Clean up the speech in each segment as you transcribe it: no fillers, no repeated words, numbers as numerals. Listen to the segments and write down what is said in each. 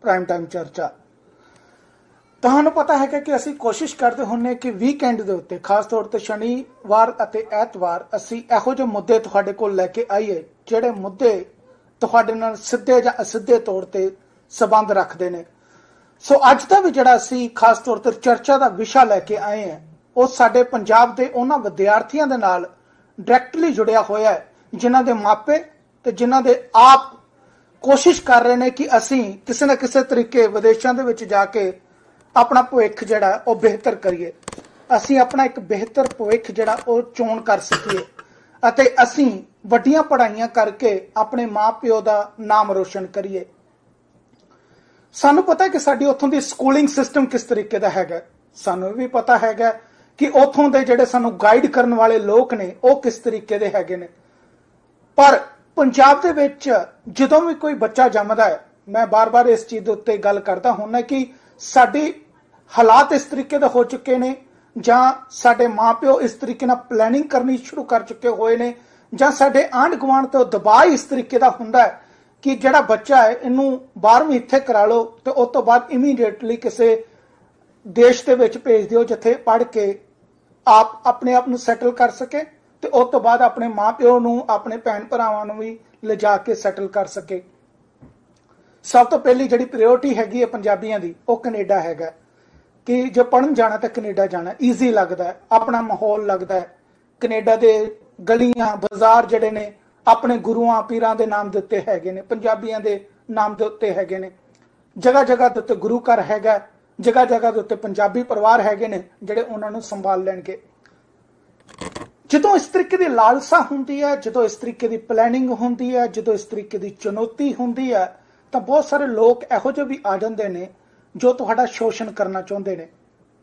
Prime time चर्चा। तुहानू पता है कि असी कोशिश करते होंने कि वीकेंड के उत्ते खास तौर पर शनिवार अते ऐतवार असी इहो ਜਿਹੇ मुद्दे तुहाडे कोल लैके आईए ਜਿਹੜੇ मुद्दे तुहाडे नाल सिद्धे ਜਾਂ असिद्धे तौर ते संबंध रखते हैं। सो अज का भी जिहड़ा असी खास तौर पर चर्चा का विषय लैके आए हैं वो साडे पंजाब के उन्हां विद्यार्थियों के नाल डायरैक्टली जुड़िया होया है जिन्हां दे मापे ते जिन्हां दे आप कोशिश कर रहे हैं कि असी किसी न किसी तरीके विदेशों के विच जाके अपना भविख जिहड़ा वो बेहतर करिए, असी अपना एक बेहतर भविख जिहड़ा वो चोण कर सकीए अते असी वड्डियां पढ़ाइयां करके अपने माँ प्यो का नाम रोशन करिए। सानू पता है कि साडी उत्थों दी स्कूलिंग सिस्टम किस तरीके का हैगा, सानू भी पता हैगा कि उत्थों दे जिहड़े सानू गाइड करने वाले लोग ने वो किस तरीके दे हैगे ने। पर पंजाब दे विच जदों भी कोई बच्चा जमदा है, मैं बार बार इस चीज़ दे उत्ते गल करदा हुंदा कि साडी हालात इस तरीके दे हो चुके ने जां साडे माँ प्यो इस तरीके नाल प्लैनिंग करनी शुरू कर चुके हुए ने जां साडे आंढ गुआंढ तो दबाव इस तरीके का हुंदा है कि जिहड़ा बच्चा है इनू 12वीं इत्थे करा लो तो उस तो बाद इमीडिएटली किसी देश दे विच भेज दिओ जिथे पढ़ के आप अपने आप नू सैटल कर सके तो उस तो बाद अपने माँ प्यो नू अपने भैन भरावां नू भी लिजा के सैटल कर सके। सब तो पहली जिहड़ी प्रायोरिटी हैगी है पंजाबियों की वो कनेडा हैगा कि जो पढ़न जाना तो कनेडा जाना ईजी लगता है, अपना माहौल लगता है। कनेडा के गलियां बाजार जिहड़े ने अपने गुरुआं पीरां दे नाम दे उत्ते हैगे ने, पंजाबियों के नाम दे उत्ते हैगे ने, जगह जगह के उत्ते गुरु घर हैगा, जगह जगह के उत्ते पंजाबी परिवार हैगे ने जिहड़े उन्हां नूं संभाल लैणगे। जदों इस तरीके की लालसा हुंदी है, जदों इस तरीके की प्लैनिंग हुंदी है, जदों इस तरीके की चुनौती हुंदी है तो बहुत सारे लोग इहो ਜਿਹੇ भी आ जाते हैं जो तुहाडा शोषण करना चाहते हैं।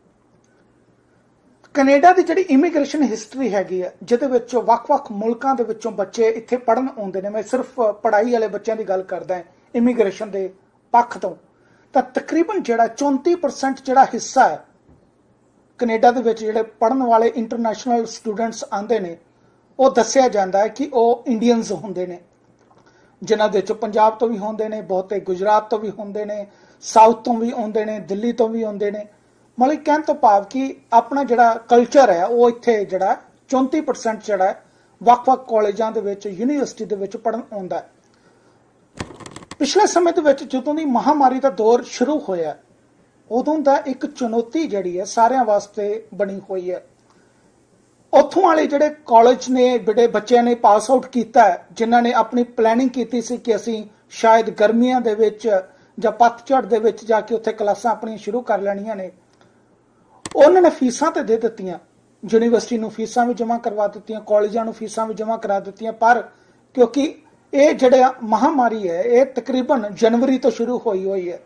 कनेडा की जिहड़ी इमीग्रेशन हिस्टरी हैगी है जिहदे विच वख-वख मुल्कां दे विचों बच्चे इत्थे पढ़न आउंदे ने, मैं सिर्फ पढ़ाई वाले बच्चों की गल करदा हां इमीग्रेशन के पक्ष तो तकरीबन जिहड़ा 34% जिहड़ा हिस्सा है कनेडा दे विच जिहड़े पढ़न वाले इंटरनेशनल स्टूडेंट्स आंदे ने वो दस्सिया जांदा है कि वो इंडियंस हुंदे ने, जिन्हां दे विच पंजाब तो भी होंदे ने, बहुते गुजरात तो भी होंदे ने, साउथ तो भी आउंदे ने, दिल्ली तो भी आउंदे ने। मतलब कहण तो भाव कि अपना जिहड़ा कल्चर है वो इत्थे जिहड़ा 34% जिहड़ा वख-वख कॉलेजां दे विच यूनीवर्सिटी दे विच पढ़न आउंदा है। पिछले समय दे विच जदों दी महामारी का दौर शुरू होया उदों दा एक चुनौती जिहड़ी है सारिਆਂ वास्ते बनी हुई है। उत्थों वाले जिहड़े कॉलेज ने बड़े बच्चों ने पास आउट किया है जिन्हां ने अपनी प्लैनिंग की सी कि असीं शायद गर्मियां दे विच जां पतझड़ दे विच जाके उत्थे क्लासां अपनी शुरू कर लैणियां ने, उन्होंने फीसां तो दे दित्तियां, यूनीवर्सिटी नूं फीसां भी जमा करवा दित्तियां, कॉलेजां नूं फीसां भी जमा करा दित्तियां, पर क्योंकि ये जिहड़ा महामारी है ये तकरीबन जनवरी तो शुरू हुई है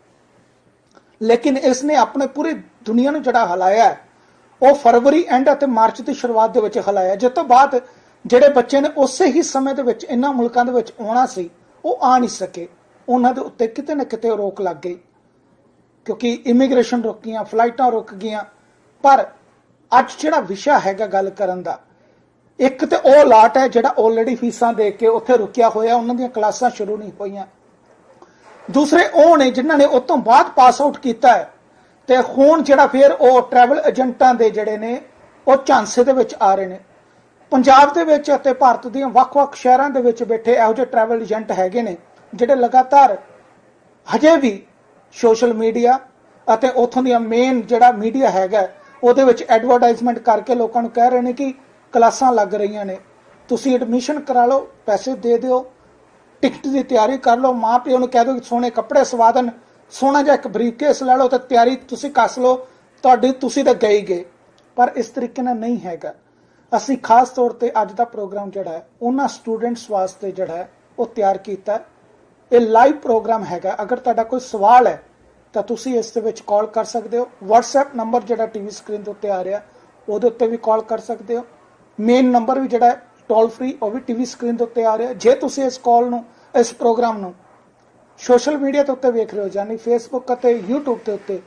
लेकिन इसने अपने पूरी दुनिया नूं जिहड़ा हिलाया है वो फरवरी एंड अते मार्च की शुरुआत दे विच हिलाया, जिस तो बाद जिहड़े बच्चे ने उस ही समय दे विच इन्हां मुल्कां दे विच आउणा सी वो आ नहीं सके, उन्हां दे उत्ते किते न किते रोक लग गई क्योंकि इमीग्रेशन रुक गईयां, फ्लाइटां रुक गईयां। पर अज जिहड़ा विषय हैगा गल करन दा एक तो वो लाट है जिहड़ा ऑलरेडी फीसां दे के उत्थे रुकिया होया, उन्हां दीयां क्लासां शुरू नहीं होईयां। दूसरे वो ने जिन्हां ने उस तो बाद पास आउट किया है ते हुण जिहड़ा फिर वो ट्रैवल एजेंटां दे जिहड़े ने वो झांसे दे विच आ रहे ने। पंजाब दे विच अते भारत दीयां वख-वख शहरां दे विच बैठे इहो जिहे ट्रैवल एजेंट हैगे ने जिहड़े लगातार हजे भी सोशल मीडिया अते उत्थों दीयां मेन जिहड़ा मीडिया हैगा ਉਹਦੇ ਵਿੱਚ ਐਡਵਰਟਾਈਜ਼ਮੈਂਟ ਕਰਕੇ ਲੋਕਾਂ ਨੂੰ ਕਹਿ ਰਹੇ ਨੇ ਕਿ ਕਲਾਸਾਂ ਲੱਗ ਰਹੀਆਂ ਨੇ, ਤੁਸੀਂ ਐਡਮਿਸ਼ਨ ਕਰਾ ਲਓ, ਪੈਸੇ ਦੇ ਦਿਓ, ਟਿਕਟ ਦੀ ਤਿਆਰੀ ਕਰ ਲਓ, ਮਾਂ ਪਿਓ ਨੂੰ ਕਹਿ ਦਿਓ ਕਿ ਸੋਹਣੇ ਕੱਪੜੇ ਸਵਾ ਦੇਣ, ਸੋਹਣਾ ਜਿਹਾ ਇੱਕ ਬਰੀਫਕੇਸ ਲੈ ਲਓ ਤੇ ਤਿਆਰੀ ਤੁਸੀਂ ਕੱਸ ਲਓ, ਤੁਸੀਂ ਤਾਂ ਗਏ ਗਏ। ਪਰ ਇਸ ਤਰੀਕੇ ਨਾਲ ਨਹੀਂ ਹੈਗਾ। ਅਸੀਂ ਖਾਸ ਤੌਰ ਤੇ ਅੱਜ ਦਾ ਪ੍ਰੋਗਰਾਮ ਜਿਹੜਾ ਹੈ ਉਹਨਾਂ ਸਟੂਡੈਂਟਸ ਵਾਸਤੇ ਜਿਹੜਾ ਹੈ ਉਹ ਤਿਆਰ ਕੀਤਾ। ਇਹ ਲਾਈਵ ਪ੍ਰੋਗਰਾਮ ਹੈਗਾ। ਅਗਰ ਤੁਹਾਡਾ ਕੋਈ ਸਵਾਲ ਹੈ ਤਾਂ ਤੁਸੀਂ ਇਸ ਦੇ ਵਿੱਚ ਕਾਲ ਕਰ ਸਕਦੇ ਹੋ। WhatsApp ਨੰਬਰ ਜਿਹੜਾ ਟੀਵੀ ਸਕਰੀਨ ਦੇ ਉੱਤੇ ਆ ਰਿਹਾ ਉਹਦੇ ਉੱਤੇ ਵੀ ਕਾਲ ਕਰ ਸਕਦੇ ਹੋ। ਮੇਨ ਨੰਬਰ ਵੀ ਜਿਹੜਾ ਟੋਲ ਫ੍ਰੀ ਉਹ ਵੀ ਟੀਵੀ ਸਕਰੀਨ ਦੇ ਉੱਤੇ ਆ ਰਿਹਾ। ਜੇ ਤੁਸੀਂ ਇਸ ਕਾਲ ਨੂੰ ਇਸ ਪ੍ਰੋਗਰਾਮ ਨੂੰ ਸੋਸ਼ਲ ਮੀਡੀਆ ਦੇ ਉੱਤੇ ਵੇਖ ਰਹੇ ਹੋ ਯਾਨੀ ਫੇਸਬੁੱਕ ਅਤੇ YouTube ਦੇ ਉੱਤੇ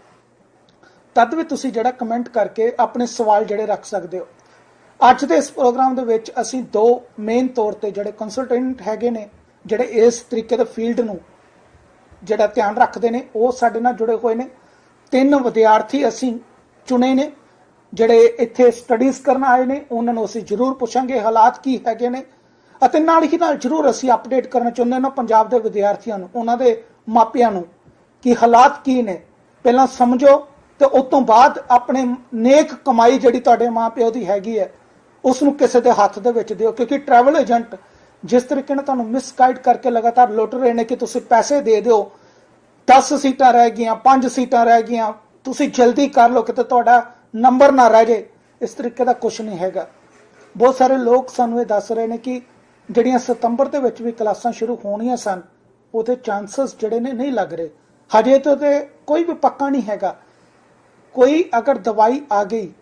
ਤਦ ਵੀ ਤੁਸੀਂ ਜਿਹੜਾ ਕਮੈਂਟ ਕਰਕੇ ਆਪਣੇ ਸਵਾਲ ਜਿਹੜੇ ਰੱਖ ਸਕਦੇ ਹੋ। ਅੱਜ ਦੇ ਇਸ ਪ੍ਰੋਗਰਾਮ ਦੇ ਵਿੱਚ ਅਸੀਂ ਦੋ ਮੇਨ ਤੌਰ ਤੇ ਜਿਹੜੇ ਕੰਸਲਟੈਂਟ ਹੈਗੇ ਨੇ ਜਿਹੜੇ ਇਸ ਤਰੀਕੇ ਦੇ ਫੀਲਡ ਨੂੰ ਜਿਹੜਾ ਧਿਆਨ ਰੱਖਦੇ ਨੇ ਉਹ ਸਾਡੇ ਨਾਲ ਜੁੜੇ ਹੋਏ ਨੇ। 3 ਵਿਦਿਆਰਥੀ ਅਸੀਂ ਚੁਣੇ ਨੇ ਜਿਹੜੇ ਇੱਥੇ ਸਟੱਡੀਜ਼ ਕਰਨ ਆਏ ਨੇ, ਉਹਨਾਂ ਨੂੰ ਅਸੀਂ ਜ਼ਰੂਰ ਪੁੱਛਾਂਗੇ ਹਾਲਾਤ ਕੀ ਹੈਗੇ ਨੇ, ਅਤੇ ਨਾਲ ਹੀ ਨਾਲ ਜ਼ਰੂਰ ਅਸੀਂ ਅਪਡੇਟ ਕਰਨਾ ਚਾਹੁੰਦੇ ਹਾਂ ਪੰਜਾਬ ਦੇ ਵਿਦਿਆਰਥੀਆਂ ਨੂੰ, ਉਹਨਾਂ ਦੇ ਮਾਪਿਆਂ ਨੂੰ ਕਿ ਹਾਲਾਤ ਕੀ ਨੇ ਪਹਿਲਾਂ ਸਮਝੋ, ਤੇ ਉਸ ਤੋਂ ਬਾਅਦ ਆਪਣੇ ਨੇਕ ਕਮਾਈ ਜਿਹੜੀ ਤੁਹਾਡੇ ਮਾਪਿਓ ਦੀ ਹੈਗੀ ਹੈ ਉਸ ਨੂੰ ਕਿਸੇ ਦੇ ਹੱਥ ਦੇ ਵਿੱਚ ਦਿਓ। ਕਿਉਂਕਿ ਟਰੈਵਲ ਏਜੰਟ ਜਿਸ ਤਰੀਕੇ ਨਾਲ ਤੁਹਾਨੂੰ ਮਿਸਗਾਈਡ ਕਰਕੇ ਲਗਾਤਾਰ ਲੁੱਟ ਰਹੇ ਨੇ ਕਿ ਤੁਸੀਂ ਪੈਸੇ ਦੇ ਦਿਓ, 10 ਸੀਟਾਂ ਰਹਿ ਗਈਆਂ, 5 ਸੀਟਾਂ ਰਹਿ ਗਈਆਂ, ਤੁਸੀਂ ਜਲਦੀ ਕਰ ਲਓ ਕਿਤੇ ਤੁਹਾਡਾ ਨੰਬਰ ਨਾ ਰਹਿ ਜੇ, ਇਸ ਤਰੀਕੇ ਦਾ ਕੁਝ ਨਹੀਂ ਹੈਗਾ। ਬਹੁਤ ਸਾਰੇ ਲੋਕ ਸਾਨੂੰ ਇਹ ਦੱਸ ਰਹੇ ਨੇ ਕਿ ਜਿਹੜੀਆਂ ਸਤੰਬਰ ਦੇ ਵਿੱਚ ਵੀ ਕਲਾਸਾਂ ਸ਼ੁਰੂ ਹੋਣੀਆਂ ਸਨ ਉਹਦੇ ਚਾਂਸਸ ਜਿਹੜੇ ਨੇ ਨਹੀਂ ਲੱਗ ਰਹੇ ਹਜੇ ਤੋਂ, ਤੇ ਕੋਈ ਵੀ ਪੱਕਾ ਨਹੀਂ ਹੈਗਾ। ਕੋਈ ਅਗਰ ਦਵਾਈ ਆ ਗਈ,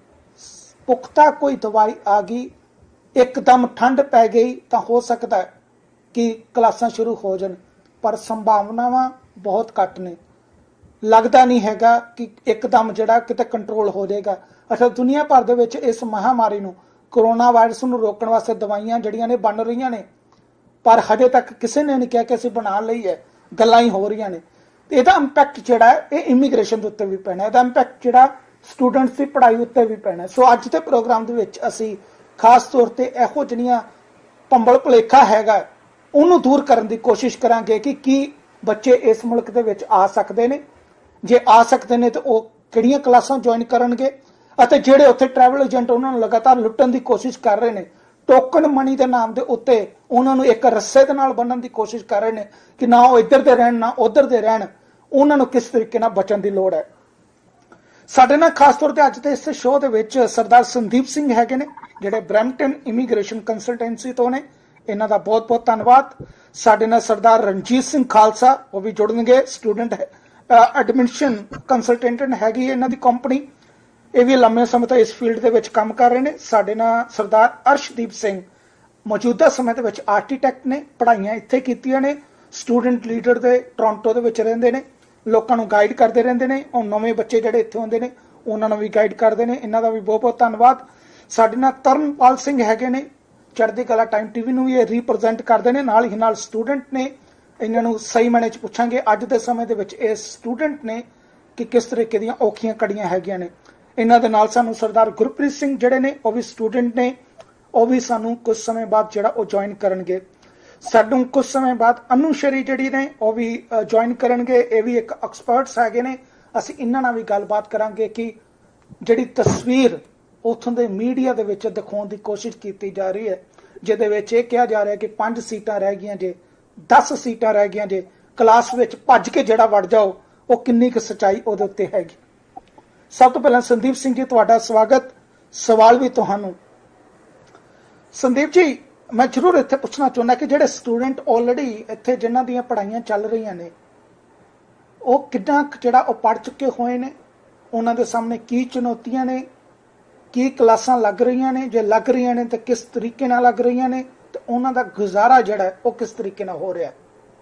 ਪੁਖਤਾ ਕੋਈ ਦਵਾਈ ਆ ਗਈ, ਇੱਕਦਮ ਠੰਡ ਪੈ ਗਈ ਤਾਂ ਹੋ ਸਕਦਾ ਹੈ ਕਿ ਕਲਾਸਾਂ ਸ਼ੁਰੂ ਹੋ ਜਾਣ, ਪਰ ਸੰਭਾਵਨਾਵਾਂ ਬਹੁਤ ਘੱਟ ਨੇ। ਲੱਗਦਾ ਨਹੀਂ ਹੈਗਾ ਕਿ ਇੱਕਦਮ ਜਿਹੜਾ ਕਿਤੇ ਕੰਟਰੋਲ ਹੋ ਜਾਏਗਾ। ਅੱਛਾ, ਦੁਨੀਆ ਭਰ ਦੇ ਵਿੱਚ ਇਸ ਮਹਾਮਾਰੀ ਨੂੰ, ਕਰੋਨਾ ਵਾਇਰਸ ਨੂੰ ਰੋਕਣ ਵਾਸਤੇ ਦਵਾਈਆਂ ਜਿਹੜੀਆਂ ਨੇ ਬਣ ਰਹੀਆਂ ਨੇ, ਪਰ ਹਜੇ ਤੱਕ ਕਿਸੇ ਨੇ ਨਹੀਂ ਕਿਹਾ ਕਿ ਅਸੀਂ ਬਣਾ ਲਈ ਹੈ, ਗੱਲਾਂ ਹੀ ਹੋ ਰਹੀਆਂ ਨੇ। ਤੇ ਇਹਦਾ ਇੰਪੈਕਟ ਜਿਹੜਾ ਹੈ ਇਹ ਇਮੀਗ੍ਰੇਸ਼ਨ ਦੇ ਉੱਤੇ ਵੀ ਪੈਣਾ, ਇਹਦਾ ਇੰਪੈਕਟ ਜਿਹੜਾ ਸਟੂਡੈਂਟਸ ਦੀ ਪੜ੍ਹਾਈ ਉੱਤੇ ਵੀ ਪੈਣਾ। ਸੋ ਅੱਜ ਦੇ ਪ੍ਰੋਗਰਾਮ ਦੇ ਵਿੱਚ ਅਸੀਂ ਖਾਸ ਤੌਰ ਤੇ ਇਹੋ ਜਿਹੜੀਆਂ ਭੰਬਲ ਭੁਲੇਖਾ ਹੈਗਾ ਉਹਨੂੰ ਦੂਰ ਕਰਨ ਦੀ ਕੋਸ਼ਿਸ਼ ਕਰਾਂਗੇ ਕਿ ਕੀ ਬੱਚੇ ਇਸ ਮੁਲਕ ਦੇ ਵਿੱਚ ਆ ਸਕਦੇ ਨੇ, ਜੇ ਆ ਸਕਦੇ ਨੇ ਤਾਂ ਉਹ ਕਿਹੜੀਆਂ ਕਲਾਸਾਂ ਜੁਆਇਨ ਕਰਨਗੇ, ਅਤੇ ਜਿਹੜੇ ਉੱਥੇ ਟਰੈਵਲ ਏਜੰਟ ਉਹਨਾਂ ਨੂੰ ਲਗਾਤਾਰ ਲੁੱਟਣ ਦੀ ਕੋਸ਼ਿਸ਼ ਕਰ ਰਹੇ ਨੇ, ਟੋਕਨ ਮਨੀ ਦੇ ਨਾਮ ਦੇ ਉੱਤੇ ਉਹਨਾਂ ਨੂੰ ਇੱਕ ਰੱਸੇ ਦੇ ਨਾਲ ਬੰਨਣ ਦੀ ਕੋਸ਼ਿਸ਼ ਕਰ ਰਹੇ ਨੇ ਕਿ ਨਾ ਉਹ ਇੱਧਰ ਦੇ ਰਹਿਣ ਨਾ ਉੱਧਰ ਦੇ ਰਹਿਣ, ਉਹਨਾਂ ਨੂੰ ਕਿਸ ਤਰੀਕੇ ਨਾਲ ਬਚਣ ਦੀ ਲੋੜ ਹੈ। ਸਾਡੇ ਨਾਲ ਖਾਸ ਤੌਰ ਤੇ ਅੱਜ ਦੇ ਇਸ ਸ਼ੋਅ ਦੇ ਵਿੱਚ ਸਰਦਾਰ ਸੰਦੀਪ ਸਿੰਘ ਹੈਗੇ ਨੇ ਜਿਹੜੇ ਬਰੈਂਪਟਨ ਇਮੀਗ੍ਰੇਸ਼ਨ ਕੰਸਲਟੈਂਸੀ ਤੋਂ ਨੇ, ਇਹਨਾਂ ਦਾ ਬਹੁਤ ਬਹੁਤ ਧੰਨਵਾਦ। ਸਾਡੇ ਨਾਲ ਸਰਦਾਰ ਰਣਜੀਤ ਸਿੰਘ ਖਾਲਸਾ, ਉਹ ਵੀ ਜੁੜਨਗੇ, ਸਟੂਡੈਂਟ ਐਡਮਿਸ਼ਨ ਕੰਸਲਟੈਂਟ ਹੈਗੀ ਇਹਨਾਂ ਦੀ ਕੰਪਨੀ, ਇਹ ਵੀ ਲੰਮੇ ਸਮੇਂ ਤੋਂ ਇਸ ਫੀਲਡ ਦੇ ਵਿੱਚ ਕੰਮ ਕਰ ਰਹੇ ਨੇ। ਸਾਡੇ ਨਾਲ ਸਰਦਾਰ ਅਰਸ਼ਦੀਪ ਸਿੰਘ ਮੌਜੂਦਾ ਸਮੇਂ ਦੇ ਵਿੱਚ ਆਰਕੀਟੈਕਟ ਨੇ, ਪੜ੍ਹਾਈਆਂ ਇੱਥੇ ਕੀਤੀਆਂ ਨੇ, ਸਟੂਡੈਂਟ ਲੀਡਰ ਦੇ ਟੋਰਾਂਟੋ ਦੇ ਵਿੱਚ ਰਹਿੰਦੇ ਨੇ, ਲੋਕਾਂ ਨੂੰ ਗਾਈਡ ਕਰਦੇ ਰਹਿੰਦੇ ਨੇ, ਉਹ ਨਵੇਂ ਬੱਚੇ ਜਿਹੜੇ ਇੱਥੇ ਆਉਂਦੇ ਨੇ ਉਹਨਾਂ ਨੂੰ ਵੀ ਗਾਈਡ ਕਰਦੇ ਨੇ, ਇਹਨਾਂ ਦਾ ਵੀ ਬਹੁਤ ਬਹੁਤ ਧੰਨਵਾਦ। ਸਾਡੇ ਨਾਲ ਤਰਨਪਾਲ ਸਿੰਘ ਹੈਗੇ ਨੇ, ਚੜ੍ਹਦੀ ਕਲਾ ਟਾਈਮ ਟੀਵੀ ਨੂੰ ਵੀ ਇਹ ਰਿਪਰੈਜ਼ੈਂਟ ਕਰਦੇ ਨੇ, ਨਾਲ ਹੀ ਨਾਲ ਸਟੂਡੈਂਟ ਨੇ, ਇਹਨਾਂ ਨੂੰ ਸਹੀ ਮਾਇਨੇ 'ਚ ਪੁੱਛਾਂਗੇ ਅੱਜ ਦੇ ਸਮੇਂ ਦੇ ਵਿੱਚ ਇਹ ਸਟੂਡੈਂਟ ਨੇ ਕਿ ਕਿਸ ਤਰੀਕੇ ਦੀਆਂ ਔਖੀਆਂ ਕੜੀਆਂ ਹੈਗੀਆਂ ਨੇ। ਇਹਨਾਂ ਦੇ ਨਾਲ ਸਾਨੂੰ ਸਰਦਾਰ ਗੁਰਪ੍ਰੀਤ ਸਿੰਘ ਜਿਹੜੇ ਨੇ ਉਹ ਵੀ ਸਟੂਡੈਂਟ ਨੇ, ਉਹ ਵੀ ਸਾਨੂੰ ਕੁਝ ਸਮੇਂ ਬਾਅਦ ਜਿਹੜਾ ਉਹ ਜੁਆਇਨ ਕਰਨਗੇ। ਸਾਨੂੰ ਕੁਝ ਸਮੇਂ ਬਾਅਦ ਅਨੂ ਸ਼ਰੀ ਜਿਹੜੀ ਨੇ ਉਹ ਵੀ ਜੁਆਇਨ ਕਰਨਗੇ, ਇਹ ਵੀ ਇੱਕ ਐਕਸਪਰਟਸ ਹੈਗੇ ਨੇ। ਅਸੀਂ ਇਹਨਾਂ ਨਾਲ ਵੀ ਗੱਲਬਾਤ ਕਰਾਂਗੇ ਕਿ ਜਿਹੜੀ ਤਸਵੀਰ ਉੱਥੋਂ ਦੇ ਮੀਡੀਆ ਦੇ ਵਿੱਚ ਦਿਖਾਉਣ ਦੀ ਕੋਸ਼ਿਸ਼ ਕੀਤੀ ਜਾ ਰਹੀ ਹੈ, ਜਿਹਦੇ ਵਿੱਚ ਇਹ ਕਿਹਾ ਜਾ ਰਿਹਾ ਕਿ 5 ਸੀਟਾਂ ਰਹਿ ਗਈਆਂ ਜੇ, 10 ਸੀਟਾਂ ਰਹਿ ਗਈਆਂ ਜੇ, ਕਲਾਸ ਵਿੱਚ ਭੱਜ ਕੇ ਜਿਹੜਾ ਵੜ ਜਾਓ, ਉਹ ਕਿੰਨੀ ਕੁ ਸੱਚਾਈ ਉਹਦੇ ਉੱਤੇ ਹੈਗੀ। ਸਭ ਤੋਂ ਪਹਿਲਾਂ ਸੰਦੀਪ ਸਿੰਘ ਜੀ ਤੁਹਾਡਾ ਸਵਾਗਤ, ਸਵਾਲ ਵੀ ਤੁਹਾਨੂੰ। ਸੰਦੀਪ ਜੀ, ਮੈਂ ਜ਼ਰੂਰ ਇੱਥੇ ਪੁੱਛਣਾ ਚਾਹੁੰਦਾ ਕਿ ਜਿਹੜੇ ਸਟੂਡੈਂਟ ਆਲਰੇਡੀ ਇੱਥੇ ਜਿਨ੍ਹਾਂ ਦੀਆਂ ਪੜ੍ਹਾਈਆਂ ਚੱਲ ਰਹੀਆਂ ਨੇ, ਉਹ ਕਿੰਨਾ ਜਿਹੜਾ ਉਹ ਪੜ੍ਹ ਚੁੱਕੇ ਹੋਏ ਨੇ, ਉਹਨਾਂ ਦੇ ਸਾਹਮਣੇ ਕੀ ਚੁਣੌਤੀਆਂ ਨੇ, ਕੀ ਕਲਾਸਾਂ ਲੱਗ ਰਹੀਆਂ ਨੇ, ਜੇ ਲੱਗ ਰਹੀਆਂ ਨੇ ਤਾਂ ਕਿਸ ਤਰੀਕੇ ਨਾਲ ਲੱਗ ਰਹੀਆਂ ਨੇ, ਤੇ ਉਹਨਾਂ ਦਾ ਗੁਜ਼ਾਰਾ ਜਿਹੜਾ ਉਹ ਕਿਸ ਤਰੀਕੇ ਨਾਲ ਹੋ ਰਿਹਾ।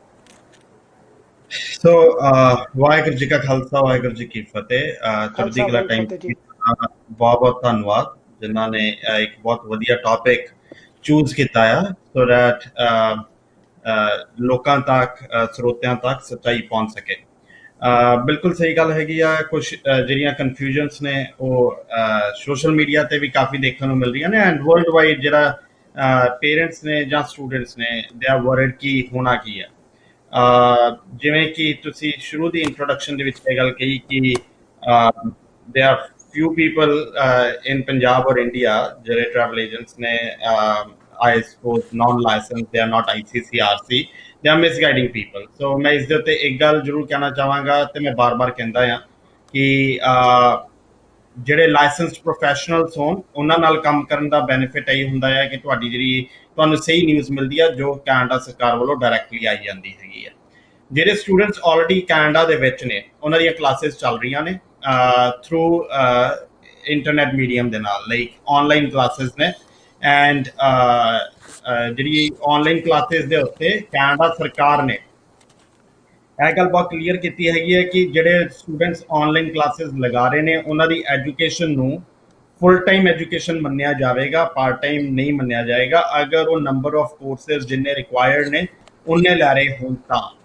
ਸੋ ਵਾਹਿਗੁਰੂ ਜੀ ਕਾ ਖਾਲਸਾ, ਵਾਹਿਗੁਰੂ ਜੀ ਕੀ ਫਤਿਹ। ਚੜ੍ਹਦੀ ਕਲਾ ਟਾਈਮ ਬਹੁਤ ਬਹੁਤ ਧੰਨਵਾਦ ਜਿਨ੍ਹਾਂ ਨੇ ਇੱਕ ਬਹੁਤ ਵਧੀਆ ਟੌਪਿਕ ਚੂਜ਼ ਕੀਤਾ ਆ ਸੋ ਦੈਟ ਲੋਕਾਂ ਤੱਕ, ਸਰੋਤਿਆਂ ਤੱਕ ਸੱਚਾਈ ਪਹੁੰਚ ਸਕੇ। ਬਿਲਕੁਲ ਸਹੀ ਗੱਲ ਹੈਗੀ ਆ। ਕੁਝ ਜਿਹੜੀਆਂ ਕਨਫਿਊਜ਼ਨਸ ਨੇ ਉਹ ਸੋਸ਼ਲ ਮੀਡੀਆ ਤੇ ਵੀ ਕਾਫੀ ਦੇਖਣ ਨੂੰ ਮਿਲ ਰਹੀਆਂ ਨੇ, ਐਂਡ ਵਰਲਡ ਵਾਈਡ ਜਿਹੜਾ ਪੇਰੈਂਟਸ ਨੇ ਜਾਂ ਸਟੂਡੈਂਟਸ ਨੇ ਦੇ ਆਰ ਵਰਡ ਕੀ ਹੋਣਾ ਕੀ ਹੈ। ਜਿਵੇਂ ਕਿ ਤੁਸੀਂ ਸ਼ੁਰੂ ਦੀ ਇੰਟਰੋਡਕਸ਼ਨ ਦੇ ਵਿੱਚ ਇਹ ਗੱਲ ਕਹੀ ਕਿ they are few people in Punjab or India ਜਿਹੜੇ travel agents ਨੇ I suppose non-licensed, they are not ICCRC, they are misguiding people। so ਮੈਂ ਇਸ ਦੇ ਉੱਤੇ ਇੱਕ ਗੱਲ ਜ਼ਰੂਰ ਕਹਿਣਾ ਚਾਹਾਂਗਾ ਤੇ ਮੈਂ ਬਾਰ-ਬਾਰ ਕਹਿੰਦਾ ਹਾਂ ਕਿ ਜਿਹੜੇ ਲਾਇਸੈਂਸਡ ਪ੍ਰੋਫੈਸ਼ਨਲਸ ਹੋਣ ਉਹਨਾਂ ਨਾਲ ਕੰਮ ਕਰਨ ਦਾ ਬੈਨੀਫਿਟ ਇਹ ਹੁੰਦਾ ਹੈ ਕਿ ਤੁਹਾਡੀ ਜਿਹੜੀ ਤੁਹਾਨੂੰ ਸਹੀ ਨਿਊਜ਼ ਮਿਲਦੀ ਹੈ ਜੋ ਕੈਨੇਡਾ ਸਰਕਾਰ ਵੱਲੋਂ ਡਾਇਰੈਕਟਲੀ ਆਈ ਜਾਂਦੀ ਹੈਗੀ ਹੈ। ਜਿਹੜੇ ਸਟੂਡੈਂਟਸ ਆਲਰੇਡੀ ਕੈਨੇਡਾ ਦੇ ਵਿੱਚ ਨੇ ਉਹਨਾਂ ਦੀਆਂ ਕਲਾਸਿਸ ਚੱਲ ਰਹੀਆਂ ਨੇ ਥਰੂ ਇੰਟਰਨੈਟ ਮੀਡੀਅਮ ਦੇ ਨਾਲ, ਲਾਈਕ ਆਨਲਾਈਨ ਕਲਾਸਿਸ ਨੇ, ਐਂਡ ਜਿਹੜੀ ਆਨਲਾਈਨ ਕਲਾਸਿਸ ਦੇ ਉੱਤੇ ਕੈਨੇਡਾ ਸਰਕਾਰ ਨੇ ਇਹ ਗੱਲ ਬਹੁਤ ਕਲੀਅਰ ਕੀਤੀ ਹੈਗੀ ਹੈ ਕਿ ਜਿਹੜੇ ਸਟੂਡੈਂਟਸ ਆਨਲਾਈਨ ਕਲਾਸਿਸ ਲਗਾ ਰਹੇ ਨੇ ਉਹਨਾਂ ਦੀ ਐਜੂਕੇਸ਼ਨ ਨੂੰ ਫੁੱਲ ਟਾਈਮ ਐਜੂਕੇਸ਼ਨ ਮੰਨਿਆ ਜਾਵੇਗਾ, ਪਾਰਟ ਟਾਈਮ ਨਹੀਂ ਮੰਨਿਆ ਜਾਏਗਾ। ਅਗਰ ਉਹ ਨੰਬਰ ਆਫ ਕੋਰਸਿਸ ਜਿੰਨੇ ਰਿਕੁਆਇਰਡ ਨੇ ਉਹਨੇ ਲੈ ਰਹੇ ਹੋਣ ਤਾਂ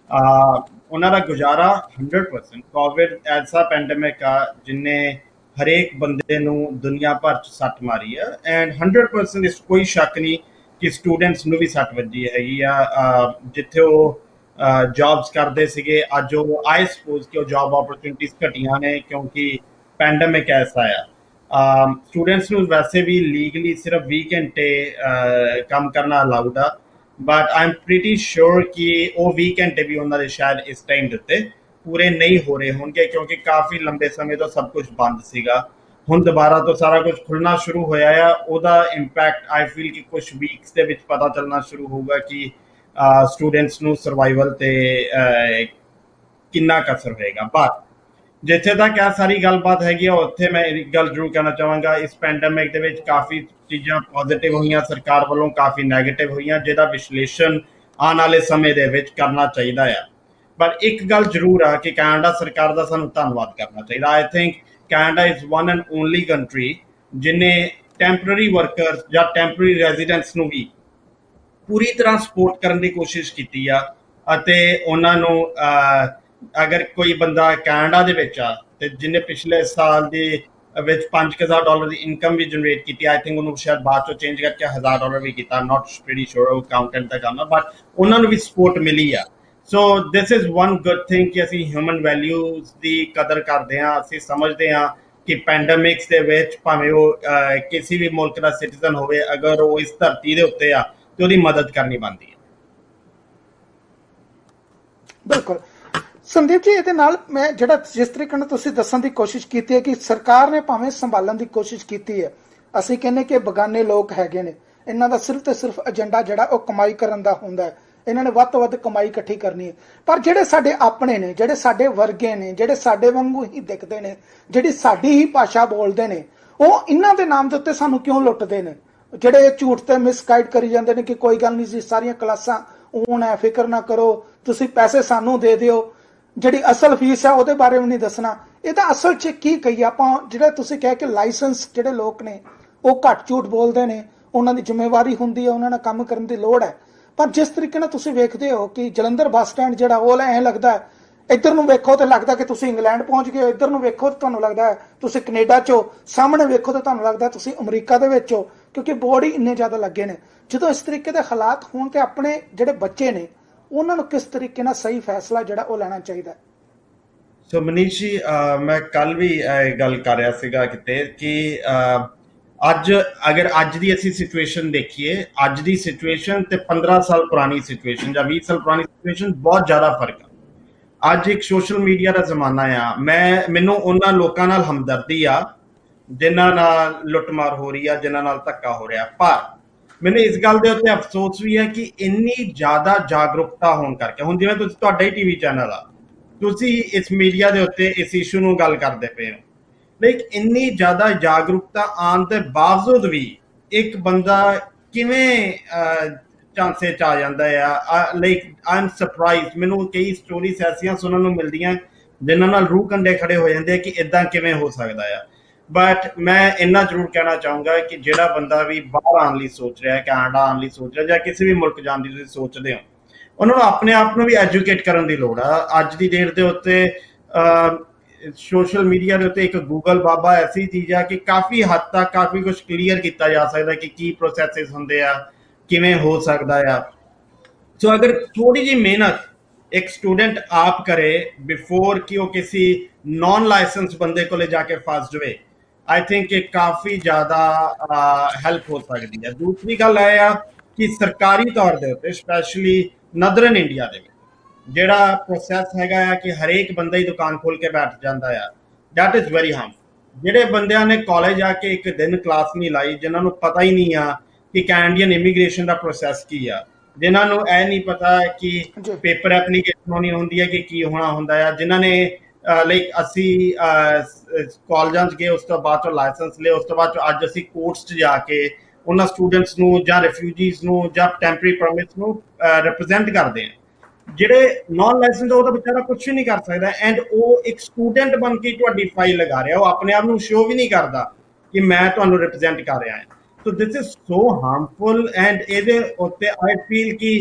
ਉਹਨਾਂ ਦਾ ਗੁਜ਼ਾਰਾ 100% ਕੋਵਿਡ ਐਸਾ ਪੈਂਡੇਮਿਕ ਆ ਜਿਨੇ ਹਰੇਕ ਬੰਦੇ ਨੂੰ ਦੁਨੀਆ ਭਰ ਚ ਸੱਟ ਮਾਰੀ ਆ ਐਂਡ 100% ਇਸ ਕੋਈ ਸ਼ੱਕ ਨਹੀਂ ਕਿ ਸਟੂਡੈਂਟਸ ਨੂੰ ਵੀ ਸੱਟ ਵੱਜੀ ਹੈਗੀ ਆ ਜਿੱਥੇ ਉਹ ਜੌਬਸ ਕਰਦੇ ਸੀਗੇ ਅੱਜ ਉਹ ਆਈ ਸਪੋਜ਼ ਕਿ ਉਹ ਜੌਬ ਓਪਰਚੁਨਿਟੀਜ਼ ਘਟੀਆਂ ਨੇ ਕਿਉਂਕਿ ਪੈਂਡੇਮਿਕ ਐਸਾ ਆ ਸਟੂਡੈਂਟਸ ਨੂੰ ਵੈਸੇ ਵੀ ਲੀਗਲੀ ਸਿਰਫ 20 ਘੰਟੇ ਕੰਮ ਕਰਨਾ ਅਲਾਉਡ ਆ but I am pretty sure ਕਿ ਉਹ 20 ਘੰਟੇ ਵੀ ਉਹਨਾਂ ਦੇ ਸ਼ਾਇਦ ਇਸ ਟਾਈਮ ਦੇ ਉੱਤੇ ਪੂਰੇ ਨਹੀਂ ਹੋ ਰਹੇ ਹੋਣਗੇ ਕਿਉਂਕਿ ਕਾਫੀ ਲੰਬੇ ਸਮੇਂ ਤੋਂ ਸਭ ਕੁਝ ਬੰਦ ਸੀਗਾ ਹੁਣ ਦੁਬਾਰਾ ਤੋਂ ਸਾਰਾ ਕੁਝ ਖੁੱਲਣਾ ਸ਼ੁਰੂ ਹੋਇਆ ਆ ਉਹਦਾ ਇੰਪੈਕਟ ਆਈ ਫੀਲ ਕਿ ਕੁਝ ਵੀਕਸ ਦੇ ਵਿੱਚ ਪਤਾ ਚੱਲਣਾ ਸ਼ੁਰੂ ਹੋਊਗਾ ਕਿ ਸਟੂਡੈਂਟਸ ਨੂੰ ਸਰਵਾਈਵਲ ਤੇ ਕਿੰਨਾ ਕੁ ਅਸਰ ਹੋਏਗਾ ਬਟ ਜਿੱਥੇ ਤੱਕ ਇਹ ਸਾਰੀ ਗੱਲਬਾਤ ਹੈਗੀ ਆ ਉੱਥੇ ਮੈਂ ਇੱਕ ਗੱਲ ਜ਼ਰੂਰ ਕਹਿਣਾ ਚਾਹਾਂਗਾ ਇਸ ਪੈਂਡੇਮਿਕ ਦੇ ਵਿੱਚ ਕਾਫੀ ਚੀਜ਼ਾਂ ਪੋਜ਼ਿਟਿਵ ਹੋਈਆਂ ਸਰਕਾਰ ਵੱਲੋਂ ਕਾਫੀ ਨੈਗੇਟਿਵ ਹੋਈਆਂ ਜਿਹਦਾ ਵਿਸ਼ਲੇਸ਼ਣ ਆਉਣ ਵਾਲੇ ਸਮੇਂ ਦੇ ਵਿੱਚ ਕਰਨਾ ਚਾਹੀਦਾ ਆ ਪਰ ਇੱਕ ਗੱਲ ਜ਼ਰੂਰ ਆ ਕਿ ਕੈਨੇਡਾ ਸਰਕਾਰ ਦਾ ਸਾਨੂੰ ਧੰਨਵਾਦ ਕਰਨਾ ਚਾਹੀਦਾ I think Canada is one and only country ਜਿਨੇ ਟੈਂਪਰੇਰੀ ਵਰਕਰਸ ਜਾਂ ਟੈਂਪਰੇਰੀ ਰੈਜ਼ੀਡੈਂਟਸ ਨੂੰ ਵੀ ਪੂਰੀ ਤਰ੍ਹਾਂ ਸਪੋਰਟ ਕਰਨ ਦੀ ਕੋਸ਼ਿਸ਼ ਕੀਤੀ ਆ ਅਤੇ ਉਹਨਾਂ ਨੂੰ ਅਗਰ ਕੋਈ ਬੰਦਾ ਕੈਨੇਡਾ ਦੇ ਵਿੱਚ ਆ ਤੇ ਜਿਹਨੇ ਪਿਛਲੇ ਸਾਲ ਦੇ ਵਿੱਚ $5,000 ਦੀ ਇਨਕਮ ਵੀ ਜਨਰੇਟ ਕੀਤੀ ਆਈ ਥਿੰਕ ਉਹਨੂੰ ਸ਼ਾਇਦ ਬਾਅਦ ਚੋਂ ਚੇਂਜ ਕਰਕੇ $1,000 ਵੀ ਕੀਤਾ ਨਾਟ ਪ੍ਰੀਟੀ ਸ਼ੋਰ ਉਹ ਅਕਾਊਂਟੈਂਟ ਦਾ ਕੰਮ ਆ ਬਟ ਉਹਨਾਂ ਨੂੰ ਵੀ ਸਪੋਰਟ ਮਿਲੀ ਆ so this is one good thing ਕਿ ਅਸੀਂ ਹਿਊਮਨ ਵੈਲਿਊਜ਼ ਦੀ ਕਦਰ ਕਰਦੇ ਹਾਂ ਅਸੀਂ ਸਮਝਦੇ ਹਾਂ ਕਿ ਪੈਂਡੇਮਿਕਸ ਦੇ ਵਿੱਚ ਭਾਵੇਂ ਉਹ ਕਿਸੇ ਵੀ ਮੁਲਕ ਦਾ ਸਿਟੀਜ਼ਨ ਹੋਵੇ ਅਗਰ ਉਹ ਇਸ ਧਰਤੀ ਦੇ ਉੱਤੇ ਆ ਤੇ ਉਹਦੀ ਮਦਦ ਕਰਨੀ ਬਣਦੀ ਹੈ ਬਿਲਕੁਲ ਸੰਦੀਪ ਜੀ ਇਹਦੇ ਨਾਲ ਮੈਂ ਜਿਹੜਾ ਜਿਸ ਤਰੀਕੇ ਨਾਲ ਤੁਸੀਂ ਦੱਸਣ ਦੀ ਕੋਸ਼ਿਸ਼ ਕੀਤੀ ਹੈ ਕਿ ਸਰਕਾਰ ਨੇ ਭਾਵੇਂ ਸੰਭਾਲਣ ਦੀ ਕੋਸ਼ਿਸ਼ ਕੀਤੀ ਹੈ ਅਸੀਂ ਕਹਿੰਦੇ ਕਿ ਬਗਾਨੇ ਲੋਕ ਹੈਗੇ ਨੇ ਇਹਨਾਂ ਦਾ ਸਿਰਫ ਤੇ ਸਿਰਫ ਏਜੰਡਾ ਜਿਹੜਾ ਉਹ ਕਮਾਈ ਕਰਨ ਦਾ ਹੁੰਦਾ ਹੈ ਇਹਨਾਂ ਨੇ ਵੱਧ ਤੋਂ ਵੱਧ ਕਮਾਈ ਇਕੱਠੀ ਕਰਨੀ ਹੈ ਪਰ ਜਿਹੜੇ ਸਾਡੇ ਆਪਣੇ ਨੇ ਜਿਹੜੇ ਸਾਡੇ ਵਰਗੇ ਨੇ ਜਿਹੜੇ ਸਾਡੇ ਵਾਂਗੂ ਹੀ ਦਿਖਦੇ ਨੇ ਜਿਹੜੀ ਸਾਡੀ ਹੀ ਭਾਸ਼ਾ ਬੋਲਦੇ ਨੇ ਉਹ ਇਹਨਾਂ ਦੇ ਨਾਮ ਦੇ ਉੱਤੇ ਸਾਨੂੰ ਕਿਉਂ ਲੁੱਟਦੇ ਨੇ ਜਿਹੜੇ ਝੂਠ ਤੇ ਮਿਸਗਾਈਡ ਕਰੀ ਜਾਂਦੇ ਨੇ ਕਿ ਕੋਈ ਗੱਲ ਨਹੀਂ ਜੀ ਸਾਰੀਆਂ ਕਲਾਸਾਂ ਓਨ ਹੈ ਫਿਕਰ ਨਾ ਕਰੋ ਤੁਸੀਂ ਪੈਸੇ ਸਾਨੂੰ ਦੇ ਦਿਓ ਜਿਹੜੀ ਅਸਲ ਫੀਸ ਹੈ ਉਹਦੇ ਬਾਰੇ ਵੀ ਨਹੀਂ ਦੱਸਣਾ ਇਹਦਾ ਅਸਲ 'ਚ ਕੀ ਕਹੀਏ ਆਪਾਂ ਜਿਹੜਾ ਤੁਸੀਂ ਕਹਿ ਕੇ ਲਾਇਸੈਂਸ ਜਿਹੜੇ ਲੋਕ ਨੇ ਉਹ ਘੱਟ ਝੂਠ ਬੋਲਦੇ ਨੇ ਉਹਨਾਂ ਦੀ ਜ਼ਿੰਮੇਵਾਰੀ ਹੁੰਦੀ ਹੈ ਉਹਨਾਂ ਨਾਲ ਕੰਮ ਕਰਨ ਦੀ ਲੋੜ ਹੈ ਪਰ ਜਿਸ ਤਰੀਕੇ ਨਾਲ ਤੁਸੀਂ ਵੇਖਦੇ ਹੋ ਕਿ ਜਲੰਧਰ ਬੱਸ ਸਟੈਂਡ ਜਿਹੜਾ ਉਹ ਐਂ ਲੱਗਦਾ ਇੱਧਰ ਨੂੰ ਵੇਖੋ ਤੇ ਲੱਗਦਾ ਕਿ ਤੁਸੀਂ ਇੰਗਲੈਂਡ ਪਹੁੰਚ ਗਏ ਹੋ ਇੱਧਰ ਨੂੰ ਵੇਖੋ ਤੇ ਤੁਹਾਨੂੰ ਲੱਗਦਾ ਤੁਸੀਂ ਕੈਨੇਡਾ 'ਚੋਂ ਸਾਹਮਣੇ ਵੇਖੋ ਤੇ ਤੁਹਾਨੂੰ ਲੱਗਦਾ ਤੁਸੀਂ ਅਮਰੀਕਾ ਦੇ ਵਿੱਚ ਹੋ ਕਿਉਂਕਿ ਬੋਰਡ ਹੀ ਇੰਨੇ ਜ਼ਿਆਦਾ ਲੱਗੇ ਨੇ ਜਦੋਂ ਇਸ ਤਰੀਕੇ ਦੇ ਹਾਲਾਤ ਹੋਣ ਤੇ ਆਪਣੇ ਜਿਹੜੇ ਬੱਚੇ ਨੇ ਉਹਨਾਂ ਨੂੰ ਕਿਸ ਤਰੀਕੇ ਨਾਲ ਸਹੀ ਫੈਸਲਾ ਜਿਹੜਾ ਉਹ ਲੈਣਾ ਚਾਹੀਦਾ ਸੋ ਮਨੀਸ਼ ਜੀ ਮੈਂ ਕੱਲ ਵੀ ਗੱਲ ਕਰ ਰਿਹਾ ਸੀਗਾ ਕਿਤੇ ਕਿ ਅੱਜ ਅਗਰ ਅੱਜ ਦੀ ਅਸੀਂ ਸਿਚੁਏਸ਼ਨ ਦੇਖੀਏ ਅੱਜ ਦੀ ਸਿਚੁਏਸ਼ਨ ਤੇ 15 ਸਾਲ ਪੁਰਾਣੀ ਸਿਚੁਏਸ਼ਨ ਜਾਂ 20 ਸਾਲ ਪੁਰਾਣੀ ਸਿਚੁਏਸ਼ਨ ਬਹੁਤ ਜ਼ਿਆਦਾ ਫਰਕ ਆ ਅੱਜ ਇੱਕ ਸੋਸ਼ਲ ਮੀਡੀਆ ਦਾ ਜ਼ਮਾਨਾ ਆ ਮੈਨੂੰ ਉਹਨਾਂ ਲੋਕਾਂ ਨਾਲ ਹਮਦਰਦੀ ਆ ਜਿਨ੍ਹਾਂ ਨਾਲ ਲੁੱਟਮਾਰ ਹੋ ਰਹੀ ਆ ਜਿਨ੍ਹਾਂ ਨਾਲ ਧੱਕਾ ਹੋ ਰਿਹਾ ਪਰ ਮੈਨੂੰ ਇਸ ਗੱਲ ਦੇ ਉੱਤੇ ਅਫਸੋਸ ਵੀ ਹੈ ਕਿ ਇੰਨੀ ਜ਼ਿਆਦਾ ਜਾਗਰੂਕਤਾ ਹੋਣ ਕਰਕੇ ਹੁਣ ਜਿਵੇਂ ਤੁਸੀਂ ਤੁਹਾਡਾ ਹੀ ਟੀਵੀ ਚੈਨਲ ਆ ਤੁਸੀਂ ਇਸ ਮੀਡੀਆ ਦੇ ਉੱਤੇ ਇਸ ਇਸ਼ੂ ਨੂੰ ਗੱਲ ਕਰਦੇ ਪਏ ਹੋ ਲਾਈਕ ਇੰਨੀ ਜ਼ਿਆਦਾ ਜਾਗਰੂਕਤਾ ਆਉਣ ਦੇ ਬਾਵਜੂਦ ਵੀ ਇੱਕ ਬੰਦਾ ਕਿਵੇਂ ਚਾਂਸੇ ਚ ਆ ਜਾਂਦਾ ਆ ਲਾਈਕ ਆਈ ਐਮ ਸਰਪ੍ਰਾਈਜ਼ ਮੈਨੂੰ ਕਈ ਸਟੋਰੀਜ਼ ਐਸੀਆਂ ਸੁਣਨ ਨੂੰ ਮਿਲਦੀਆਂ ਜਿਨ੍ਹਾਂ ਨਾਲ ਰੂਹ ਕੰਡੇ ਖੜੇ ਹੋ ਜਾਂਦੇ ਆ ਕਿ ਇਦਾਂ ਕਿਵੇਂ ਹੋ ਸਕਦਾ ਆ ਬਟ ਮੈਂ ਇੰਨਾ ਜ਼ਰੂਰ ਕਹਿਣਾ ਚਾਹੂੰਗਾ ਕਿ ਜਿਹੜਾ ਬੰਦਾ ਵੀ ਬਾਹਰ ਆਉਣ ਲਈ ਸੋਚ ਰਿਹਾ ਕੈਨੇਡਾ ਆਉਣ ਲਈ ਸੋਚ ਰਿਹਾ ਜਾਂ ਕਿਸੇ ਵੀ ਮੁਲਕ ਜਾਣ ਦੀ ਤੁਸੀਂ ਸੋਚਦੇ ਹੋ ਉਹਨਾਂ ਨੂੰ ਆਪਣੇ ਆਪ ਨੂੰ ਵੀ ਐਜੂਕੇਟ ਕਰਨ ਦੀ ਲੋੜ ਆ ਅੱਜ ਦੀ ਡੇਟ ਦੇ ਉੱਤੇ ਸੋਸ਼ਲ ਮੀਡੀਆ ਦੇ ਉੱਤੇ ਇੱਕ ਗੂਗਲ ਬਾਬਾ ਐਸੀ ਚੀਜ਼ ਆ ਕਿ ਕਾਫੀ ਹੱਦ ਤੱਕ ਕਾਫੀ ਕੁਝ ਕਲੀਅਰ ਕੀਤਾ ਜਾ ਸਕਦਾ ਕਿ ਕੀ ਪ੍ਰੋਸੈਸਿਸ ਹੁੰਦੇ ਆ ਕਿਵੇਂ ਹੋ ਸਕਦਾ ਆ ਸੋ ਅਗਰ ਥੋੜੀ ਜਿਹੀ ਮਿਹਨਤ ਇੱਕ ਸਟੂਡੈਂਟ ਆਪ ਕਰੇ ਬਿਫੋਰ ਕਿ ਉਹ ਕਿਸੇ ਨॉन ਲਾਇਸੈਂਸ ਬੰਦੇ ਕੋਲੇ ਜਾ ਕੇ ਫਸ ਜਾਵੇ ਆਈ ਥਿੰਕ ਇਹ ਕਾਫੀ ਜ਼ਿਆਦਾ ਹੈਲਪ ਹੋ ਸਕਦੀ ਹੈ ਦੂਸਰੀ ਗੱਲ ਇਹ ਆ ਕਿ ਸਰਕਾਰੀ ਤੌਰ ਦੇ ਉੱਤੇ ਸਪੈਸ਼ਲੀ ਨਦਰਨ ਇੰਡੀਆ ਦੇ ਵਿੱਚ ਜਿਹੜਾ ਪ੍ਰੋਸੈਸ ਹੈਗਾ ਆ ਕਿ ਹਰੇਕ ਬੰਦਾ ਹੀ ਦੁਕਾਨ ਖੋਲ ਕੇ ਬੈਠ ਜਾਂਦਾ ਆ ਦੈਟ ਇਜ਼ ਵੈਰੀ ਹਾਰਮਫੁਲ ਜਿਹੜੇ ਬੰਦਿਆਂ ਨੇ ਕਾਲਜ ਆ ਕੇ ਇੱਕ ਦਿਨ ਕਲਾਸ ਨਹੀਂ ਲਾਈ ਜਿਨ੍ਹਾਂ ਨੂੰ ਪਤਾ ਹੀ ਨਹੀਂ ਆ ਕਿ ਕੈਨੇਡੀਅਨ ਇਮੀਗ੍ਰੇਸ਼ਨ ਦਾ ਪ੍ਰੋਸੈਸ ਕੀ ਆ ਜਿਨ੍ਹਾਂ ਨੂੰ ਇਹ ਨਹੀਂ ਪਤਾ ਕਿ ਪੇਪਰ ਐਪਲੀਕੇਸ਼ਨ ਹੋਣੀ ਹੁੰਦੀ ਹੈ ਕਿ ਕੀ ਹੋਣਾ ਹੁੰਦਾ ਆ ਜਿਨ੍ਹਾਂ ਨੇ ਲਾਈਕ ਅਸੀਂ ਕਾਲਜਾਂ 'ਚ ਗਏ ਉਸ ਤੋਂ ਬਾਅਦ ਚੋਂ ਲਾਇਸੈਂਸ ਲਏ ਉਸ ਤੋਂ ਬਾਅਦ ਚੋਂ ਅੱਜ ਅਸੀਂ ਕੋਰਟਸ 'ਚ ਜਾ ਕੇ ਉਹਨਾਂ ਸਟੂਡੈਂਟਸ ਨੂੰ ਜਾਂ ਰਿਫਿਊਜੀਜ਼ ਨੂੰ ਜਾਂ ਟੈਂਪਰੇਰੀ ਪਰਮਿਟਸ ਨੂੰ ਰਿਪਰੈਜ਼ੈਂਟ ਕਰਦੇ ਆ ਜਿਹੜੇ ਨॉन ਲਾਇਸੈਂਸ ਉਹ ਤਾਂ ਵਿਚਾਰਾ ਕੁਝ ਵੀ ਨਹੀਂ ਕਰ ਸਕਦਾ ਐਂਡ ਉਹ ਇੱਕ ਸਟੂਡੈਂਟ ਬਣ ਕੇ ਤੁਹਾਡੀ ਫਾਈਲ ਲਗਾ ਰਿਹਾ ਉਹ ਆਪਣੇ ਆਪ ਨੂੰ ਸ਼ੋ ਵੀ ਨਹੀਂ ਕਰਦਾ ਕਿ ਮੈਂ ਤੁਹਾਨੂੰ ਰਿਪਰੈਜ਼ੈਂਟ ਕਰ ਰਿਹਾ ਹਾਂ so this is so harmful and ਇਹਦੇ ਉੱਤੇ ਆਈ ਫੀਲ ਕਿ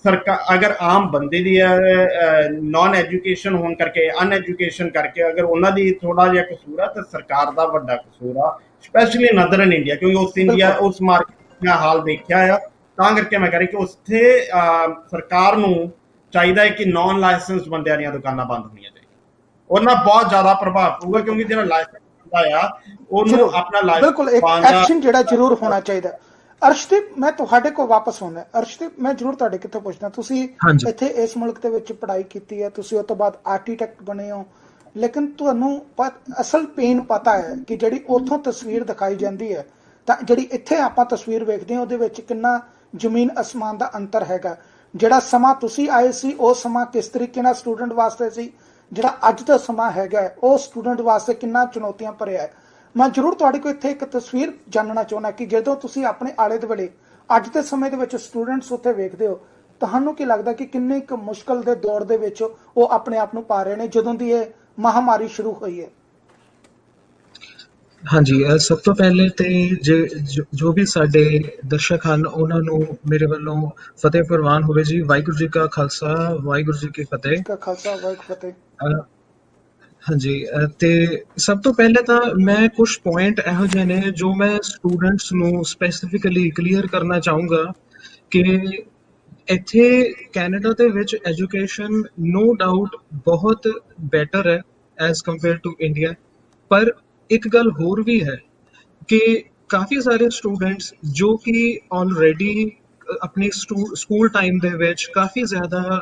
ਸਰਕਾਰ ਅਗਰ ਆਮ ਬੰਦੇ ਦੀ ਨੌਨ ਐਜੂਕੇਸ਼ਨ ਹੋਣ ਕਰਕੇ, ਅਨਐਜੂਕੇਸ਼ਨ ਕਰਕੇ ਅਗਰ ਉਹਨਾਂ ਦੀ ਥੋੜਾ ਜਿਹਾ ਕਸੂਰ ਆ ਤਾਂ ਸਰਕਾਰ ਦਾ ਵੱਡਾ ਕਸੂਰ ਆ, ਸਪੈਸ਼ਲੀ ਨਦਰਨ ਇੰਡੀਆ, ਕਿਉਂਕਿ ਉਸ ਇੰਡੀਆ ਉਸ ਮਾਰਕੀਟ ਦਾ ਹਾਲ ਦੇਖਿਆ ਆ। ਤਾਂ ਕਰਕੇ ਮੈਂ ਕਹਿ ਰਿਹਾ ਕਿ ਉੱਥੇ ਸਰਕਾਰ ਨੂੰ ਚਾਹੀਦਾ ਹੈ ਕਿ ਨੌਨ ਲਾਇਸੈਂਸ ਬੰਦਿਆਂ ਦੀਆਂ ਦੁਕਾਨਾਂ ਬੰਦ ਹੋਣੀਆਂ ਚਾਹੀਦੀਆਂ। ਉਹਨਾਂ ਬਹੁਤ ਜ਼ਿਆਦਾ ਪ੍ਰਭਾਵ ਪਊਗਾ, ਕਿਉਂਕਿ ਜਿਹੜਾ ਲਾਇਸੈਂਸ ਹੁੰਦਾ ਆ ਉਹਨੂੰ ਆਪਣਾ ਬਿਲਕੁਲ ਇੱਕ ਐਕਸ਼ਨ ਜਿਹੜਾ ਜ਼ਰੂਰ ਹੋਣਾ ਚਾਹੀਦਾ। ਅਰਸ਼ਦੀਪ, ਮੈਂ ਤੁਹਾਡੇ ਕੋਲ ਵਾਪਸ ਆਉਣਾ। ਅਰਸ਼ਦੀਪ, ਮੈਂ ਜ਼ਰੂਰ ਤੁਹਾਡੇ ਕਿੱਥੋਂ ਪੁੱਛਣਾ, ਤੁਸੀਂ ਇੱਥੇ ਇਸ ਮੁਲਕ ਦੇ ਵਿੱਚ ਪੜ੍ਹਾਈ ਕੀਤੀ ਹੈ, ਤੁਸੀਂ ਉਸ ਤੋਂ ਬਾਅਦ ਆਰਕੀਟੈਕਟ ਬਣੇ ਹੋ, ਲੇਕਿਨ ਤੁਹਾਨੂੰ ਅਸਲ ਪੇਨ ਪਤਾ ਹੈ ਕਿ ਜਿਹੜੀ ਉੱਥੋਂ ਤਸਵੀਰ ਦਿਖਾਈ ਜਾਂਦੀ ਹੈ ਤਾਂ ਜਿਹੜੀ ਇੱਥੇ ਆਪਾਂ ਤਸਵੀਰ ਵੇਖਦੇ ਹਾਂ ਉਹਦੇ ਵਿੱਚ ਕਿੰਨਾ ਜ਼ਮੀਨ ਅਸਮਾਨ ਦਾ ਅੰਤਰ ਹੈਗਾ। ਜਿਹੜਾ ਸਮਾਂ ਤੁਸੀਂ ਆਏ ਸੀ ਉਹ ਸਮਾਂ ਕਿਸ ਤਰੀਕੇ ਨਾਲ ਸਟੂਡੈਂਟ ਵਾਸਤੇ ਸੀ, ਜਿਹੜਾ ਅੱਜ ਦਾ ਸਮਾਂ ਹੈਗਾ ਉਹ ਸਟੂਡੈਂਟ ਵਾਸਤੇ ਕਿੰਨਾ ਚੁਣੌਤੀਆਂ ਭਰਿਆ ਹੈ। ਮੈਂ ਜ਼ਰੂਰ ਤੁਹਾਡੇ ਕੋਲ ਇੱਥੇ ਇੱਕ ਤਸਵੀਰ ਜਾਣਨਾ ਚਾਹੁੰਦਾ ਕਿ ਜਦੋਂ ਤੁਸੀਂ ਆਪਣੇ ਆਲੇ ਦੁਆਲੇ ਅੱਜ ਦੇ ਸਮੇਂ ਦੇ ਵਿੱਚ ਸਟੂਡੈਂਟਸ ਉੱਥੇ ਵੇਖਦੇ ਹੋ, ਤੁਹਾਨੂੰ ਕੀ ਲੱਗਦਾ ਕਿ ਕਿੰਨੇ ਇੱਕ ਮੁਸ਼ਕਲ ਦੇ ਦੌਰ ਦੇ ਵਿੱਚ ਉਹ ਆਪਣੇ ਆਪ ਨੂੰ ਪਾ ਰਹੇ ਨੇ ਜਦੋਂ ਦੀ ਇਹ ਮਹਾਮਾਰੀ ਸ਼ੁਰੂ ਹੋਈ ਹੈ? ਹਾਂਜੀ, ਸਭ ਤੋਂ ਪਹਿਲੇ ਤੇ ਜੋ ਵੀ ਸਾਡੇ ਦਰਸ਼ਕ ਹਨ ਉਹਨਾਂ ਨੂੰ ਮੇਰੇ ਵੱਲੋਂ ਫਤਿਹ ਪ੍ਰਵਾਨ ਹੋਵੇ ਜੀ। ਵਾਹਿਗੁਰੂ ਜੀ ਕਾ ਖਾਲਸਾ, ਵਾਹਿਗੁਰੂ ਜੀ ਕੀ ਫਤਿਹ। ਖਾਲਸਾ, ਵਾਹਿਗੁਰੂ ਫਤਿਹ। ਹਾਂਜੀ, ਤੇ ਸਭ ਤੋਂ ਪਹਿਲੇ ਤਾਂ ਮੈਂ ਕੁਝ ਪੁਆਇੰਟ ਇਹੋ ਜਿਹੇ ਨੇ ਜੋ ਮੈਂ ਸਟੂਡੈਂਟਸ ਨੂੰ ਸਪੈਸੀਫਿਕਲੀ ਕਲੀਅਰ ਕਰਨਾ ਚਾਹੂੰਗਾ ਕਿ ਇੱਥੇ ਕੈਨੇਡਾ ਦੇ ਵਿੱਚ ਐਜੂਕੇਸ਼ਨ ਨੋ ਡਾਊਟ ਬਹੁਤ ਬੈਟਰ ਹੈ ਐਜ਼ ਕੰਪੇਅਰ ਟੂ ਇੰਡੀਆ। ਪਰ ਇੱਕ ਗੱਲ ਹੋਰ ਵੀ ਹੈ ਕਿ ਕਾਫੀ ਸਾਰੇ ਸਟੂਡੈਂਟਸ ਜੋ ਕਿ ਆਲਰੇਡੀ ਆਪਣੀ ਸਕੂਲ ਟਾਈਮ ਦੇ ਵਿੱਚ ਕਾਫੀ ਜ਼ਿਆਦਾ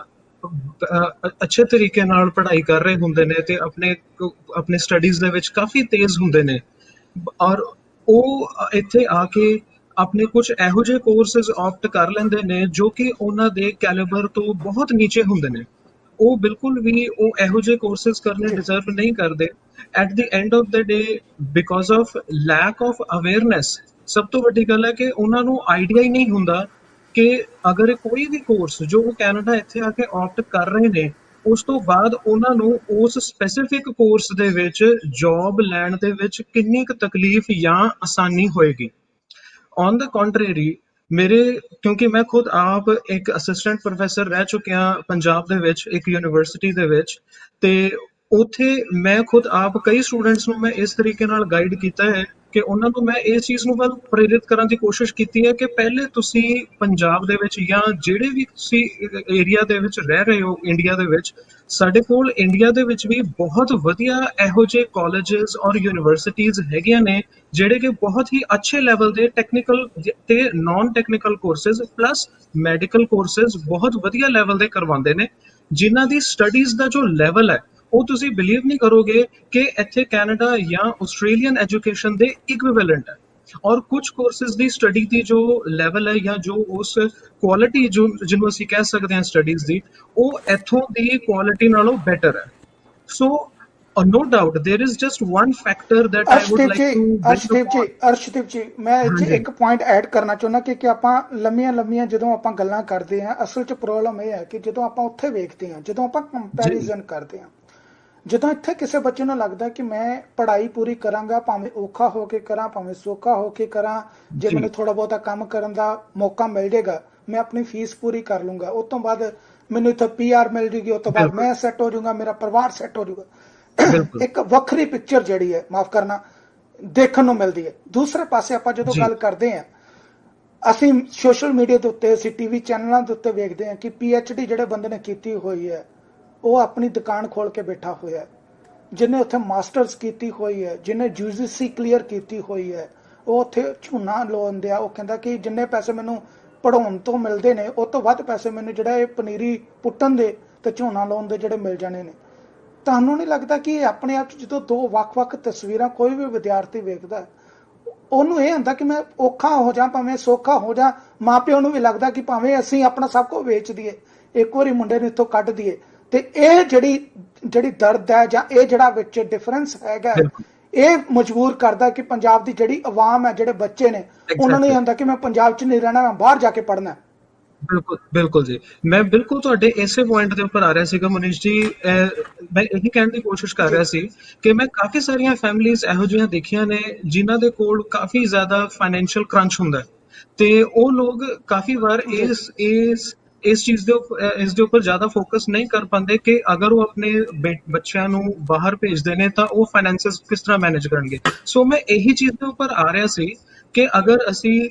ਅੱਛੇ ਤਰੀਕੇ ਨਾਲ ਪੜ੍ਹਾਈ ਕਰ ਰਹੇ ਹੁੰਦੇ ਨੇ ਤੇ ਆਪਣੇ ਸਟੱਡੀਜ਼ ਦੇ ਵਿੱਚ ਕਾਫੀ ਤੇਜ਼ ਹੁੰਦੇ ਨੇ, ਔਰ ਉਹ ਇੱਥੇ ਆ ਕੇ ਆਪਣੇ ਕੁਝ ਇਹੋ ਜਿਹੇ ਕੋਰਸਿਸ ਆਪਟ ਕਰ ਲੈਂਦੇ ਨੇ ਜੋ ਕਿ ਉਹਨਾਂ ਦੇ ਕੈਲੀਬਰ ਤੋਂ ਬਹੁਤ ਨੀਚੇ ਹੁੰਦੇ ਨੇ। ਉਹ ਬਿਲਕੁਲ ਵੀ ਉਹ ਇਹੋ ਜਿਹੇ ਕੋਰਸਿਸ ਕਰਨੇ ਡਿਜ਼ਰਵ ਨਹੀਂ ਕਰਦੇ। At the end of the day because of lack of awareness, ਸਭ ਤੋਂ ਵੱਡੀ ਗੱਲ ਹੈ ਕਿ ਉਹਨਾਂ ਨੂੰ ਆਈਡੀਆ ਹੀ ਨਹੀਂ ਹੁੰਦਾ ਕਿ ਅਗਰ ਕੋਈ ਵੀ ਕੋਰਸ ਜੋ ਉਹ ਕੈਨੇਡਾ ਇੱਥੇ ਆ ਕੇ ਆਪਟ ਕਰ ਰਹੇ ਨੇ ਉਸ ਤੋਂ ਬਾਅਦ ਉਹਨਾਂ ਨੂੰ ਉਸ ਸਪੈਸੀਫਿਕ ਕੋਰਸ ਦੇ ਵਿੱਚ ਜੌਬ ਲੈਣ ਦੇ ਵਿੱਚ ਕਿੰਨੀ ਕੁ ਤਕਲੀਫ ਜਾਂ ਆਸਾਨੀ ਹੋਏਗੀ। ਔਨ ਦ ਕੰਟਰੇਰੀ ਕਿਉਂਕਿ ਮੈਂ ਖੁਦ ਆਪ ਇੱਕ ਅਸਿਸਟੈਂਟ ਪ੍ਰੋਫੈਸਰ ਰਹਿ ਚੁੱਕਿਆ ਪੰਜਾਬ ਦੇ ਵਿੱਚ ਇੱਕ ਯੂਨੀਵਰਸਿਟੀ ਦੇ ਵਿੱਚ, ਤੇ ਉੱਥੇ ਮੈਂ ਖੁਦ ਆਪ ਕਈ ਸਟੂਡੈਂਟਸ ਨੂੰ ਮੈਂ ਇਸ ਤਰੀਕੇ ਨਾਲ ਗਾਈਡ ਕੀਤਾ ਹੈ ਕਿ ਉਹਨਾਂ ਨੂੰ ਮੈਂ ਇਸ ਚੀਜ਼ ਨੂੰ ਵੱਲ ਪ੍ਰੇਰਿਤ ਕਰਨ ਦੀ ਕੋਸ਼ਿਸ਼ ਕੀਤੀ ਹੈ ਕਿ ਪਹਿਲੇ ਤੁਸੀਂ ਪੰਜਾਬ ਦੇ ਵਿੱਚ ਜਾਂ ਜਿਹੜੇ ਵੀ ਤੁਸੀਂ ਏਰੀਆ ਦੇ ਵਿੱਚ ਰਹਿ ਰਹੇ ਹੋ ਇੰਡੀਆ ਦੇ ਵਿੱਚ, ਸਾਡੇ ਕੋਲ ਇੰਡੀਆ ਦੇ ਵਿੱਚ ਵੀ ਬਹੁਤ ਵਧੀਆ ਇਹੋ ਜਿਹੇ ਕਾਲਜਸ ਔਰ ਯੂਨੀਵਰਸਿਟੀਜ਼ ਹੈਗੀਆਂ ਨੇ ਜਿਹੜੇ ਕਿ ਬਹੁਤ ਹੀ ਅੱਛੇ ਲੈਵਲ ਦੇ ਟੈਕਨੀਕਲ ਤੇ non technical courses plus medical courses ਬਹੁਤ ਵਧੀਆ ਲੈਵਲ ਦੇ ਕਰਵਾਉਂਦੇ ਨੇ, ਜਿਨ੍ਹਾਂ ਦੀ ਸਟੱਡੀਜ਼ ਦਾ ਜੋ ਲੈਵਲ ਹੈ ਉਹ ਤੁਸੀਂ ਬਿਲੀਵ ਨਹੀਂ ਕਰੋਗੇ ਕਿ ਇੱਥੇ ਕੈਨੇਡਾ ਜਾਂ ਆਸਟ੍ਰੇਲੀਅਨ ਐਜੂਕੇਸ਼ਨ ਦੇ ਇਕੁਇਵਲੈਂਟ ਹੈ। ਔਰ ਕੁਝ ਕੋਰਸਿਸ ਦੀ ਸਟੱਡੀ ਦੀ ਜੋ ਲੈਵਲ ਹੈ ਜਾਂ ਜੋ ਉਸ ਕੁਆਲਿਟੀ ਜਿਹਨੂੰ ਅਸੀਂ ਕਹਿ ਸਕਦੇ ਹਾਂ ਸਟੱਡੀਜ਼ ਦੀ, ਉਹ ਇੱਥੋਂ ਦੀ ਕੁਆਲਿਟੀ ਨਾਲੋਂ ਬੈਟਰ ਹੈ। ਸੋ no doubt there is just one factor that I would like to Arshdeep ਜੀ ਮੈਂ ਇੱਥੇ ਇੱਕ ਪੁਆਇੰਟ ਐਡ ਕਰਨਾ ਚਾਹੁੰਦਾ ਕਿ ਆਪਾਂ ਲੰਮੀਆਂ ਜਦੋਂ ਆਪਾਂ ਗੱਲਾਂ ਕਰਦੇ ਹਾਂ, ਅਸਲ 'ਚ ਪ੍ਰੋਬਲਮ ਇਹ ਹੈ ਕਿ ਜਦੋਂ ਆਪਾਂ ਉੱਥੇ ਵੇਖਦੇ ਹਾਂ, ਜਦੋਂ ਆਪਾਂ ਕੰਪੈਰੀਜ਼ਨ ਕਰਦੇ ਹਾਂ, ਜਦੋਂ ਇੱਥੇ ਕਿਸੇ ਬੱਚੇ ਨੂੰ ਲੱਗਦਾ ਕਿ ਮੈਂ ਪੜ੍ਹਾਈ ਪੂਰੀ ਕਰਾਂਗਾ, ਭਾਵੇਂ ਔਖਾ ਹੋ ਕੇ ਕਰਾਂ ਭਾਵੇਂ ਸੌਖਾ ਹੋ ਕੇ ਕਰਾਂ, ਜੇ ਮੈਨੂੰ ਥੋੜਾ ਬਹੁਤਾ ਕੰਮ ਕਰਨ ਦਾ ਮੌਕਾ ਮਿਲ ਜਾਏਗਾ ਮੈਂ ਆਪਣੀ ਫੀਸ ਪੂਰੀ ਕਰ ਲੂੰਗਾ, ਉਸ ਤੋਂ ਬਾਅਦ ਮੈਨੂੰ ਇੱਥੇ PR ਮਿਲ ਜੂਗੀ, ਉਸ ਤੋਂ ਬਾਅਦ ਮੈਂ ਸੈੱਟ ਹੋ ਜਾਊਗਾ, ਮੇਰਾ ਪਰਿਵਾਰ ਸੈੱਟ ਹੋ ਜਾਊਗਾ। ਇੱਕ ਵੱਖਰੀ ਪਿਕਚਰ ਜਿਹੜੀ ਹੈ, ਮਾਫ ਕਰਨਾ, ਦੇਖਣ ਨੂੰ ਮਿਲਦੀ ਹੈ। ਦੂਸਰੇ ਪਾਸੇ ਆਪਾਂ ਜਦੋਂ ਗੱਲ ਕਰਦੇ ਹਾਂ, ਅਸੀਂ ਸੋਸ਼ਲ ਮੀਡੀਆ ਦੇ ਉੱਤੇ, ਅਸੀਂ TV ਚੈਨਲਾਂ ਦੇ ਉੱਤੇ ਵੇਖਦੇ ਹਾਂ ਕਿ PhD ਜਿਹੜੇ ਬੰਦੇ ਨੇ ਕੀਤੀ ਹੋਈ ਹੈ ਉਹ ਆਪਣੀ ਦੁਕਾਨ ਖੋਲ ਕੇ ਬੈਠਾ ਹੋਇਆ, ਜਿਹਨੇ ਉੱਥੇ ਮਾਸਟਰਸ ਕੀਤੀ ਹੋਈ ਹੈ, ਜਿਹਨੇ UGC ਕਲੀਅਰ ਕੀਤੀ ਹੋਈ ਹੈ, ਉਹ ਉੱਥੇ ਝੂਨਾ ਲਾਉਂਦੇ ਆ। ਉਹ ਕਹਿੰਦਾ ਕਿ ਜਿੰਨੇ ਪੈਸੇ ਮੈਨੂੰ ਪੜ੍ਹਾਉਣ ਤੋਂ ਮਿਲਦੇ ਨੇ ਉਹ ਤੋਂ ਵੱਧ ਪੈਸੇ ਮੈਨੂੰ ਜਿਹੜਾ ਇਹ ਪਨੀਰੀ ਪੁੱਟਣ ਦੇ ਤੇ ਝੂਨਾ ਲਾਉਣ ਦੇ ਜਿਹੜੇ ਮਿਲ ਜਾਣੇ ਨੇ। ਤੁਹਾਨੂੰ ਨਹੀਂ ਲੱਗਦਾ ਕਿ ਇਹ ਆਪਣੇ ਆਪ 'ਚ ਜਦੋਂ ਦੋ ਵੱਖ-ਵੱਖ ਤਸਵੀਰਾਂ ਕੋਈ ਵੀ ਵਿਦਿਆਰਥੀ ਵੇਖਦਾ ਉਹਨੂੰ ਇਹ ਹੁੰਦਾ ਕਿ ਮੈਂ ਔਖਾ ਹੋ ਜਾ ਭਾਵੇਂ ਸੌਖਾ ਹੋ ਜਾ, ਮਾਂ ਪਿਓ ਨੂੰ ਵੀ ਲੱਗਦਾ ਕਿ ਭਾਵੇਂ ਅਸੀਂ ਆਪਣਾ ਸਭ ਕੁਝ ਵੇਚ ਦਈਏ, ਇੱਕ ਵਾਰੀ ਮੁੰਡੇ ਨੂੰ ਇੱਥੋਂ ਕੱਢ ਦਈਏ। ਤੇ ਇਹ ਜਿਹੜੀ ਦਰਦ ਹੈ ਜਾਂ ਇਹ ਜਿਹੜਾ ਵਿੱਚ ਡਿਫਰੈਂਸ ਹੈਗਾ, ਇਹ ਮਜਬੂਰ ਕਰਦਾ ਕਿ ਪੰਜਾਬ ਦੀ ਜਿਹੜੀ ਆਵਾਮ ਹੈ, ਜਿਹੜੇ ਬੱਚੇ ਨੇ, ਉਹਨਾਂ ਨੂੰ ਇਹ ਹੁੰਦਾ ਕਿ ਮੈਂ ਪੰਜਾਬ 'ਚ ਨਹੀਂ ਰਹਿਣਾ, ਮੈਂ ਬਾਹਰ ਜਾ ਕੇ ਪੜ੍ਹਨਾ। ਬਿਲਕੁਲ ਜੀ, ਮੈਂ ਬਿਲਕੁਲ ਤੁਹਾਡੇ ਇਸੇ ਪੁਆਇੰਟ ਦੇ ਉੱਪਰ ਆ ਰਿਹਾ ਸੀਗਾ ਮਨੀਸ਼ ਜੀ। ਮੈਂ ਇਹੀ ਕਹਿਣ ਦੀ ਕੋਸ਼ਿਸ਼ ਕਰ ਰਿਹਾ ਸੀ ਕਿ ਮੈਂ ਕਾਫੀ ਸਾਰੀਆਂ ਫੈਮਿਲੀਜ਼ ਇਹੋ ਜਿਹੀਆਂ ਦੇਖੀਆਂ ਨੇ ਜਿਨ੍ਹਾਂ ਦੇ ਕੋਲ ਕਾਫੀ ਜ਼ਿਆਦਾ ਫਾਈਨੈਂਸ਼ੀਅਲ ਕਰੰਚ ਹੁੰਦਾ ਤੇ ਉਹ ਲੋਕ ਕਾਫੀ ਵਾਰ ਇਸ ਇਸ ਦੇ ਉੱਪਰ ਜ਼ਿਆਦਾ ਫੋਕਸ ਨਹੀਂ ਕਰ ਪਾਉਂਦੇ ਕਿ ਅਗਰ ਉਹ ਆਪਣੇ ਬੱਚਿਆਂ ਨੂੰ ਬਾਹਰ ਭੇਜਦੇ ਨੇ ਤਾਂ ਉਹ ਫਾਈਨੈਂਸਿਸ ਕਿਸ ਤਰ੍ਹਾਂ ਮੈਨੇਜ ਕਰਨਗੇ। ਸੋ ਮੈਂ ਇਹੀ ਚੀਜ਼ ਦੇ ਉੱਪਰ ਆ ਰਿਹਾ ਸੀ ਕਿ ਅਗਰ ਅਸੀਂ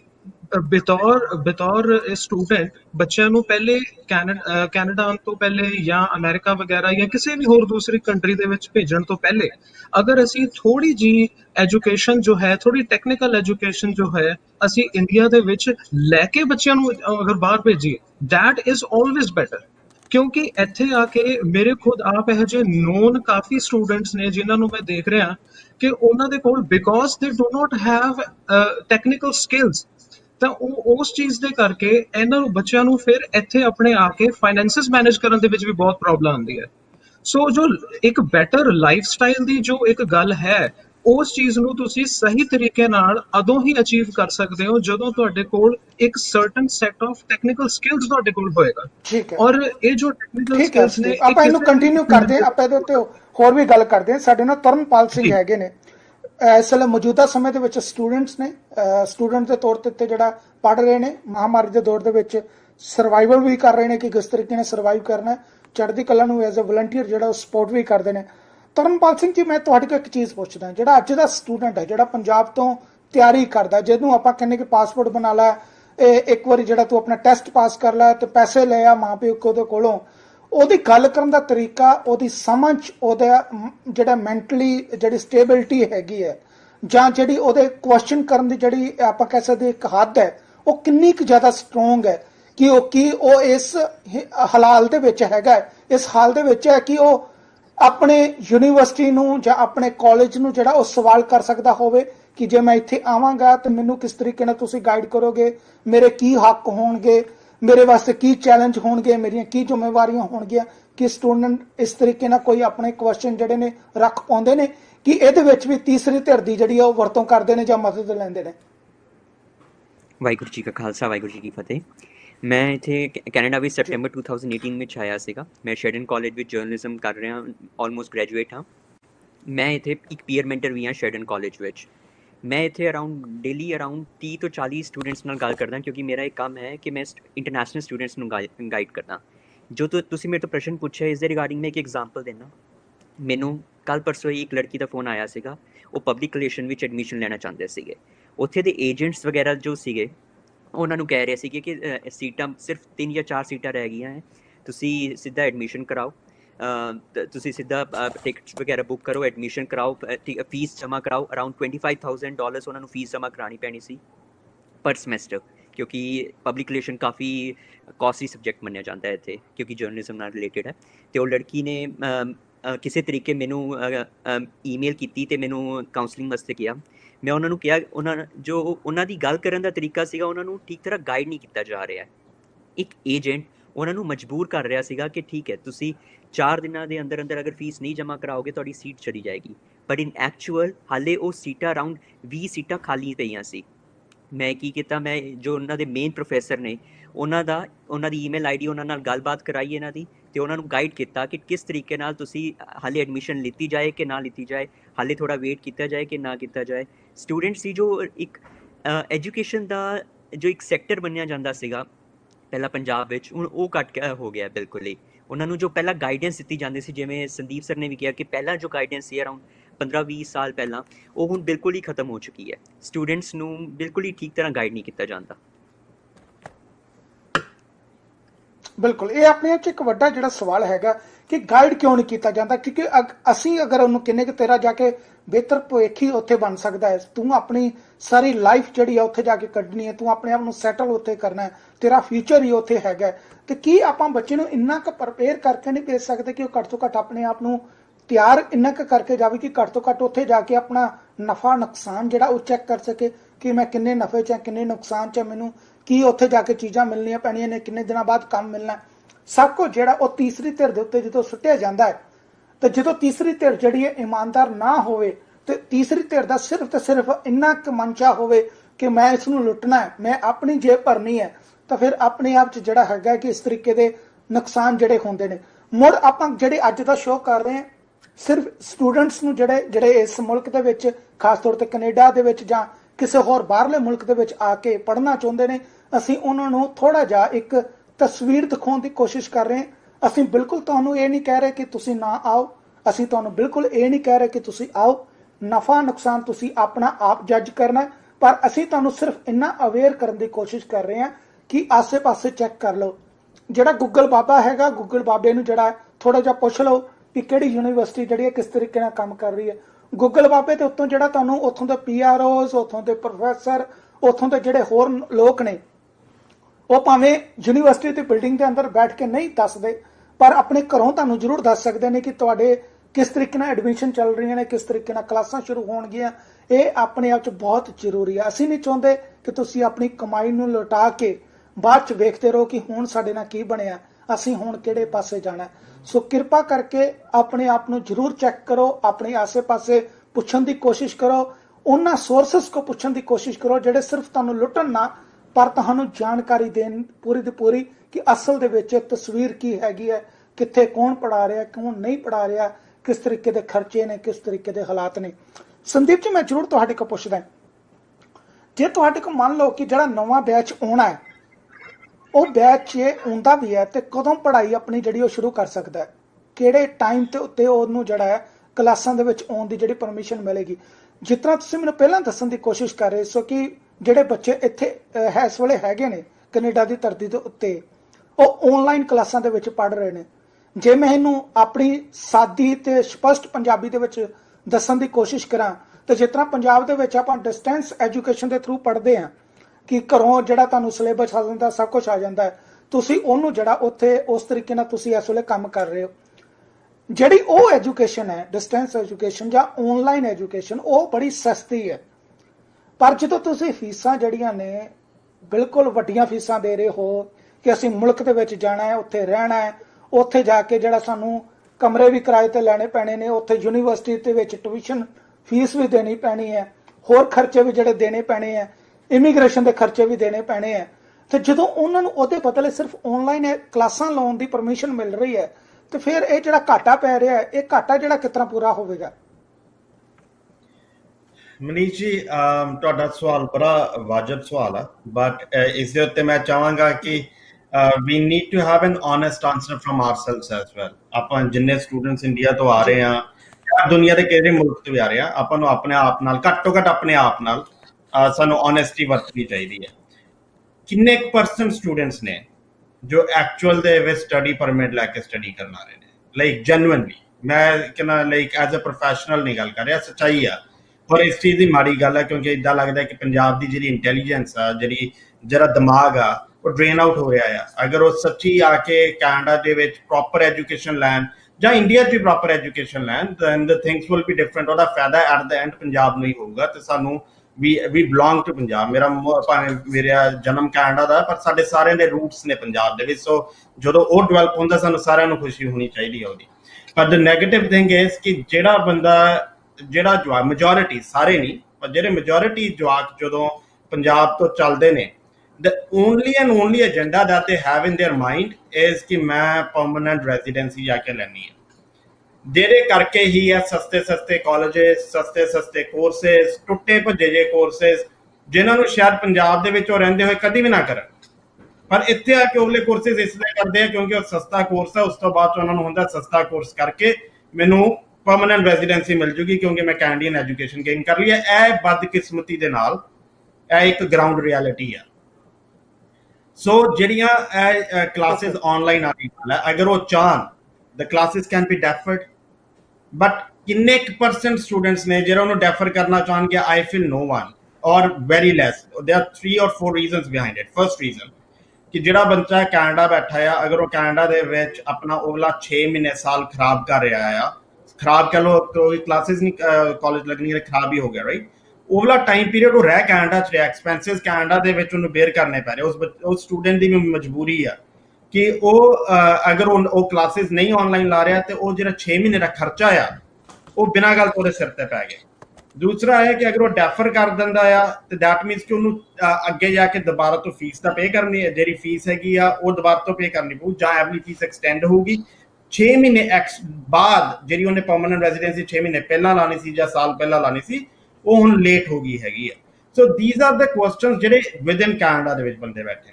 ਬਤੌਰ ਸਟੂਡੈਂਟ ਬੱਚਿਆਂ ਨੂੰ ਪਹਿਲੇ ਕੈਨੇਡਾ ਆਉਣ ਤੋਂ ਪਹਿਲੇ ਜਾਂ ਅਮਰੀਕਾ ਵਗੈਰਾ ਜਾਂ ਕਿਸੇ ਵੀ ਹੋਰ ਦੂਸਰੀ ਕੰਟਰੀ ਦੇ ਵਿੱਚ ਭੇਜਣ ਤੋਂ ਪਹਿਲੇ ਅਗਰ ਅਸੀਂ ਥੋੜੀ ਜੀ ਐਜੂਕੇਸ਼ਨ ਜੋ ਹੈ, ਥੋੜੀ ਟੈਕਨੀਕਲ ਐਜੂਕੇਸ਼ਨ ਜੋ ਹੈ, ਅਸੀਂ ਇੰਡੀਆ ਦੇ ਵਿੱਚ ਲੈ ਕੇ ਬੱਚਿਆਂ ਨੂੰ ਅਗਰ ਬਾਹਰ ਭੇਜੀਏ, that is always better। ਕਿਉਂਕਿ ਇੱਥੇ ਆ ਕੇ ਮੇਰੇ ਖੁਦ ਆਪ ਇਹੋ ਜਿਹੇ ਨੋਨ ਕਾਫੀ ਸਟੂਡੈਂਟਸ ਨੇ ਜਿਨ੍ਹਾਂ ਨੂੰ ਮੈਂ ਦੇਖ ਰਿਹਾ ਕਿ ਉਹਨਾਂ ਦੇ ਕੋਲ because they do not have technical skills, ਤਾਂ ਉਹ ਉਸ ਚੀਜ਼ ਦੇ ਕਰਕੇ ਇਹਨਾਂ ਨੂੰ ਬੱਚਿਆਂ ਨੂੰ ਫਿਰ ਇੱਥੇ ਆਪਣੇ ਆ ਕੇ ਫਾਈਨੈਂਸਿਸ ਮੈਨੇਜ ਕਰਨ ਦੇ ਵਿੱਚ ਵੀ ਬਹੁਤ ਪ੍ਰੋਬਲਮ ਆਉਂਦੀ ਹੈ। ਸੋ ਜੋ ਇੱਕ ਬੈਟਰ ਲਾਈਫ ਸਟਾਈਲ ਦੀ ਜੋ ਇੱਕ ਗੱਲ ਹੈ, ਉਸ ਚੀਜ਼ ਨੂੰ ਤੁਸੀਂ ਸਹੀ ਤਰੀਕੇ ਨਾਲ ਉਦੋਂ ਹੀ ਅਚੀਵ ਕਰ ਸਕਦੇ ਹੋ ਜਦੋਂ ਤੁਹਾਡੇ ਕੋਲ ਇੱਕ certain set of technical skills ਤੁਹਾਡੇ ਕੋਲ ਹੋਏਗਾ। ਠੀਕ ਹੈ, ਔਰ ਇਹ ਜੋ ਟੈਕਨੀਕਲ ਸਕਿੱਲਸ ਨੇ ਆਪਾਂ ਇਹਨੂੰ ਕੰਟੀਨਿਊ ਕਰਦੇ ਹਾਂ, ਆਪਾਂ ਇਹਦੇ ਉੱਤੇ ਹੋਰ ਵੀ ਗੱਲ ਕਰਦੇ ਹਾਂ। ਸਾਡੇ ਨਾਲ ਤਰਨਪਾਲ ਸਿੰਘ ਹੈਗੇ ਨੇ, ਇਸ ਵੇਲੇ ਮੌਜੂਦਾ ਸਮੇਂ ਦੇ ਵਿੱਚ ਸਟੂਡੈਂਟਸ ਨੇ, ਸਟੂਡੈਂਟ ਦੇ ਤੌਰ ਤੇ ਜਿਹੜਾ ਪੜ੍ਹ ਰਹੇ ਨੇ, ਮਹਾਮਾਰੀ ਦੇ ਦੌਰ ਦੇ ਵਿੱਚ ਸਰਵਾਈਵਲ ਵੀ ਕਰ ਰਹੇ ਨੇ ਕਿ ਕਿਸ ਤਰੀਕੇ ਨਾਲ ਸਰਵਾਈਵ ਕਰਨਾ, ਚੜ੍ਹਦੀ ਕਲਾ ਨੂੰ ਐਜ਼ ਅ ਵਲੰਟੀਅਰ ਜਿਹੜਾ ਉਹ ਸਪੋਰਟ ਵੀ ਕਰਦੇ ਨੇ। ਤਰਨਪਾਲ ਸਿੰਘ ਜੀ, ਮੈਂ ਤੁਹਾਡੇ ਕੋਲ ਇੱਕ ਚੀਜ਼ ਪੁੱਛਦਾ, ਜਿਹੜਾ ਅੱਜ ਦਾ ਸਟੂਡੈਂਟ ਹੈ ਜਿਹੜਾ ਪੰਜਾਬ ਤੋਂ ਤਿਆਰੀ ਕਰਦਾ, ਜਿਹਨੂੰ ਆਪਾਂ ਕਹਿੰਦੇ ਕਿ ਪਾਸਪੋਰਟ ਬਣਾ ਲੈ, ਇੱਕ ਵਾਰੀ ਜਿਹੜਾ ਤੂੰ ਆਪਣਾ ਟੈਸਟ ਪਾਸ ਕਰ ਲੈ ਤੇ ਪੈਸੇ ਲੈ ਆ ਮਾਂ ਪਿਓ ਉਹਦੇ ਕੋਲੋਂ, ਉਹਦੀ ਗੱਲ ਕਰਨ ਦਾ ਤਰੀਕਾ, ਉਹਦੀ ਸਮਝ, ਉਹਦਾ ਜਿਹੜਾ ਮੈਂਟਲੀ ਜਿਹੜੀ ਸਟੇਬਿਲਿਟੀ ਹੈਗੀ ਹੈ, ਜਾਂ ਜਿਹੜੀ ਉਹਦੇ ਕੁਐਸਚਨ ਕਰਨ ਦੀ ਜਿਹੜੀ ਆਪਾਂ ਕਹਿ ਸਕਦੇ ਇੱਕ ਹੱਦ ਹੈ, ਉਹ ਕਿੰਨੀ ਕੁ ਜ਼ਿਆਦਾ ਸਟਰੋਂਗ ਹੈ ਕਿ ਉਹ ਇਸ ਹਾਲਾਤ ਦੇ ਵਿੱਚ ਹੈਗਾ, ਇਸ ਹਾਲ ਦੇ ਵਿੱਚ ਹੈ ਕਿ ਉਹ ਆਪਣੇ ਯੂਨੀਵਰਸਿਟੀ ਨੂੰ ਜਾਂ ਆਪਣੇ ਕਾਲਜ ਨੂੰ ਜਿਹੜਾ ਉਹ ਸਵਾਲ ਕਰ ਸਕਦਾ ਹੋਵੇ ਕਿ ਜੇ ਮੈਂ ਇੱਥੇ ਆਵਾਂਗਾ ਤਾਂ ਮੈਨੂੰ ਕਿਸ ਤਰੀਕੇ ਨਾਲ ਤੁਸੀਂ ਗਾਈਡ ਕਰੋਗੇ, ਮੇਰੇ ਕੀ ਹੱਕ ਹੋਣਗੇ, ਮੇਰੇ ਵਾਸਤੇ ਕੀ ਚੈਲੰਜ ਹੋਣਗੇ, ਮੇਰੀਆਂ ਕੀ ਜ਼ਿੰਮੇਵਾਰੀਆਂ ਹੋਣਗੀਆਂ, ਕਿ ਸਟੂਡੈਂਟ ਇਸ ਤਰੀਕੇ ਨਾਲ ਕੋਈ ਆਪਣੇ ਕੁਐਸਚਨ ਜਿਹੜੇ ਨੇ ਰੱਖ ਪਾਉਂਦੇ ਨੇ ਕਿ ਇਹਦੇ ਵਿੱਚ ਵੀ ਤੀਸਰੀ ਧਿਰ ਦੀ ਜਿਹੜੀ ਉਹ ਵਰਤੋਂ ਕਰਦੇ ਨੇ ਜਾਂ ਮਦਦ ਲੈਂਦੇ ਨੇ। ਵਾਹਿਗੁਰੂ ਜੀ ਕਾ ਖਾਲਸਾ, ਵਾਹਿਗੁਰੂ ਜੀ ਕੀ ਫਤਿਹ। ਮੈਂ ਇੱਥੇ ਕੈਨੇਡਾ ਵਿੱਚ ਸੈਪਟੈਂਬਰ 2018 ਵਿੱਚ ਆਇਆ ਸੀਗਾ। ਮੈਂ ਸ਼ੈਡਨ ਕਾਲਜ ਵਿੱਚ ਜਰਨਲਿਜ਼ਮ ਕਰ ਰਿਹਾ, ਆਲਮੋਸਟ ਗ੍ਰੈਜੂਏਟ ਹਾਂ। ਮੈਂ ਇੱਥੇ ਇੱਕ ਪੀਅਰ ਮੈਂਟਰ ਵੀ ਹਾਂ ਸ਼ੈਡਨ ਕਾਲਜ ਵਿੱਚ। ਮੈਂ ਇੱਥੇ ਡੇਲੀ ਅਰਾਊਂਡ 30 ਤੋਂ 40 ਸਟੂਡੈਂਟਸ ਨਾਲ ਗੱਲ ਕਰਦਾ, ਕਿਉਂਕਿ ਮੇਰਾ ਇੱਕ ਕੰਮ ਹੈ ਕਿ ਮੈਂ ਇੰਟਰਨੈਸ਼ਨਲ ਸਟੂਡੈਂਟਸ ਨੂੰ ਗਾਈਡ ਕਰਦਾ। ਜੋ ਤੁਸੀਂ ਮੇਰੇ ਤੋਂ ਪ੍ਰਸ਼ਨ ਪੁੱਛਿਆ, ਇਸ ਦੇ ਰਿਗਾਰਡਿੰਗ ਮੈਂ ਇੱਕ ਐਗਜ਼ਾਮਪਲ ਦੇਣਾ। ਮੈਨੂੰ ਕੱਲ੍ਹ ਪਰਸੋਂ ਹੀ ਇੱਕ ਲੜਕੀ ਦਾ ਫੋਨ ਆਇਆ ਸੀਗਾ, ਉਹ ਪਬਲਿਕ ਰਿਲੇਸ਼ਨ ਵਿੱਚ ਐਡਮਿਸ਼ਨ ਲੈਣਾ ਚਾਹੁੰਦੇ ਸੀਗੇ। ਉੱਥੇ ਦੇ ਏਜੰਟਸ ਵਗੈਰਾ ਜੋ ਸੀਗੇ, ਉਹਨਾਂ ਨੂੰ ਕਹਿ ਰਹੇ ਸੀਗੇ ਕਿ ਸੀਟਾਂ ਸਿਰਫ 3 ਜਾਂ 4 ਸੀਟਾਂ ਰਹਿ ਗਈਆਂ ਹੈ, ਤੁਸੀਂ ਸਿੱਧਾ ਐਡਮਿਸ਼ਨ ਕਰਾਓ, ਤੁਸੀਂ ਸਿੱਧਾ ਟਿਕਟਸ ਵਗੈਰਾ ਬੁੱਕ ਕਰੋ, ਐਡਮਿਸ਼ਨ ਕਰਾਓ, ਫੀਸ ਜਮ੍ਹਾਂ ਕਰਾਓ। ਅਰਾਊਂਡ $25,000 ਉਹਨਾਂ ਨੂੰ ਫੀਸ ਜਮ੍ਹਾਂ ਕਰਾਉਣੀ ਪੈਣੀ ਸੀ ਪਰ ਸਮੈਸਟਰ, ਕਿਉਂਕਿ ਪਬਲਿਕ ਰਿਲੇਸ਼ਨ ਕਾਫੀ ਕਾਸਟਲੀ ਸਬਜੈਕਟ ਮੰਨਿਆ ਜਾਂਦਾ ਹੈ ਇੱਥੇ, ਕਿਉਂਕਿ ਜਰਨਲਿਜ਼ਮ ਨਾਲ ਰਿਲੇਟਡ ਹੈ। ਅਤੇ ਉਹ ਲੜਕੀ ਨੇ ਕਿਸੇ ਤਰੀਕੇ ਮੈਨੂੰ ਈਮੇਲ ਕੀਤੀ ਅਤੇ ਮੈਨੂੰ ਕਾਉਂਸਲਿੰਗ ਵਾਸਤੇ ਕਿਹਾ। ਮੈਂ ਉਹਨਾਂ ਨੂੰ ਕਿਹਾ, ਉਹਨਾਂ ਦੀ ਗੱਲ ਕਰਨ ਦਾ ਤਰੀਕਾ ਸੀਗਾ, ਉਹਨਾਂ ਨੂੰ ਠੀਕ ਤਰ੍ਹਾਂ ਗਾਈਡ ਨਹੀਂ ਕੀਤਾ ਜਾ ਰਿਹਾ। ਇੱਕ ਏਜੰਟ ਉਹਨਾਂ ਨੂੰ ਮਜਬੂਰ ਕਰ ਰਿਹਾ ਸੀਗਾ ਕਿ ਠੀਕ ਹੈ, ਤੁਸੀਂ 4 ਦਿਨਾਂ ਦੇ ਅੰਦਰ ਅੰਦਰ ਅਗਰ ਫੀਸ ਨਹੀਂ ਜਮ੍ਹਾਂ ਕਰਾਓਗੇ ਤੁਹਾਡੀ ਸੀਟ ਚਲੀ ਜਾਏਗੀ। ਬਟ ਇਨ ਐਕਚੁਅਲ ਹਾਲੇ ਉਹ ਸੀਟਾਂ ਅਰਾਊਂਡ 20 ਸੀਟਾਂ ਖਾਲੀ ਪਈਆਂ ਸੀ। ਮੈਂ ਕੀ ਕੀਤਾ, ਮੈਂ ਜੋ ਉਹਨਾਂ ਦੇ ਮੇਨ ਪ੍ਰੋਫੈਸਰ ਨੇ, ਉਹਨਾਂ ਦੀ ਈਮੇਲ ਆਈਡੀ ਉਹਨਾਂ ਨਾਲ ਗੱਲਬਾਤ ਕਰਾਈ ਇਹਨਾਂ ਦੀ, ਅਤੇ ਉਹਨਾਂ ਨੂੰ ਗਾਈਡ ਕੀਤਾ ਕਿ ਕਿਸ ਤਰੀਕੇ ਨਾਲ ਤੁਸੀਂ ਹਾਲੇ ਐਡਮਿਸ਼ਨ ਲਿੱਤੀ ਜਾਏ ਕਿ ਨਾ ਲਿੱਤੀ ਜਾਏ, ਹਾਲੇ ਥੋੜ੍ਹਾ ਵੇਟ ਕੀਤਾ ਜਾਏ ਕਿ ਨਾ ਕੀਤਾ ਜਾਏ। ਸਟੂਡੈਂਟਸ ਦੀ ਜੋ ਇੱਕ ਐਜੂਕੇਸ਼ਨ ਦਾ ਜੋ ਇੱਕ ਸੈਕਟਰ ਮੰਨਿਆ ਜਾਂਦਾ ਸੀਗਾ ਪਹਿਲਾਂ ਪੰਜਾਬ ਵਿੱਚ, ਹੁਣ ਉਹ ਘੱਟ ਹੋ ਗਿਆ ਬਿਲਕੁਲ ਹੀ। ਉਹਨਾਂ ਨੂੰ ਜੋ ਪਹਿਲਾਂ ਗਾਈਡੈਂਸ ਦਿੱਤੀ ਜਾਂਦੀ ਸੀ, ਜਿਵੇਂ ਸੰਦੀਪ ਸਰ ਨੇ ਵੀ ਕਿਹਾ ਕਿ ਪਹਿਲਾਂ ਜੋ ਗਾਈਡੈਂਸ ਸੀ ਅਰਾਊਂਡ 15-20 ਸਾਲ ਪਹਿਲਾਂ, ਉਹ ਹੁਣ ਬਿਲਕੁਲ ਹੀ ਖਤਮ ਹੋ ਚੁੱਕੀ ਹੈ। ਸਟੂਡੈਂਟਸ ਨੂੰ ਬਿਲਕੁਲ ਹੀ ਠੀਕ ਤਰ੍ਹਾਂ ਗਾਈਡ ਨਹੀਂ ਕੀਤਾ ਜਾਂਦਾ। ਬਿਲਕੁਲ, ਇਹ ਆਪਣੇ ਆਪ 'ਚ ਇੱਕ ਵੱਡਾ ਜਿਹੜਾ ਸਵਾਲ ਹੈਗਾ ਕਿ ਗਾਈਡ ਕਿਉਂ ਨਹੀਂ ਕੀਤਾ ਜਾਂਦਾ, ਕਿਉਂਕਿ ਅਸੀਂ ਅਗਰ ਉਹਨੂੰ ਕਿੰਨੇ ਕੁ ਤੇਰਾ ਜਾ ਕੇ ਬਿਹਤਰ ਭਵਿੱਖ ਹੀ ਉੱਥੇ ਬਣ ਸਕਦਾ ਹੈ। ਤੂੰ ਆਪਣੀ ਸਾਰੀ ਲਾਈਫ ਜਿਹੜੀ ਆ ਉੱਥੇ ਜਾ ਕੇ ਕੱਢਣੀ ਹੈ, ਤੂੰ ਆਪਣੇ ਆਪ ਨੂੰ ਸੈਟਲ ਉੱਥੇ ਕਰਨਾ ਹੈ, ਤੇਰਾ ਫਿਊਚਰ ਹੀ ਉੱਥੇ ਹੈਗਾ। ਤੇ ਕੀ ਆਪਾਂ ਬੱਚੇ ਨੂੰ ਇੰਨਾ ਕੁ ਪ੍ਰਪੇਅਰ ਕਰਕੇ ਨਹੀਂ ਭੇਜ ਸਕਦੇ ਕਿ ਉਹ ਘੱਟ ਤੋਂ ਘੱਟ ਆਪਣੇ ਆਪ ਨੂੰ ਤਿਆਰ ਇੰਨਾ ਕੁ ਕਰਕੇ ਜਾਵੇ ਕਿ ਘੱਟ ਤੋਂ ਘੱਟ ਉੱਥੇ ਜਾ ਕੇ ਆਪਣਾ ਨਫਾ ਨੁਕਸਾਨ ਜਿਹੜਾ ਉਹ ਚੈੱਕ ਕਰ ਸਕੇ ਕਿ ਮੈਂ ਕਿੰਨੇ ਨਫੇ 'ਚ, ਕਿੰਨੇ ਨੁਕਸਾਨ 'ਚ, ਮੈਨੂੰ ਕੀ ਉੱਥੇ ਜਾ ਕੇ ਚੀਜ਼ਾਂ ਮਿਲਣੀਆਂ ਪੈਣੀਆਂ ਨੇ, ਕਿੰਨੇ ਦਿਨਾਂ ਬਾਅਦ ਕੰਮ ਮਿਲਣਾ, ਸਭ ਕੁਝ ਜਿਹੜਾ ਉਹ ਤੀਸਰੀ ਧਿਰ ਦੇ ਉੱਤੇ ਜਦੋਂ ਸੁੱਟਿਆ ਜਾਂਦਾ ਹੈ। ਤੇ ਜਦੋਂ ਤੀਸਰੀ ਧਿਰ ਜਿਹੜੀ ਹੈ ਇਮਾਨਦਾਰ ਨਾ ਹੋਵੇ, ਤੇ ਤੀਸਰੀ ਧਿਰ ਦਾ ਸਿਰਫ ਤੇ ਸਿਰਫ ਇੰਨਾ ਕੁ ਮਨਸ਼ਾ ਹੋਵੇ ਕਿ ਮੈਂ ਇਸ ਨੂੰ ਲੁੱਟਣਾ ਹੈ, ਮੈਂ ਆਪਣੀ ਜੇਬ ਭਰਨੀ ਹੈ, ਤਾਂ ਫਿਰ ਆਪਣੇ ਆਪ 'ਚ ਜਿਹੜਾ ਹੈਗਾ ਕਿ ਇਸ ਤਰੀਕੇ ਦੇ ਨੁਕਸਾਨ ਜਿਹੜੇ ਹੁੰਦੇ ਨੇ। ਮੁੜ ਆਪਾਂ ਜਿਹੜੇ ਅੱਜ ਦਾ ਸ਼ੋਅ ਕਰ ਰਹੇ ਹਾਂ, ਸਿਰਫ ਸਟੂਡੈਂਟਸ ਨੂੰ ਜਿਹੜੇ ਇਸ ਮੁਲਕ ਦੇ ਵਿੱਚ, ਖਾਸ ਤੌਰ ਤੇ ਕੈਨੇਡਾ ਦੇ ਵਿੱਚ ਜਾਂ ਕਿਸੇ ਹੋਰ ਬਾਹਰਲੇ ਮੁਲਕ ਦੇ ਵਿੱਚ ਆ ਕੇ ਪੜ੍ਹਨਾ ਚਾਹੁੰਦੇ ਨੇ, ਅਸੀਂ ਉਹਨਾਂ ਨੂੰ ਥੋੜਾ ਜਿਹਾ ਇੱਕ ਤਸਵੀਰ ਦਿਖਾਉਣ ਦੀ ਕੋਸ਼ਿਸ਼ ਕਰ ਰਹੇ ਹਾਂ। ਅਸੀਂ ਬਿਲਕੁਲ ਤੁਹਾਨੂੰ ਇਹ ਨਹੀਂ ਕਹਿ ਰਹੇ ਕਿ ਤੁਸੀਂ ਨਾ ਆਓ, ਅਸੀਂ ਤੁਹਾਨੂੰ ਬਿਲਕੁਲ ਇਹ ਨਹੀਂ ਕਹਿ ਰਹੇ ਕਿ ਤੁਸੀਂ ਆਓ। ਨਫਾ ਨੁਕਸਾਨ ਤੁਸੀਂ ਆਪਣਾ ਆਪ ਜੱਜ ਕਰਨਾ, ਪਰ ਅਸੀਂ ਤੁਹਾਨੂੰ ਸਿਰਫ ਇੰਨਾ ਅਵੇਅਰ ਕਰਨ ਦੀ ਕੋਸ਼ਿਸ਼ ਕਰ ਰਹੇ ਹਾਂ ਕਿ ਆਸੇ-ਪਾਸੇ ਚੈੱਕ ਕਰ ਲਓ। ਜਿਹੜਾ ਗੂਗਲ ਬਾਬਾ ਹੈਗਾ, ਗੂਗਲ ਬਾਬੇ ਨੂੰ ਜਿਹੜਾ ਥੋੜਾ ਜਿਹਾ ਪੁੱਛ ਲਓ ਕਿ ਕਿਹੜੀ ਯੂਨੀਵਰਸਿਟੀ ਜਿਹੜੀ ਹੈ ਕਿਸ ਤਰੀਕੇ ਨਾਲ ਕੰਮ ਕਰ ਰਹੀ ਹੈ। ਗੂਗਲ ਬਾਬੇ ਦੇ ਉੱਤੋਂ ਜਿਹੜਾ ਤੁਹਾਨੂੰ ਉੱਥੋਂ ਦੇ PROs, ਉੱਥੋਂ ਦੇ ਪ੍ਰੋਫੈਸਰ, ਉੱਥੋਂ ਦੇ ਜਿਹੜੇ ਹੋਰ ਲੋਕ ਨੇ, ਉਹ ਭਾਵੇਂ ਯੂਨੀਵਰਸਿਟੀ ਦੀ ਬਿਲਡਿੰਗ ਦੇ ਅੰਦਰ ਬੈਠ ਕੇ ਨਹੀਂ ਦੱਸਦੇ, ਪਰ ਆਪਣੇ ਘਰੋਂ ਤੁਹਾਨੂੰ ਜ਼ਰੂਰ ਦੱਸ ਸਕਦੇ ਨੇ ਕਿ ਤੁਹਾਡੇ ਕਿਸ ਤਰੀਕੇ ਨਾਲ ਐਡਮਿਸ਼ਨ ਚੱਲ ਰਹੀਆਂ ਨੇ, ਕਿਸ ਤਰੀਕੇ ਨਾਲ ਕਲਾਸਾਂ ਸ਼ੁਰੂ ਹੋਣਗੀਆਂ। ਇਹ ਆਪਣੇ ਆਪ 'ਚ ਬਹੁਤ ਜ਼ਰੂਰੀ ਹੈ। ਅਸੀਂ ਨਹੀਂ ਚਾਹੁੰਦੇ ਕਿ ਤੁਸੀਂ ਆਪਣੀ ਕਮਾਈ ਨੂੰ ਲੁਟਾ ਕੇ ਬਾਅਦ 'ਚ ਵੇਖਦੇ ਰਹੋ ਕਿ ਹੁਣ ਸਾਡੇ ਨਾਲ ਕੀ ਬਣਿਆ, ਅਸੀਂ ਹੁਣ ਕਿਹੜੇ ਪਾਸੇ ਜਾਣਾ। ਸੋ ਕਿਰਪਾ ਕਰਕੇ ਆਪਣੇ ਆਪ ਨੂੰ ਜ਼ਰੂਰ ਚੈੱਕ ਕਰੋ, ਆਪਣੇ ਆਸੇ-ਪਾਸੇ ਪੁੱਛਣ ਦੀ ਕੋਸ਼ਿਸ਼ ਕਰੋ, ਉਹਨਾਂ ਸੋਰਸਸ ਕੋ ਪੁੱਛਣ ਦੀ ਕੋਸ਼ਿਸ਼ ਕਰੋ ਜਿਹੜੇ ਸਿਰਫ ਤੁਹਾਨੂੰ ਲੁੱਟਣ ਨਾ, ਪਰ ਤੁਹਾਨੂੰ ਜਾਣਕਾਰੀ ਦੇਣ ਪੂਰੀ ਦੀ ਪੂਰੀ ਕਿ ਅਸਲ ਦੇ ਵਿੱਚ ਤਸਵੀਰ ਕੀ ਹੈਗੀ ਹੈ, ਕਿੱਥੇ ਕੌਣ ਪੜਾ ਰਿਹਾ, ਕੌਣ ਨਹੀਂ ਪੜਾ ਰਿਹਾ, ਕਿਸ ਤਰੀਕੇ ਦੇ ਖਰਚੇ ਨੇ, ਕਿਸ ਤਰੀਕੇ ਦੇ ਹਾਲਾਤ ਨੇ। ਸੰਦੀਪ ਜੀ, ਮੈਂ ਜ਼ਰੂਰ ਤੁਹਾਡੇ ਕੋਲ ਪੁੱਛਦਾ, ਜੇ ਤੁਹਾਡੇ ਕੋਲ ਮੰਨ ਲਓ ਕਿ ਜਿਹੜਾ ਨਵਾਂ ਬੈਚ ਆਉਣਾ ਹੈ, ਉਹ ਬੈਚ ਆਉਂਦਾ ਵੀ ਹੈ ਤੇ ਕਦੋਂ ਪੜ੍ਹਾਈ ਆਪਣੀ ਜਿਹੜੀ ਉਹ ਸ਼ੁਰੂ ਕਰ ਸਕਦਾ ਹੈ, ਕਿਹੜੇ ਟਾਈਮ ਤੇ ਉੱਤੇ ਉਹਨੂੰ ਜਿਹੜਾ ਹੈ ਕਲਾਸਾਂ ਦੇ ਵਿੱਚ ਆਉਣ ਦੀ ਜਿਹੜੀ ਪਰਮਿਸ਼ਨ ਮਿਲੇਗੀ। ਜਿਸ ਤਰ੍ਹਾਂ ਤੁਸੀਂ ਮੈਨੂੰ ਪਹਿਲਾਂ ਦੱਸਣ ਦੀ ਕੋਸ਼ਿਸ਼ ਕਰ ਰਹੇ ਸੋ ਕਿ ਜਿਹੜੇ ਬੱਚੇ ਇੱਥੇ ਇਸ ਵੇਲੇ ਹੈਗੇ ਨੇ ਕੈਨੇਡਾ ਦੀ ਧਰਤੀ ਦੇ ਉੱਤੇ, ਉਹ ਆਨਲਾਈਨ ਕਲਾਸਾਂ ਦੇ ਵਿੱਚ ਪੜ੍ਹ ਰਹੇ ਨੇ। ਜੇ ਮੈਂ ਇਹਨੂੰ ਆਪਣੀ ਸਾਦੀ ਤੇ ਸਪਸ਼ਟ ਪੰਜਾਬੀ ਦੇ ਵਿੱਚ ਦੱਸਣ ਦੀ ਕੋਸ਼ਿਸ਼ ਕਰਾਂ ਤੇ ਜਿਸ ਤਰ੍ਹਾਂ ਪੰਜਾਬ ਦੇ ਵਿੱਚ ਆਪਾਂ ਡਿਸਟੈਂਸ ਐਜੂਕੇਸ਼ਨ ਦੇ ਥਰੂ ਪੜ੍ਹਦੇ ਹਾਂ ਕਿ ਘਰੋਂ ਜਿਹੜਾ ਤੁਹਾਨੂੰ ਸਿਲੇਬਸ ਆ ਜਾਂਦਾ, ਸਭ ਕੁਝ ਆ ਜਾਂਦਾ ਹੈ, ਤੁਸੀਂ ਉਹਨੂੰ ਜਿਹੜਾ ਉੱਥੇ ਉਸ ਤਰੀਕੇ ਨਾਲ ਤੁਸੀਂ ਇਸ ਵੇਲੇ ਕੰਮ ਕਰ ਰਹੇ ਹੋ। ਜਿਹੜੀ ਉਹ ਐਜੂਕੇਸ਼ਨ ਹੈ, ਡਿਸਟੈਂਸ ਐਜੂਕੇਸ਼ਨ ਜਾਂ ਆਨਲਾਈਨ ਐਜੂਕੇਸ਼ਨ, ਉਹ ਬੜੀ ਸਸਤੀ ਹੈ। ਪਰ ਜਦੋਂ ਤੁਸੀਂ ਫੀਸਾਂ ਜਿਹੜੀਆਂ ਨੇ ਬਿਲਕੁਲ ਵੱਡੀਆਂ ਫੀਸਾਂ ਦੇ ਰਹੇ ਹੋ ਕਿ ਅਸੀਂ ਮੁਲਕ ਦੇ ਵਿੱਚ ਜਾਣਾ ਹੈ, ਉੱਥੇ ਰਹਿਣਾ ਹੈ, ਉੱਥੇ ਜਾ ਕੇ ਜਿਹੜਾ ਸਾਨੂੰ ਕਮਰੇ ਵੀ ਕਿਰਾਏ ਤੇ ਲੈਣੇ ਪੈਣੇ ਨੇ, ਉੱਥੇ ਯੂਨੀਵਰਸਿਟੀ ਦੇ ਵਿੱਚ ਟਿਊਸ਼ਨ ਫੀਸ ਵੀ ਦੇਣੀ ਪੈਣੀ ਹੈ, ਹੋਰ ਖਰਚੇ ਵੀ ਜਿਹੜੇ ਦੇਣੇ ਪੈਣੇ ਹੈ, ਇਮੀਗ੍ਰੇਸ਼ਨ ਦੇ ਖਰਚੇ ਵੀ ਦੇਣੇ ਪੈਣੇ ਹੈ। ਤੇ ਜਦੋਂ ਉਹਨਾਂ ਨੂੰ ਉਹਦੇ ਬਦਲੇ ਸਿਰਫ ਆਨਲਾਈਨ ਕਲਾਸਾਂ ਲਾਉਣ ਦੀ ਪਰਮਿਸ਼ਨ ਮਿਲ ਰਹੀ ਹੈ ਤੇ ਫਿਰ ਇਹ ਜਿਹੜਾ ਘਾਟਾ ਪੈ ਰਿਹਾ ਹੈ, ਇਹ ਘਾਟਾ ਜਿਹੜਾ ਕਿਸ ਤਰ੍ਹਾਂ ਪੂਰਾ ਹੋਵੇਗਾ? ਮਨੀਸ਼ ਜੀ, ਤੁਹਾਡਾ ਸਵਾਲ ਬੜਾ ਵਾਜਬ ਸਵਾਲ ਆ, ਬਟ ਇਸ ਦੇ ਉੱਤੇ ਮੈਂ ਚਾਹਾਂਗਾ ਕਿ we need to have an honest answer from ourselves as well। ਆਪਾਂ ਜਿੰਨੇ ਸਟੂਡੈਂਟਸ ਇੰਡੀਆ ਤੋਂ ਆ ਰਹੇ ਆ ਜਾਂ ਦੁਨੀਆ ਦੇ ਕਿਸੇ ਮੁਲਕ ਤੋਂ ਵੀ ਆ ਰਹੇ ਆ, ਆਪਾਂ ਨੂੰ ਆਪਣੇ ਆਪ ਨਾਲ ਘੱਟੋ ਘੱਟ ਆਪਣੇ ਆਪ ਨਾਲ ਸਾਨੂੰ ਓਨੈਸਟੀ ਵਰਤਣੀ ਚਾਹੀਦੀ ਹੈ। ਕਿੰਨੇ % ਸਟੂਡੈਂਟਸ ਨੇ ਜੋ ਐਕਚੁਅਲ ਦੇ ਵਿੱਚ ਸਟੱਡੀ ਪਰਮਿਟ ਲੈ ਕੇ ਸਟੱਡੀ ਕਰਨ ਆ ਰਹੇ ਨੇ, ਲਾਈਕ ਜੈਨੂਇਨਲੀ, ਮੈਂ ਕਹਿੰਦਾ ਲਾਈਕ ਐਜ਼ ਅ ਪ੍ਰੋਫੈਸ਼ਨਲ ਨਹੀਂ ਗੱਲ ਕਰ ਰਿਹਾ, ਸੱਚਾਈ ਆ। ਔਰ ਇਸ ਚੀਜ਼ ਦੀ ਮਾੜੀ ਗੱਲ ਹੈ ਕਿਉਂਕਿ ਇਦਾਂ ਲੱਗਦਾ ਕਿ ਪੰਜਾਬ ਦੀ ਜਿਹੜੀ ਇੰਟੈਲੀਜੈਂਸ ਆ, ਜਿਹੜਾ ਦਿਮਾਗ ਆ, ਉਹ ਡਰੇਨ ਆਊਟ ਹੋ ਰਿਹਾ ਆ। ਅਗਰ ਉਹ ਸੱਚੀ ਆ ਕੇ ਕੈਨੇਡਾ ਦੇ ਵਿੱਚ ਪ੍ਰੋਪਰ ਐਜੂਕੇਸ਼ਨ ਲੈਣ ਜਾਂ ਇੰਡੀਆ 'ਚ ਵੀ ਪ੍ਰੋਪਰ ਐਜੂਕੇਸ਼ਨ ਲੈਣ, then the things will be different. ਉਹਦਾ ਫਾਇਦਾ ਐਟ ਦ ਐਂਡ ਪੰਜਾਬ ਨੂੰ ਹੀ ਹੋਊਗਾ ਤੇ ਸਾਨੂੰ ਵੀ ਬਿਲੋਂਗ ਟੂ ਪੰਜਾਬ। ਮੇਰਾ ਜਨਮ ਕੈਨੇਡਾ ਦਾ, ਪਰ ਸਾਡੇ ਸਾਰਿਆਂ ਦੇ ਰੂਟਸ ਨੇ ਪੰਜਾਬ ਦੇ ਵਿੱਚ। ਸੋ ਜਦੋਂ ਉਹ ਡਿਵੈਲਪ ਹੁੰਦਾ ਸਾਨੂੰ ਸਾਰਿਆਂ ਨੂੰ ਖੁਸ਼ੀ ਹੋਣੀ ਚਾਹੀਦੀ ਹੈ ਉਹਦੀ। ਪਰ ਦ ਨੈਗੇਟਿਵ ਥਿੰਗ ਇਸ ਕਿ ਜਿਹੜਾ ਜਵਾਕ, ਮੈਜੋਰਿਟੀ, ਸਾਰੇ ਨਹੀਂ ਪਰ ਜਿਹੜੇ ਮੈਜੋਰਿਟੀ ਜਵਾਕ ਜਦੋਂ ਪੰਜਾਬ ਤੋਂ ਚੱਲਦੇ ਨੇ, the only and only agenda that they have in their mind is ਕਿ ਮੈਂ permanent residency ਜਾ ਕੇ ਲੈਣੀ ਹੈ। ਜਿਹੜੇ ਕਰਕੇ ਹੀ ਹੈ ਸਸਤੇ ਕਾਲਜਸ, ਸਸਤੇ ਕੋਰਸਿਸ, ਟੁੱਟੇ ਭੱਜੇ ਜੇ ਕੋਰਸਿਸ, ਜਿਨ੍ਹਾਂ ਨੂੰ ਸ਼ਾਇਦ ਪੰਜਾਬ ਦੇ ਵਿੱਚ ਉਹ ਰਹਿੰਦੇ ਹੋਏ ਕਦੀ ਵੀ ਨਾ ਕਰਨ, ਪਰ ਇੱਥੇ ਆ ਕੇ ਉਹਲੇ ਕੋਰਸਿਸ ਇਸ ਲਈ ਕਰਦੇ ਆ ਕਿਉਂਕਿ ਉਹ ਸਸਤਾ ਕੋਰਸ ਹੈ। ਉਸ ਤੋਂ ਬਾਅਦ ਉਹਨਾਂ ਨੂੰ ਹੁੰਦਾ ਸਸਤਾ ਕੋਰਸ ਕਰਕੇ ਮੈਨੂੰ ਪਰਮਾਨੈਂਟ ਰੈਜ਼ੀਡੈਂਸੀ ਮਿਲ ਜੂਗੀ ਕਿਉਂਕਿ ਮੈਂ ਕੈਨੇਡੀਅਨ ਐਜੂਕੇਸ਼ਨ ਗੇਨ ਕਰ ਲਈ ਹੈ। ਇਹ ਬਦਕਿਸਮਤੀ ਦੇ ਨਾਲ ਇਹ ਇੱਕ ਗਰਾਊਂਡ ਰਿਐਲਿਟੀ ਆ। ਸੋ ਜਿਹੜੀਆਂ ਕਲਾਸਿਸ ਆਨਲਾਈਨ ਆ ਰਹੀਆਂ, ਅਗਰ ਉਹ ਚਾਹਣ the classes can be deferred, but ਕਿੰਨੇ % ਸਟੂਡੈਂਟਸ ਨੇ ਜਿਹੜਾ ਉਹਨੂੰ ਡੈਫਰ ਕਰਨਾ ਚਾਹਣਗੇ? I feel no one or very less। there are 3 or 4 reasons behind it। first reason ਕਿ ਜਿਹੜਾ ਬੱਚਾ ਕੈਨੇਡਾ ਬੈਠਾ ਆ, ਅਗਰ ਉਹ ਕੈਨੇਡਾ ਦੇ ਵਿੱਚ ਆਪਣਾ ਉਹਲਾ 6 ਮਹੀਨੇ ਸਾਲ ਖਰਾਬ ਕਰ ਰਿਹਾ ਆ, ਖਰਾਬ ਕਹਿ ਲਓ, ਕੋਈ ਕਲਾਸਿਸ ਨਹੀਂ ਕਾਲਜ ਲੱਗਣੀ ਹੈ, ਖਰਾਬ ਹੀ ਹੋ ਗਿਆ, ਰਾਈਟ। ਉਹਲਾ ਟਾਈਮ ਪੀਰੀਅਡ ਉਹ ਰਹਿ ਕੈਨੇਡਾ 'ਚ ਰਿਹਾ, ਐਕਸਪੈਂਸਿਸ ਕੈਨੇਡਾ ਦੇ ਵਿੱਚ ਉਹਨੂੰ ਬੇਅਰ ਕਰਨੇ ਪੈ ਰਹੇ। ਉਸ ਸਟੂਡੈਂਟ ਦੀ ਵੀ ਮਜਬੂਰੀ ਆ ਕਿ ਉਹ ਅਗਰ ਉਹ ਕਲਾਸਿਸ ਨਹੀਂ ਆਨਲਾਈਨ ਲਾ ਰਿਹਾ ਤੇ ਉਹ ਜਿਹੜਾ 6 ਮਹੀਨੇ ਦਾ ਖਰਚਾ ਆ ਉਹ ਬਿਨਾਂ ਗੱਲ ਤੋਂ ਉਹਦੇ ਸਿਰ ਤੇ ਪੈ ਗਿਆ। ਦੂਸਰਾ ਹੈ ਕਿ ਅਗਰ ਉਹ ਡੈਫਰ ਕਰ ਦਿੰਦਾ ਆ ਤੇ ਦੈਟ ਮੀਨਸ ਕਿ ਉਹਨੂੰ ਅੱਗੇ ਜਾ ਕੇ ਦੁਬਾਰਾ ਤੋਂ ਫੀਸ ਤਾਂ ਪੇ ਕਰਨੀ ਹੈ, ਜਿਹੜੀ ਫੀਸ ਹੈਗੀ ਆ ਉਹ ਦੁਬਾਰਾ ਤੋਂ ਪੇ ਕਰਨੀ ਪਊ, ਜਾਂ ਐਵਰੀ ਫੀਸ ਐਕਸਟੈਂਡ ਹੋਊਗੀ 6 ਮਹੀਨੇ ਬਾਅਦ। ਜਿਹੜੀ ਉਹਨੇ ਪਰਮਾਨੈਂਟ ਰੈਜ਼ੀਡੈਂਸੀ 6 ਮਹੀਨੇ ਪਹਿਲਾਂ ਲਾਣੀ ਸੀ ਜਾਂ ਸਾਲ ਪਹਿਲਾਂ ਲਾਣੀ ਸੀ, ਉਹ ਹੁਣ ਲੇਟ ਹੋ ਗਈ ਹੈਗੀ ਆ। So these are the questions ਜਿਹੜੇ ਵਿਦ ਇਨ ਕੈਨੇਡਾ ਦੇ ਵਿੱਚ ਬੰਦੇ ਬੈਠੇ ਨੇ।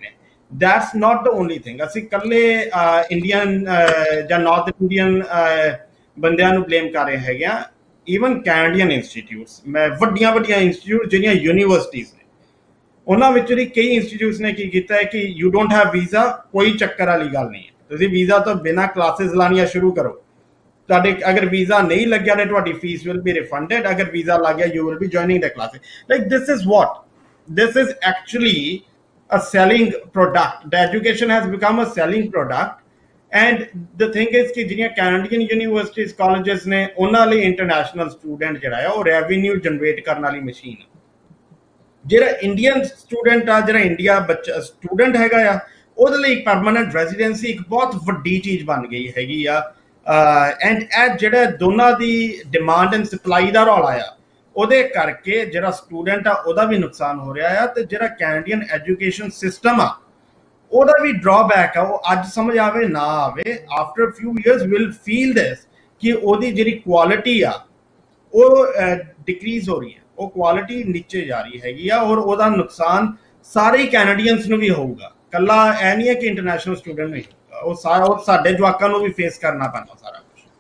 that's not the only thing. ਅਸੀਂ ਕੱਲੇ ਇੰਡੀਅਨ ਜਾਂ ਨਾਰਥ ਇੰਡੀਅਨ ਬੰਦਿਆਂ ਨੂੰ ਬਲੇਮ ਕਰ ਰਹੇ ਹੈਗੇ ਆ। ਈਵਨ ਕੈਨੇਡੀਅਨ ਇੰਸਟੀਟਿਊਟਸ, ਮੈਂ ਵੱਡੀਆਂ ਇੰਸਟੀਟਿਊਟ ਜਿਹੜੀਆਂ ਯੂਨੀਵਰਸਿਟੀਜ਼ ਨੇ, ਉਹਨਾਂ ਵਿੱਚੋਂ ਦੀ ਕਈ ਇੰਸਟੀਟਿਊਟਸ ਨੇ ਕੀ ਕੀਤਾ ਹੈ ਕਿ ਯੂ ਡੋਂਟ ਹੈਵ ਵੀਜ਼ਾ, ਕੋਈ ਚੱਕਰ ਵਾਲੀ ਗੱਲ ਨਹੀਂ ਹੈ, ਤੁਸੀਂ ਵੀਜ਼ਾ ਤੋਂ ਬਿਨਾਂ ਕਲਾਸਿਸ ਲਾਣੀਆਂ ਸ਼ੁਰੂ ਕਰੋ। ਤੁਹਾਡੇ ਅਗਰ ਵੀਜ਼ਾ ਨਹੀਂ ਲੱਗਿਆ ਤਾਂ ਤੁਹਾਡੀ ਫੀਸ ਵਿਲ ਬੀ ਰਿਫੰਡਡ, ਅਗਰ ਵੀਜ਼ਾ ਲੱਗ ਗਿਆ you will be joining the classes. Like this is what, this is actually a selling product. The education has become a selling product, and the thing is कि जिन्हें Canadian universities colleges ने उन्हां लिए international student जिहड़ा है वो revenue generate करने वाली machine है। जिहड़ा Indian student आ, जिहड़ा India बच्चा student हैगा या ਉਹਦੇ ਲਈ permanent residency ਇੱਕ ਬਹੁਤ ਵੱਡੀ ਚੀਜ਼ ਬਣ ਗਈ ਹੈਗੀ ਆ। ਐਂਡ ਇਹ ਜਿਹੜਾ ਦੋਨਾਂ ਦੀ ਡਿਮਾਂਡ ਐਂਡ ਸਪਲਾਈ ਦਾ ਰੌਲਾ ਆ, ਉਹਦੇ ਕਰਕੇ ਜਿਹੜਾ ਸਟੂਡੈਂਟ ਆ ਉਹਦਾ ਵੀ ਨੁਕਸਾਨ ਹੋ ਰਿਹਾ ਆ, ਤੇ ਜਿਹੜਾ ਕੈਨੇਡੀਅਨ ਐਜੂਕੇਸ਼ਨ ਸਿਸਟਮ ਆ ਉਹਦਾ ਵੀ ਡਰਾਬੈਕ ਆ। ਉਹ ਅੱਜ ਸਮਝ ਆਵੇ ਨਾ ਆਵੇ, after few years will feel this ਕਿ ਉਹਦੀ ਜਿਹੜੀ ਕੁਆਲਿਟੀ ਆ ਉਹ ਡਿਕਰੀਜ਼ ਹੋ ਰਹੀ ਹੈ, ਉਹ ਕੁਆਲਿਟੀ ਨੀਚੇ ਜਾ ਰਹੀ ਹੈਗੀ ਆ, ਔਰ ਉਹਦਾ ਨੁਕਸਾਨ ਸਾਰੇ ਹੀ ਕੈਨੇਡੀਅਨਸ ਨੂੰ ਵੀ ਹੋਊਗਾ, ਕੱਲਾ ਇਹ ਨਹੀਂ ਹੈ ਕਿ ਇੰਟਰਨੈਸ਼ਨਲ ਸਟੂਡੈਂਟ ਨਹੀਂ, ਉਹ ਸਾਰਾ ਉਹ ਸਾਡੇ ਜਵਾਕਾਂ ਨੂੰ ਵੀ ਫੇਸ ਕਰਨਾ ਪੈਣਾ ਸਾਰਾ।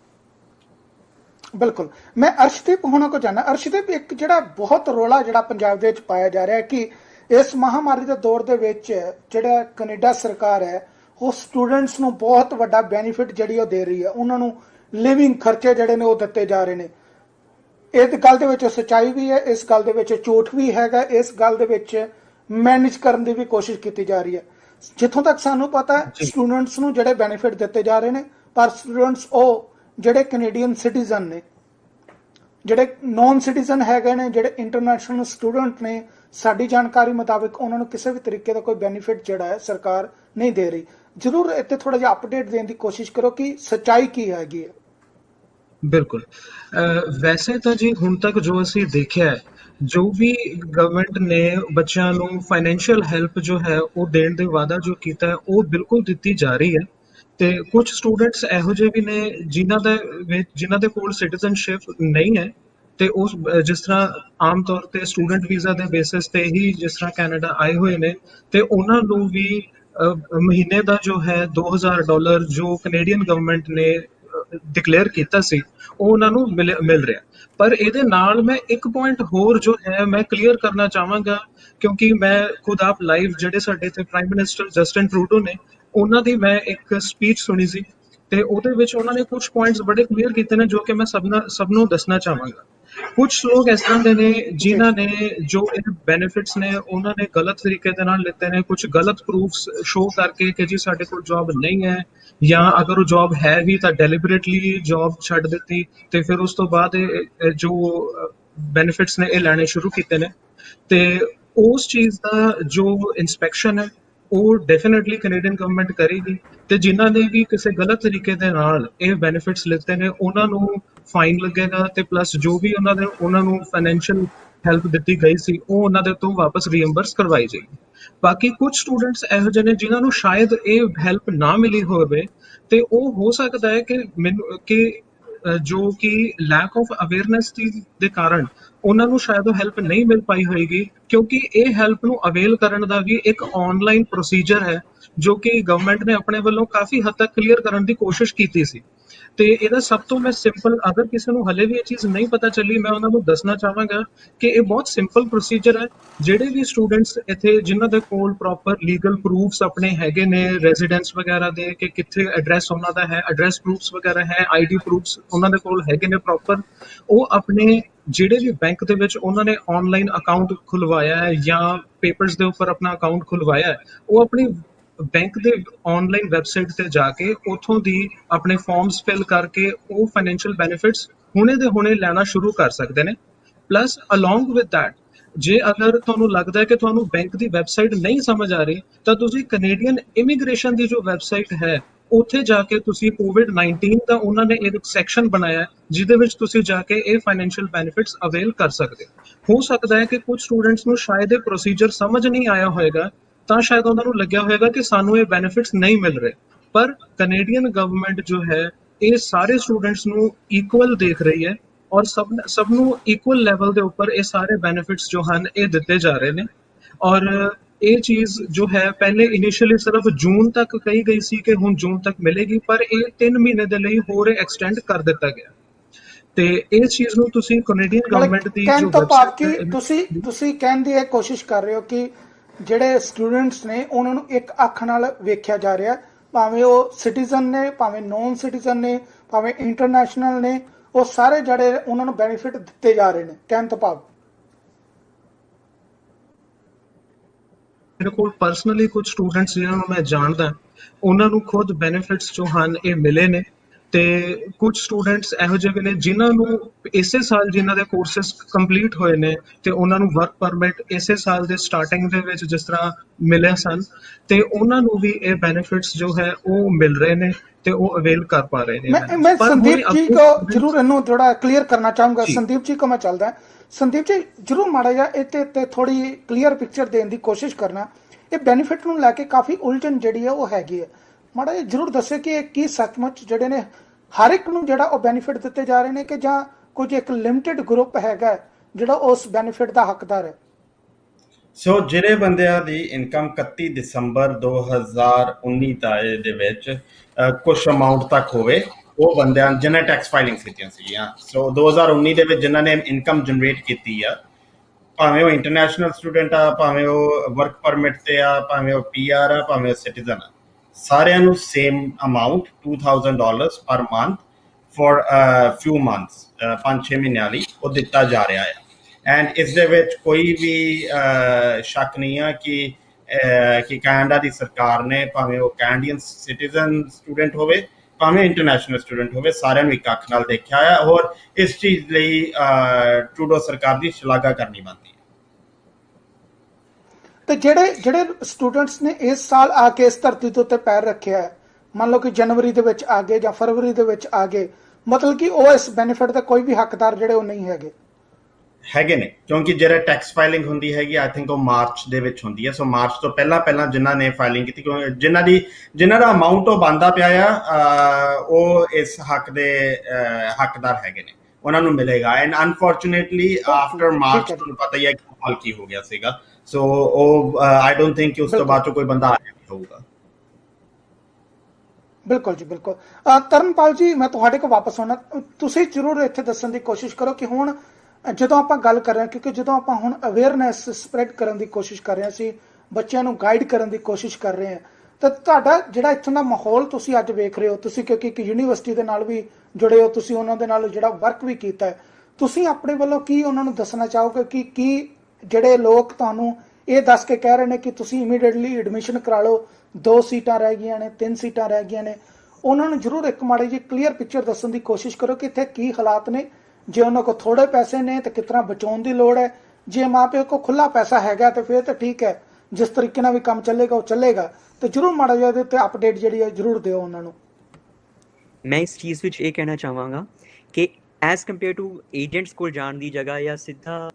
ਬਿਲਕੁਲ। ਮੈਂ ਅਰਸ਼ਦੀਪ ਹੋਣਾ ਕੋ ਜਾਣਾ। ਅਰਸ਼ਦੀਪ, ਇੱਕ ਜਿਹੜਾ ਬਹੁਤ ਰੌਲਾ ਜਿਹੜਾ ਪੰਜਾਬ ਦੇ ਵਿੱਚ ਪਾਇਆ ਜਾ ਰਿਹਾ ਹੈ ਕਿ ਇਸ ਮਹਾਮਾਰੀ ਦੇ ਦੌਰ ਦੇ ਵਿੱਚ ਜਿਹੜਾ ਕੈਨੇਡਾ ਸਰਕਾਰ ਹੈ ਉਹ ਸਟੂਡੈਂਟਸ ਨੂੰ ਬਹੁਤ ਵੱਡਾ ਬੈਨੀਫਿਟ ਜਿਹੜੀ ਉਹ ਦੇ ਰਹੀ ਹੈ, ਉਹਨਾਂ ਨੂੰ ਲਿਵਿੰਗ ਖਰਚੇ ਜਿਹੜੇ ਨੇ ਉਹ ਦਿੱਤੇ ਜਾ ਰਹੇ ਨੇ। ਇਸ ਗੱਲ ਦੇ ਵਿੱਚ ਸੱਚਾਈ ਵੀ ਹੈ, ਇਸ ਗੱਲ ਦੇ ਵਿੱਚ ਝੂਠ ਵੀ ਹੈਗਾ, ਇਸ ਗੱਲ ਦੇ ਵਿੱਚ ਮੈਨੇਜ ਕਰਨ ਦੀ ਵੀ ਕੋਸ਼ਿਸ਼ ਕੀਤੀ ਜਾ ਰਹੀ ਹੈ। ਜਿੱਥੋਂ ਤੱਕ ਸਾਨੂੰ ਪਤਾ ਸਟੂਡੈਂਟਸ ਨੂੰ ਜਿਹੜੇ ਬੈਨੀਫਿਟ ਦਿੱਤੇ ਜਾ ਰਹੇ ਨੇ, ਪਰ ਸਟੂਡੈਂਟਸ ਉਹ ਜਿਹੜੇ ਕੈਨੇਡੀਅਨ ਸਿਟੀਜ਼ਨ ਨੇ, ਜਿਹੜੇ ਨੌਨ ਸਿਟੀਜ਼ਨ ਹੈਗੇ ਨੇ, ਜਿਹੜੇ ਇੰਟਰਨੈਸ਼ਨਲ ਸਟੂਡੈਂਟ ਨੇ, ਸਾਡੀ ਜਾਣਕਾਰੀ ਮੁਤਾਬਿਕ ਉਹਨਾਂ ਨੂੰ ਕਿਸੇ ਵੀ ਤਰੀਕੇ ਦਾ ਕੋਈ ਬੈਨੀਫਿਟ ਜਿਹੜਾ ਹੈ ਸਰਕਾਰ ਨਹੀਂ ਦੇ ਰਹੀ। ਜ਼ਰੂਰ ਇੱਥੇ ਥੋੜਾ ਜਿਹਾ ਅਪਡੇਟ ਦੇਣ ਦੀ ਕੋਸ਼ਿਸ਼ ਕਰੋ ਕਿ ਸੱਚਾਈ ਕੀ ਹੈਗੀ ਹੈ। ਬਿਲਕੁਲ। ਵੈਸੇ ਤਾਂ ਜੀ ਹੁਣ ਤੱਕ ਜੋ ਅਸੀਂ ਦੇਖਿਆ ਹੈ, ਜੋ ਵੀ ਗਵਰਨਮੈਂਟ ਨੇ ਬੱਚਿਆਂ ਨੂੰ ਫਾਈਨੈਂਸ਼ੀਅਲ ਹੈਲਪ ਜੋ ਹੈ ਉਹ ਦੇਣ ਦੇ ਵਾਅਦਾ ਜੋ ਕੀਤਾ ਹੈ ਉਹ ਬਿਲਕੁਲ ਦਿੱਤੀ ਜਾ ਰਹੀ ਹੈ। ਤੇ ਕੁਝ ਸਟੂਡੈਂਟਸ ਇਹੋ ਜਿਹੇ ਵੀ ਨੇ ਜਿਨ੍ਹਾਂ ਦੇ ਕੋਲ ਸਿਟੀਜ਼ਨਸ਼ਿਪ ਨਹੀਂ ਹੈ, ਤੇ ਉਹ ਜਿਸ ਤਰ੍ਹਾਂ ਆਮ ਤੌਰ ਤੇ ਸਟੂਡੈਂਟ ਵੀਜ਼ਾ ਦੇ ਬੇਸਿਸ ਤੇ ਹੀ ਜਿਸ ਤਰ੍ਹਾਂ ਕੈਨੇਡਾ ਆਏ ਹੋਏ ਨੇ, ਤੇ ਉਹਨਾਂ ਨੂੰ ਵੀ ਮਹੀਨੇ ਦਾ ਜੋ ਹੈ $2000 ਜੋ ਕੈਨੇਡੀਅਨ ਗਵਰਨਮੈਂਟ ਨੇ ਡਿਕਲੇਅਰ ਕੀਤਾ ਸੀ ਉਹ ਉਹਨਾਂ ਨੂੰ ਮਿਲ ਰਿਹਾ। ਪਰ ਇਹਦੇ ਨਾਲ ਮੈਂ ਇੱਕ ਪੁਆਇੰਟ ਹੋਰ ਜੋ ਹੈ ਮੈਂ ਕਲੀਅਰ ਕਰਨਾ ਚਾਹਾਂਗਾ, ਕਿਉਂਕਿ ਮੈਂ ਖੁਦ ਆਪ ਲਾਈਵ ਜਿਹੜੇ ਸਾਡੇ ਇੱਥੇ ਪ੍ਰਾਈਮ ਮਿਨਿਸਟਰ ਜਸਟਿਨ ਟਰੂਡੋ ਨੇ ਉਹਨਾਂ ਦੀ ਮੈਂ ਇੱਕ ਸਪੀਚ ਸੁਣੀ ਸੀ, ਤੇ ਉਹਦੇ ਵਿੱਚ ਉਹਨਾਂ ਨੇ ਕੁਝ ਪੁਆਇੰਟਸ ਬੜੇ ਕਲੀਅਰ ਕੀਤੇ ਨੇ ਜੋ ਕਿ ਮੈਂ ਸਭ ਨੂੰ ਦੱਸਣਾ ਚਾਹਾਂਗਾ। ਕੁਝ ਲੋਕ ਇਸ ਤਰ੍ਹਾਂ ਦੇ ਨੇ ਜਿਨ੍ਹਾਂ ਨੇ ਜੋ ਇਹ ਬੈਨੀਫਿਟਸ ਨੇ ਉਹਨਾਂ ਨੇ ਗਲਤ ਤਰੀਕੇ ਦੇ ਨਾਲ ਲਿੱਤੇ ਨੇ, ਕੁਝ ਗਲਤ ਪ੍ਰੂਫਸ ਸ਼ੋ ਕਰਕੇ ਕਿ ਜੀ ਸਾਡੇ ਕੋਲ ਜੌਬ ਨਹੀਂ ਹੈ, ਜਾਂ ਅਗਰ ਉਹ ਜੌਬ ਹੈ ਵੀ ਤਾਂ ਡੈਲੀਬਰੇਟਲੀ ਜੌਬ ਛੱਡ ਦਿੱਤੀ, ਤੇ ਫਿਰ ਉਸ ਤੋਂ ਬਾਅਦ ਜੋ ਬੈਨੀਫਿਟਸ ਨੇ ਇਹ ਲੈਣੇ ਸ਼ੁਰੂ ਕੀਤੇ ਨੇ। ਤੇ ਉਸ ਚੀਜ਼ ਦਾ ਜੋ ਇਨਸਪੈਕਸ਼ਨ ਹੈ ਉਹ ਡੈਫੀਨਿਟਲੀ ਕੈਨੇਡੀਅਨ ਗਵਰਨਮੈਂਟ ਕਰੇਗੀ, ਤੇ ਜਿਨ੍ਹਾਂ ਨੇ ਵੀ ਕਿਸੇ ਗਲਤ ਤਰੀਕੇ ਦੇ ਨਾਲ ਇਹ ਬੈਨੀਫਿਟਸ ਲਿੱਤੇ ਨੇ ਉਹਨਾਂ ਨੂੰ ਫਾਈਨ ਲੱਗੇਗਾ, ਤੇ ਪਲੱਸ ਜੋ ਵੀ ਉਹਨਾਂ ਨੂੰ ਫਾਈਨੈਂਸ਼ੀਅਲ ਹੈਲਪ ਦਿੱਤੀ ਗਈ ਸੀ ਉਹ ਉਹਨਾਂ ਦੇ ਤੋਂ ਵਾਪਸ ਰੀਇੰਬਰਸ ਕਰਵਾਈ ਜਾਏਗੀ। ਬਾਕੀ ਕੁਝ ਸਟੂਡੈਂਟਸ ਇਹੋ ਜਿਹੇ ਨੇ ਜਿਨ੍ਹਾਂ ਨੂੰ ਸ਼ਾਇਦ ਇਹ ਹੈਲਪ ਨਾ ਮਿਲੀ ਹੋਵੇ, ਤੇ ਉਹ ਹੋ ਸਕਦਾ ਹੈ ਕਿ ਜੋ ਕਿ ਲੈਕ ਆਫ ਅਵੇਅਰਨੈਸ ਦੇ ਕਾਰਨ ਉਹਨਾਂ ਨੂੰ ਸ਼ਾਇਦ ਉਹ ਹੈਲਪ ਨਹੀਂ ਮਿਲ ਪਾਈ ਹੋਏਗੀ, ਕਿਉਂਕਿ ਇਹ ਹੈਲਪ ਨੂੰ ਅਵੇਲ ਕਰਨ ਦਾ ਵੀ ਇੱਕ ਆਨਲਾਈਨ ਪ੍ਰੋਸੀਜਰ ਹੈ ਜੋ ਕਿ ਗਵਰਨਮੈਂਟ ਨੇ ਆਪਣੇ ਵੱਲੋਂ ਕਾਫੀ ਹੱਦ ਤੱਕ ਕਲੀਅਰ ਕਰਨ ਦੀ ਕੋਸ਼ਿਸ਼ ਕੀਤੀ ਸੀ। ਤੇ ਇਹਦਾ ਸਭ ਤੋਂ ਮੈਂ ਸਿੰਪਲ, ਅਗਰ ਕਿਸੇ ਨੂੰ ਹਲੇ ਵੀ ਇਹ ਚੀਜ਼ ਨਹੀਂ ਪਤਾ ਚੱਲੀ, ਮੈਂ ਉਹਨਾਂ ਨੂੰ ਦੱਸਣਾ ਚਾਹਾਂਗਾ ਕਿ ਇਹ ਬਹੁਤ ਸਿੰਪਲ ਪ੍ਰੋਸੀਜਰ ਹੈ। ਜਿਹੜੇ ਵੀ ਸਟੂਡੈਂਟਸ ਇੱਥੇ ਜਿਨ੍ਹਾਂ ਦੇ ਕੋਲ ਪ੍ਰੋਪਰ ਲੀਗਲ ਪ੍ਰੂਫਸ ਆਪਣੇ ਹੈਗੇ ਨੇ ਰੈਜ਼ੀਡੈਂਸ ਵਗੈਰਾ ਦੇ, ਕਿ ਕਿੱਥੇ ਐਡਰੈਸ ਉਹਨਾਂ ਦਾ ਹੈ, ਐਡਰੈਸ ਪ੍ਰੂਫਸ ਵਗੈਰਾ ਹੈ, ਆਈਡੀ ਪ੍ਰੂਫਸ ਉਹਨਾਂ ਦੇ ਕੋਲ ਹੈਗੇ ਨੇ ਪ੍ਰੋਪਰ, ਉਹ ਆਪਣੇ ਜਿਹੜੇ ਵੀ ਬੈਂਕ ਦੇ ਵਿੱਚ ਉਹਨਾਂ ਨੇ ਆਨਲਾਈਨ ਅਕਾਊਂਟ ਖੁਲਵਾਇਆ ਹੈ ਜਾਂ ਪੇਪਰਸ ਦੇ ਉੱਪਰ ਆਪਣਾ ਅਕਾਊਂਟ ਖੁਲਵਾਇਆ ਹੈ, ਉਹ ਆਪਣੀ ਬੈਂਕ ਦੇ ਆਨਲਾਈਨ ਵੈਬਸਾਈਟ ਤੇ ਜਾ ਕੇ ਉੱਥੋਂ ਦੀ ਆਪਣੇ ਫਾਰਮਸ ਫਿਲ ਕਰਕੇ ਉਹ ਫਾਈਨੈਂਸ਼ੀਅਲ ਬੈਨੀਫਿਟਸ ਹੁਣੇ ਦੇ ਹੁਣੇ ਲੈਣਾ ਸ਼ੁਰੂ ਕਰ ਸਕਦੇ ਨੇ। ਪਲੱਸ ਅਲੋਂਗ ਵਿਦ ਦੈਟ, ਜੇ ਅਗਰ ਤੁਹਾਨੂੰ ਲੱਗਦਾ ਹੈ ਕਿ ਤੁਹਾਨੂੰ ਬੈਂਕ ਦੀ ਵੈਬਸਾਈਟ ਨਹੀਂ ਸਮਝ ਆ ਰਹੀ, ਤਾਂ ਤੁਸੀਂ ਕੈਨੇਡੀਅਨ ਇਮੀਗ੍ਰੇਸ਼ਨ ਦੀ ਜੋ ਵੈਬਸਾਈਟ ਹੈ ਉੱਥੇ ਜਾ ਕੇ ਤੁਸੀਂ COVID-19 ਦਾ ਉਹਨਾਂ ਨੇ ਇੱਕ ਸੈਕਸ਼ਨ ਬਣਾਇਆ ਜਿਹਦੇ ਵਿੱਚ ਤੁਸੀਂ ਜਾ ਕੇ ਇਹ ਫਾਈਨੈਂਸ਼ੀਅਲ ਬੈਨੀਫਿਟਸ ਅਵੇਲ ਕਰ ਸਕਦੇ ਹੋ ਸਕਦਾ ਹੈ ਕਿ ਕੁਝ ਸਟੂਡੈਂਟਸ ਨੂੰ ਸ਼ਾਇਦ ਇਹ ਪ੍ਰੋਸੀਜਰ ਸਮਝ ਨਹੀਂ ਆਇਆ ਹੋਏਗਾ, ਤਾਂ ਸ਼ਾਇਦ ਉਹਨਾਂ ਨੂੰ ਲੱਗਿਆ ਹੋਏਗਾ ਕਿ ਸਾਨੂੰ ਇਹ ਬੈਨੀਫਿਟਸ ਨਹੀਂ ਮਿਲ ਰਹੇ, ਪਰ ਕੈਨੇਡੀਅਨ ਗਵਰਨਮੈਂਟ ਜੋ ਹੈ ਇਹ ਸਾਰੇ ਸਟੂਡੈਂਟਸ ਨੂੰ ਇਕੁਅਲ ਦੇਖ ਰਹੀ ਹੈ, ਔਰ ਸਭ ਨੂੰ ਇਕੁਅਲ ਲੈਵਲ ਦੇ ਉੱਪਰ ਇਹ ਸਾਰੇ ਬੈਨੀਫਿਟਸ ਜੋ ਹਨ ਇਹ ਦਿੱਤੇ ਜਾ ਰਹੇ ਨੇ। ਔਰ ਇਹ ਚੀਜ਼ ਜੋ ਹੈ ਪਹਿਲੇ ਇਨੀਸ਼ੀਅਲੀ ਸਿਰਫ ਜੂਨ ਤੱਕ ਕਹੀ ਗਈ ਸੀ ਕਿ ਹੁਣ ਜੂਨ ਤੱਕ ਮਿਲੇਗੀ, ਪਰ ਇਹ 3 ਮਹੀਨੇ ਦੇ ਲਈ ਹੋਰ ਐਕਸਟੈਂਡ ਕਰ ਦਿੱਤਾ ਗਿਆ। ਤੇ ਇਸ ਚੀਜ਼ ਨੂੰ ਤੁਸੀਂ ਕੈਨੇਡੀਅਨ ਗਵਰਨਮੈਂਟ ਦੀ ਕਹਿਣ ਜੋ ਤੋਂ ਭਾਵ ਕਿ ਵੈਬਸਾਈਟ ਤੁਸੀਂ ਕਹਿਣ ਦੀ ਇਹ ਕੋਸ਼ਿਸ਼ ਕਰ ਰਹੇ ਹੋ ਕਿ ਜਿਹੜੇ ਸਟੂਡੈਂਟਸ ਨੇ ਉਹਨਾਂ ਨੂੰ ਇੱਕ ਅੱਖ ਨਾਲ ਵੇਖਿਆ ਜਾ ਰਿਹਾ, ਭਾਵੇਂ ਉਹ ਸਿਟੀਜ਼ਨ ਨੇ, ਭਾਵੇਂ ਨੌਨ ਸਿਟੀਜ਼ਨ ਨੇ, ਭਾਵੇਂ ਇੰਟਰਨੈਸ਼ਨਲ ਨੇ, ਉਹ ਸਾਰੇ ਜਿਹੜੇ ਉਹਨਾਂ ਨੂੰ ਬੈਨੀਫਿਟ ਦਿੱਤੇ ਜਾ ਰਹੇ ਨੇ, ਕਹਿਣ ਤੋਂ ਭਾਵ। ਮੇਰੇ ਕੋਲ ਪਰਸਨਲੀ ਕੁਝ ਸਟੂਡੈਂਟਸ ਜਿਨ੍ਹਾਂ ਨੂੰ ਮੈਂ ਜਾਣਦਾ, ਉਹਨਾਂ ਨੂੰ ਖੁਦ ਬੈਨੀਫਿਟਸ ਜੋ ਹਨ ਇਹ ਮਿਲੇ ਨੇ, ਤੇ ਕੁਝ ਸਟੂਡੈਂਟਸ ਇਹੋ ਜਿਹੇ ਨੇ ਜਿਨ੍ਹਾਂ ਨੂੰ ਇਸੇ ਸਾਲ ਜਿਨ੍ਹਾਂ ਦੇ ਕੋਰਸਿਸ ਕੰਪਲੀਟ ਹੋਏ ਨੇ ਤੇ ਉਹਨਾਂ ਨੂੰ ਵਰਕ ਪਰਮਿਟ ਇਸੇ ਸਾਲ ਦੇ ਸਟਾਰਟਿੰਗ ਦੇ ਵਿੱਚ ਜਿਸ ਤਰ੍ਹਾਂ ਮਿਲੇ ਸਨ, ਤੇ ਉਹਨਾਂ ਨੂੰ ਵੀ ਇਹ ਬੈਨੀਫਿਟਸ ਜੋ ਹੈ ਉਹ ਮਿਲ ਰਹੇ ਨੇ ਤੇ ਉਹ ਅਵੇਲ ਕਰ ਪਾ ਰਹੇ ਨੇ। मैं संदीप जी को जरूर इन्हों थोड़ा क्लियर करना चाहूंगा। संदीप जी को मैं चलदा संदीप जी जरूर माड़ा जा इत्ते थोड़ी क्लियर पिक्चर देने की कोशिश करना। ये बेनिफिट ਨੂੰ ਲੈ ਕੇ ਕਾਫੀ ਉਲਝਣ ਜਿਹੜੀ ਹੈ ਉਹ ਹੈਗੀ ਹੈ, ਮਾੜਾ ਜਿਹਾ ਜਰੂਰ ਦੱਸਿਓ ਕਿ ਇਹ ਕੀ ਸੱਚਮੁੱਚ ਜਿਹੜੇ ਨੇ ਹਰ ਇੱਕ ਨੂੰ ਜਿਹੜਾ ਉਹ ਬੈਨੀਫਿਟ ਦਿੱਤੇ ਜਾ ਰਹੇ ਨੇ ਕਿ ਜਾਂ ਕੁਝ ਇੱਕ ਲਿਮਟਿਡ ਗਰੁੱਪ ਹੈਗਾ ਜਿਹੜਾ ਉਸ ਬੈਨੀਫਿਟ ਦਾ ਹੱਕਦਾਰ ਹੈ। ਸੋ ਜਿਹੜੇ ਬੰਦਿਆਂ ਦੀ ਇਨਕਮ 31 ਦਸੰਬਰ 2019 ਦੇ ਵਿੱਚ ਕੁਝ ਅਮਾਉਂਟ ਤੱਕ ਹੋਵੇ, ਉਹ ਬੰਦਿਆਂ ਜਿਹਨੇ ਟੈਕਸ ਫਾਈਲਿੰਗ ਕੀਤੀਆਂ ਸੀਗੀਆਂ, ਸੋ 2019 ਦੇ ਵਿੱਚ ਜਿਨ੍ਹਾਂ ਨੇ ਇਨਕਮ ਜਨਰੇਟ ਕੀਤੀ ਆ, ਭਾਵੇਂ ਉਹ ਇੰਟਰਨੈਸ਼ਨਲ ਸਟੂਡੈਂਟ ਆ, ਭਾਵੇਂ ਉਹ ਵਰਕ ਪਰਮਿਟ ਤੇ ਆ, ਭਾਵੇਂ ਉਹ PR ਆ, ਭਾਵੇਂ ਉਹ ਸਿਟੀਜ਼ਨ ਆ, ਸਾਰਿਆਂ ਨੂੰ same amount $2,000 per month for ਫਿਊ months 5-6 ਮਹੀਨਿਆਂ ਲਈ ਉਹ ਦਿੱਤਾ ਜਾ ਰਿਹਾ ਹੈ। ਐਂਡ ਇਸ ਦੇ ਵਿੱਚ ਕੋਈ ਵੀ ਸ਼ੱਕ ਨਹੀਂ ਆ ਕਿ ਕੈਨੇਡਾ ਦੀ ਸਰਕਾਰ ਨੇ, ਭਾਵੇਂ ਉਹ ਕੈਨੇਡੀਅਨ ਸਿਟੀਜ਼ਨ ਸਟੂਡੈਂਟ ਹੋਵੇ, ਭਾਵੇਂ ਇੰਟਰਨੈਸ਼ਨਲ ਸਟੂਡੈਂਟ ਹੋਵੇ, ਸਾਰਿਆਂ ਨੂੰ ਇੱਕ ਅੱਖ ਨਾਲ ਦੇਖਿਆ ਹੈ ਔਰ ਇਸ ਚੀਜ਼ ਲਈ ਟਰੂਡੋ ਸਰਕਾਰ ਦੀ ਸ਼ਲਾਘਾ ਕਰਨੀ ਬਣਦੀ ਹੈ। ਤੇ ਜਿਹੜੇ ਸਟੂਡੈਂਟਸ ਨੇ ਇਸ ਸਾਲ ਆ ਕੇ ਇਸ ਧਰਤੀ ਦੇ ਉੱਤੇ ਪੈਰ ਰੱਖਿਆ ਹੈ, ਮੰਨ ਲਓ ਕਿ ਜਨਵਰੀ ਦੇ ਵਿੱਚ ਆ ਗਏ ਜਾਂ ਫਰਵਰੀ ਦੇ ਵਿੱਚ ਆ ਗਏ, ਮਤਲਬ ਕਿ ਉਹ ਇਸ ਬੈਨੀਫਿਟ ਦੇ ਕੋਈ ਵੀ ਹੱਕਦਾਰ ਜਿਹੜੇ ਉਹ ਨਹੀਂ ਹੈਗੇ ਨੇ, ਕਿਉਂਕਿ ਜਿਹੜਾ ਟੈਕਸ ਫਾਈਲਿੰਗ ਹੁੰਦੀ ਹੈਗੀ ਆਈ ਥਿੰਕ ਉਹ ਮਾਰਚ ਦੇ ਵਿੱਚ ਹੁੰਦੀ ਹੈ। ਸੋ ਮਾਰਚ ਤੋਂ ਪਹਿਲਾਂ ਜਿਨ੍ਹਾਂ ਨੇ ਫਾਈਲਿੰਗ ਕੀਤੀ, ਜਿਨ੍ਹਾਂ ਦਾ ਅਮਾਉਂਟ ਉਹ ਬਣਦਾ ਪਿਆ ਆ, ਉਹ ਇਸ ਹੱਕ ਦੇ ਹੱਕਦਾਰ ਹੈਗੇ ਨੇ, ਉਹਨਾਂ ਨੂੰ ਮਿਲੇਗਾ। ਐਂਡ ਅਨਫੋਰਚੂਨੇਟਲੀ ਆਫਟਰ ਮਾਰਚ ਤੁਹਾਨੂੰ ਪਤਾ ਹੀ ਹੈ ਕਿ ਹਾਲ ਕੀ ਹੋ ਗਿਆ ਸੀਗਾ, ਸੋ ਉਹ ਆਈ ਡੋਂਟ ਥਿੰਕ ਕਿ ਉਸ ਤੋਂ ਬਾਅਦ ਕੋਈ ਬੰਦਾ ਆਇਆ ਨਹੀਂ ਹੋਊਗਾ। ਬਿਲਕੁਲ ਜੀ, ਬਿਲਕੁਲ। ਤਰਨਪਾਲ ਜੀ, ਮੈਂ ਤੁਹਾਡੇ ਕੋਲ ਵਾਪਸ ਆਉਣਾ, ਤੁਸੀਂ ਜ਼ਰੂਰ ਇੱਥੇ ਦੱਸਣ ਦੀ ਕੋਸ਼ਿਸ਼ ਕਰੋ ਕਿ ਹੁਣ ਜਦੋਂ ਆਪਾਂ ਗੱਲ ਕਰ ਰਹੇ ਹਾਂ, ਕਿਉਂਕਿ ਜਦੋਂ ਆਪਾਂ ਹੁਣ ਅਵੇਅਰਨੈਸ ਸਪਰੈਡ ਕਰਨ ਦੀ ਕੋਸ਼ਿਸ਼ ਕਰ ਰਹੇ ਹਾਂ, ਅਸੀਂ ਬੱਚਿਆਂ ਨੂੰ ਗਾਈਡ ਕਰਨ ਦੀ ਕੋਸ਼ਿਸ਼ ਕਰ ਰਹੇ ਹਾਂ, ਤਾਂ ਤੁਹਾਡਾ ਜਿਹੜਾ ਇੱਥੋਂ ਦਾ ਮਾਹੌਲ ਤੁਸੀਂ ਅੱਜ ਵੇਖ ਰਹੇ ਹੋ, ਤੁਸੀਂ ਕਿਉਂਕਿ ਇੱਕ ਯੂਨੀਵਰਸਿਟੀ ਦੇ ਨਾਲ ਵੀ ਜੁੜੇ ਹੋ, ਤੁਸੀਂ ਉਹਨਾਂ ਦੇ ਨਾਲ ਜਿਹੜਾ ਵਰਕ ਵੀ ਕੀਤਾ ਹੈ, ਤੁਸੀਂ ਆਪਣੇ ਵੱਲੋਂ ਕੀ ਉਹਨਾਂ ਨੂੰ ਦੱਸਣਾ ਚਾਹੋਗੇ ਕਿ ਕੀ ਜਿਹੜੇ ਲੋਕ ਤੁਹਾਨੂੰ ਇਹ ਦੱਸ ਕੇ ਕਹਿ ਰਹੇ ਨੇ ਕਿ ਤੁਸੀਂ ਇਮੀਡੀਏਟਲੀ ਐਡਮਿਸ਼ਨ ਕਰਾ ਲਓ, 2 ਸੀਟਾਂ ਰਹਿ ਗਈਆਂ ਨੇ, 3 ਸੀਟਾਂ ਰਹਿ ਗਈਆਂ ਨੇ, ਉਹਨਾਂ ਨੂੰ ਜ਼ਰੂਰ ਇੱਕ ਮਾੜੀ ਜਿਹੀ ਕਲੀਅਰ ਪਿਕਚਰ ਦੱਸਣ ਦੀ ਕੋਸ਼ਿਸ਼ ਕਰੋ ਕਿ ਇੱਥੇ ਕੀ ਹਾਲਾਤ ਨੇ, ਜੇ ਉਹਨਾਂ ਕੋਲ ਥੋੜੇ ਪੈਸੇ ਨੇ ਤਾਂ ਕਿਸ ਤਰ੍ਹਾਂ ਬਚਾਉਣ ਦੀ ਲੋੜ ਹੈ, ਜੇ ਮਾਪਿਓ ਕੋਲ ਖੁੱਲਾ ਪੈਸਾ ਹੈਗਾ ਤਾਂ ਫਿਰ ਤਾਂ ਠੀਕ ਹੈ, ਜਿਸ ਤਰੀਕੇ ਨਾਲ ਵੀ ਕੰਮ ਚੱਲੇਗਾ ਉਹ ਚੱਲੇਗਾ, ਤੇ ਜ਼ਰੂਰ ਮਾੜਾ ਜਿਹਾ ਇਹਦੇ ਉੱਤੇ ਅਪਡੇਟ ਜਿਹੜੀ ਹੈ ਜ਼ਰੂਰ ਦਿਓ ਉਹਨਾਂ ਨੂੰ। ਮੈਂ ਇਸ ਚੀਜ਼ ਵਿੱਚ ਇਹ ਕਹਿਣਾ ਚਾਹਾਂਗਾ ਕਿ ਐਜ਼ ਕੰਪੇਅਰ ਟੂ ਏਜੰਟਸ ਕੋਲ ਜਾਣ ਦੀ ਜਗ੍ਹਾ ਜਾਂ ਸਿੱਧਾ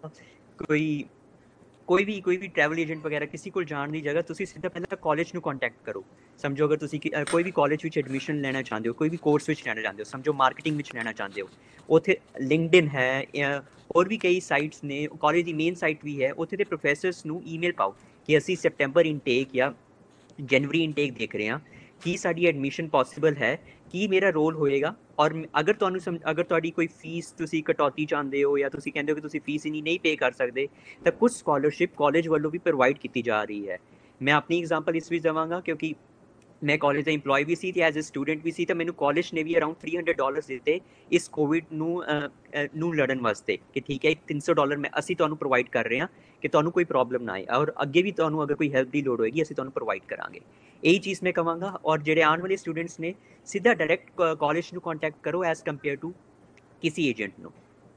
ਕੋਈ ਵੀ ਟਰੈਵਲ ਏਜੰਟ ਵਗੈਰਾ ਕਿਸੇ ਕੋਲ ਜਾਣ ਦੀ ਜਗ੍ਹਾ ਤੁਸੀਂ ਸਿੱਧਾ ਪਹਿਲਾਂ ਕਾਲਜ ਨੂੰ ਕੰਟੈਕਟ ਕਰੋ। ਸਮਝੋ ਅਗਰ ਤੁਸੀਂ ਕੋਈ ਵੀ ਕਾਲਜ ਵਿੱਚ ਐਡਮਿਸ਼ਨ ਲੈਣਾ ਚਾਹੁੰਦੇ ਹੋ, ਕੋਈ ਵੀ ਕੋਰਸ ਵਿੱਚ ਲੈਣਾ ਚਾਹੁੰਦੇ ਹੋ, ਸਮਝੋ ਮਾਰਕੀਟਿੰਗ ਵਿੱਚ ਲੈਣਾ ਚਾਹੁੰਦੇ ਹੋ, ਉੱਥੇ ਲਿੰਕਡਇਨ ਹੈ ਜਾਂ ਹੋਰ ਵੀ ਕਈ ਸਾਈਟਸ ਨੇ, ਕਾਲਜ ਦੀ ਮੇਨ ਸਾਈਟ ਵੀ ਹੈ, ਉੱਥੇ ਦੇ ਪ੍ਰੋਫੈਸਰਸ ਨੂੰ ਈਮੇਲ ਪਾਓ ਕਿ ਅਸੀਂ ਸੈਪਟੈਂਬਰ ਇਨਟੇਕ ਜਾਂ ਜਨਵਰੀ ਇਨਟੇਕ ਦੇਖ ਰਹੇ ਹਾਂ, ਕੀ ਸਾਡੀ ਐਡਮਿਸ਼ਨ ਪੋਸੀਬਲ ਹੈ, ਕੀ ਮੇਰਾ ਰੋਲ ਹੋਏਗਾ, ਔਰ ਅਗਰ ਤੁਹਾਡੀ ਕੋਈ ਫੀਸ ਤੁਸੀਂ ਕਟੌਤੀ ਚਾਹੁੰਦੇ ਹੋ ਜਾਂ ਤੁਸੀਂ ਕਹਿੰਦੇ ਹੋ ਕਿ ਤੁਸੀਂ ਫੀਸ ਇੰਨੀ ਨਹੀਂ ਪੇ ਕਰ ਸਕਦੇ, ਤਾਂ ਕੁਝ ਸਕਾਲਰਸ਼ਿਪ ਕਾਲਜ ਵੱਲੋਂ ਵੀ ਪ੍ਰੋਵਾਈਡ ਕੀਤੀ ਜਾ ਰਹੀ ਹੈ। ਮੈਂ ਆਪਣੀ ਐਗਜ਼ਾਮਪਲ ਇਸ ਵਿੱਚ ਦੇਵਾਂਗਾ ਕਿਉਂਕਿ ਮੈਂ ਕਾਲਜ ਦਾ ਇੰਪਲੋਈ ਵੀ ਸੀ ਤੇ ਐਜ਼ ਅ ਸਟੂਡੈਂਟ ਵੀ ਸੀ, ਤਾਂ ਮੈਨੂੰ ਕਾਲਜ ਨੇ ਵੀ ਅਰਾਊਂਡ $300 ਦਿੱਤੇ ਇਸ ਕੋਵਿਡ ਨੂੰ ਲੜਨ ਵਾਸਤੇ ਕਿ ਠੀਕ ਹੈ $300 ਅਸੀਂ ਤੁਹਾਨੂੰ ਪ੍ਰੋਵਾਈਡ ਕਰ ਰਹੇ ਹਾਂ ਕਿ ਤੁਹਾਨੂੰ ਕੋਈ ਪ੍ਰੋਬਲਮ ਨਾ ਆਏ, ਔਰ ਅੱਗੇ ਵੀ ਤੁਹਾਨੂੰ ਅਗਰ ਕੋਈ ਹੈਲਪ ਦੀ ਲੋੜ ਹੋਏਗੀ ਅਸੀਂ ਤੁਹਾਨੂੰ ਪ੍ਰੋਵਾਈਡ ਕਰਾਂਗੇ। ਇਹੀ ਚੀਜ਼ ਮੈਂ ਕਹਾਂਗਾ, ਔਰ ਜਿਹੜੇ ਆਉਣ ਵਾਲੇ ਸਟੂਡੈਂਟਸ ਨੇ ਸਿੱਧਾ ਡਾਇਰੈਕਟ ਕਾਲਜ ਨੂੰ ਕੰਟੈਕਟ ਕਰੋ ਐਜ਼ ਕੰਪੇਅਰ ਟੂ ਕਿਸੇ ਏਜੰਟ ਨੂੰ।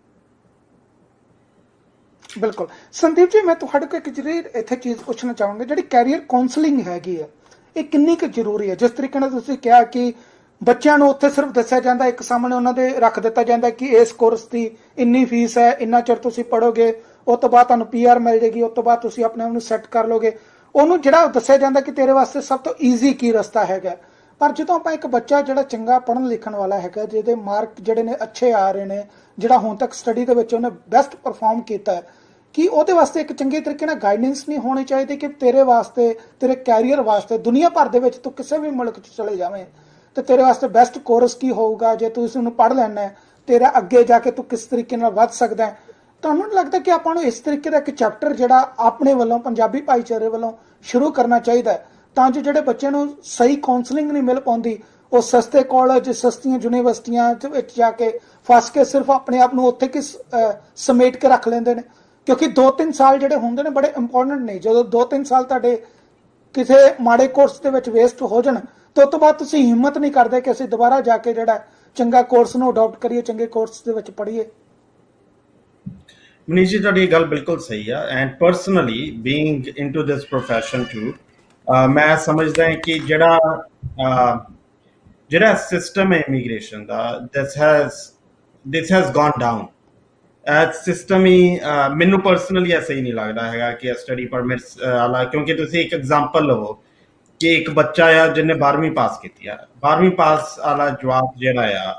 ਬਿਲਕੁਲ। ਸੰਦੀਪ ਜੀ, ਮੈਂ ਤੁਹਾਡੇ ਕੋਲ ਇੱਕ ਜ਼ਰੂਰ ਇੱਥੇ ਚੀਜ਼ ਪੁੱਛਣਾ ਚਾਹਾਂਗਾ, ਜਿਹੜੀ ਕੈਰੀਅਰ ਕਾਉਂਸਲਿੰਗ ਹੈਗੀ ਹੈ ਇਹ ਕਿੰਨੀ ਕੁ ਜ਼ਰੂਰੀ ਹੈ? ਜਿਸ ਤਰੀਕੇ ਨਾਲ ਤੁਸੀਂ ਕਿਹਾ ਕਿ ਬੱਚਿਆਂ ਨੂੰ ਉੱਥੇ ਸਿਰਫ ਦੱਸਿਆ ਜਾਂਦਾ, ਇੱਕ ਸਾਹਮਣੇ ਉਹਨਾਂ ਦੇ ਰੱਖ ਦਿੱਤਾ ਜਾਂਦਾ ਕਿ ਇਸ ਕੋਰਸ ਦੀ ਇੰਨੀ ਫੀਸ ਹੈ, ਇੰਨਾ ਚਿਰ ਤੁਸੀਂ ਪੜ੍ਹੋਗੇ, ਉਸ ਤੋਂ ਬਾਅਦ ਤੁਹਾਨੂੰ PR ਮਿਲ ਜਾਏਗੀ, ਉਸ ਤੋਂ ਬਾਅਦ ਤੁਸੀਂ ਆਪਣੇ ਆਪ ਨੂੰ ਸੈੱਟ ਕਰ ਲੋਗੇ, ਉਹਨੂੰ ਜਿਹੜਾ ਦੱਸਿਆ ਜਾਂਦਾ ਕਿ ਤੇਰੇ ਵਾਸਤੇ ਸਭ ਤੋਂ ਈਜ਼ੀ ਕੀ ਰਸਤਾ ਹੈਗਾ। ਪਰ ਜਦੋਂ ਆਪਾਂ ਇੱਕ ਬੱਚਾ ਜਿਹੜਾ ਚੰਗਾ ਪੜ੍ਹਨ ਲਿਖਣ ਵਾਲਾ ਹੈਗਾ, ਜਿਹਦੇ ਮਾਰਕ ਜਿਹੜੇ ਨੇ ਅੱਛੇ ਆ ਰਹੇ ਨੇ, ਜਿਹੜਾ ਹੁਣ ਤੱਕ ਸਟੱਡੀ ਦੇ ਵਿੱਚ ਉਹਨੇ ਬੈਸਟ ਪਰਫਾਰਮ ਕੀਤਾ ਹੈ, ਕਿ ਉਹਦੇ ਵਾਸਤੇ ਇੱਕ ਚੰਗੇ ਤਰੀਕੇ ਨਾਲ ਗਾਈਡੈਂਸ ਨਹੀਂ ਹੋਣੀ ਚਾਹੀਦੀ ਕਿ ਤੇਰੇ ਵਾਸਤੇ, ਤੇਰੇ ਕੈਰੀਅਰ ਵਾਸਤੇ, ਦੁਨੀਆ ਭਰ ਦੇ ਵਿੱਚ ਤੂੰ ਕਿਸੇ ਵੀ ਮੁਲਕ 'ਚ ਚਲੇ ਜਾਵੇਂ ਤੇ ਤੇਰੇ ਵਾਸਤੇ ਬੈਸਟ ਕੋਰਸ ਕੀ ਹੋਊਗਾ, ਜੇ ਤੂੰ ਇਸ ਨੂੰ ਪੜ੍ਹ ਲੈਣਾ ਤੇਰਾ ਅੱਗੇ ਜਾ ਕੇ ਤੂੰ ਕਿਸ ਤਰੀਕੇ ਨਾਲ ਵੱਧ ਸਕਦਾ ਹੈ। ਤੁਹਾਨੂੰ ਨਹੀਂ ਲੱਗਦਾ ਕਿ ਆਪਾਂ ਨੂੰ ਇਸ ਤਰੀਕੇ ਦਾ ਇੱਕ ਚੈਪਟਰ ਜਿਹੜਾ ਆਪਣੇ ਵੱਲੋਂ, ਪੰਜਾਬੀ ਭਾਈਚਾਰੇ ਵੱਲੋਂ ਸ਼ੁਰੂ ਕਰਨਾ ਚਾਹੀਦਾ ਤਾਂ ਜੋ ਜਿਹੜੇ ਬੱਚਿਆਂ ਨੂੰ ਸਹੀ ਕਾਉਂਸਲਿੰਗ ਨਹੀਂ ਮਿਲ ਪਾਉਂਦੀ, ਉਹ ਸਸਤੇ ਕਾਲਜ, ਸਸਤੀਆਂ ਯੂਨੀਵਰਸਿਟੀਆਂ ਵਿੱਚ ਜਾ ਕੇ ਫਸ ਕੇ ਸਿਰਫ ਆਪਣੇ ਆਪ ਨੂੰ ਉੱਥੇ ਸਮੇਟ ਕੇ ਰੱਖ ਲੈਂਦੇ ਨੇ। ਕਿਉਂਕਿ 2-3 ਸਾਲ ਜਿਹੜੇ ਹੁੰਦੇ ਨੇ ਬੜੇ ਇੰਪੋਰਟੈਂਟ ਨੇ। ਜਦੋਂ 2-3 ਸਾਲ ਤੁਹਾਡੇ ਕਿਸੇ ਮਾੜੇ ਕੋਰਸ ਦੇ ਵਿੱਚ ਵੇਸਟ ਹੋ ਜਾਣ ਤਾਂ ਉਸ ਤੋਂ ਬਾਅਦ ਤੁਸੀਂ ਹਿੰਮਤ ਨਹੀਂ ਕਰਦੇ ਕਿ ਅਸੀਂ ਦੁਬਾਰਾ ਜਾ ਕੇ ਜਿਹੜਾ ਚੰਗਾ ਕੋਰਸ ਨੂੰ ਅਡਾਪਟ ਕਰੀਏ, ਚੰਗੇ ਕੋਰਸ ਦੇ ਵਿੱਚ ਪੜ੍ਹੀਏ। ਮਨੀਸ਼ ਜੀ, ਤੁਹਾਡੀ ਗੱਲ ਬਿਲਕੁਲ ਸਹੀ ਆ। And personally being into this profession too, ਮੈਂ ਸਮਝਦਾ ਹਾਂ ਕਿ ਜਿਹੜਾ ਸਿਸਟਮ ਹੈ ਇਮੀਗ੍ਰੇਸ਼ਨ ਦਾ, this has gone down। System ਹੀ ਮੈਨੂੰ ਪਰਸਨਲੀ ਐਸਾ ਹੀ ਨਹੀਂ ਲੱਗਦਾ ਹੈਗਾ ਕਿ ਸਟੱਡੀ ਪਰਮਿਟਸ ਵਾਲਾ, ਕਿਉਂਕਿ ਤੁਸੀਂ ਇੱਕ ਐਗਜ਼ਾਮਪਲ ਲਵੋ ਕਿ ਇੱਕ ਬੱਚਾ ਆ ਜਿਹਨੇ 12ਵੀਂ ਪਾਸ ਕੀਤੀ ਆ, 12ਵੀਂ ਪਾਸ ਵਾਲਾ ਜਵਾਬ ਜਿਹੜਾ ਆ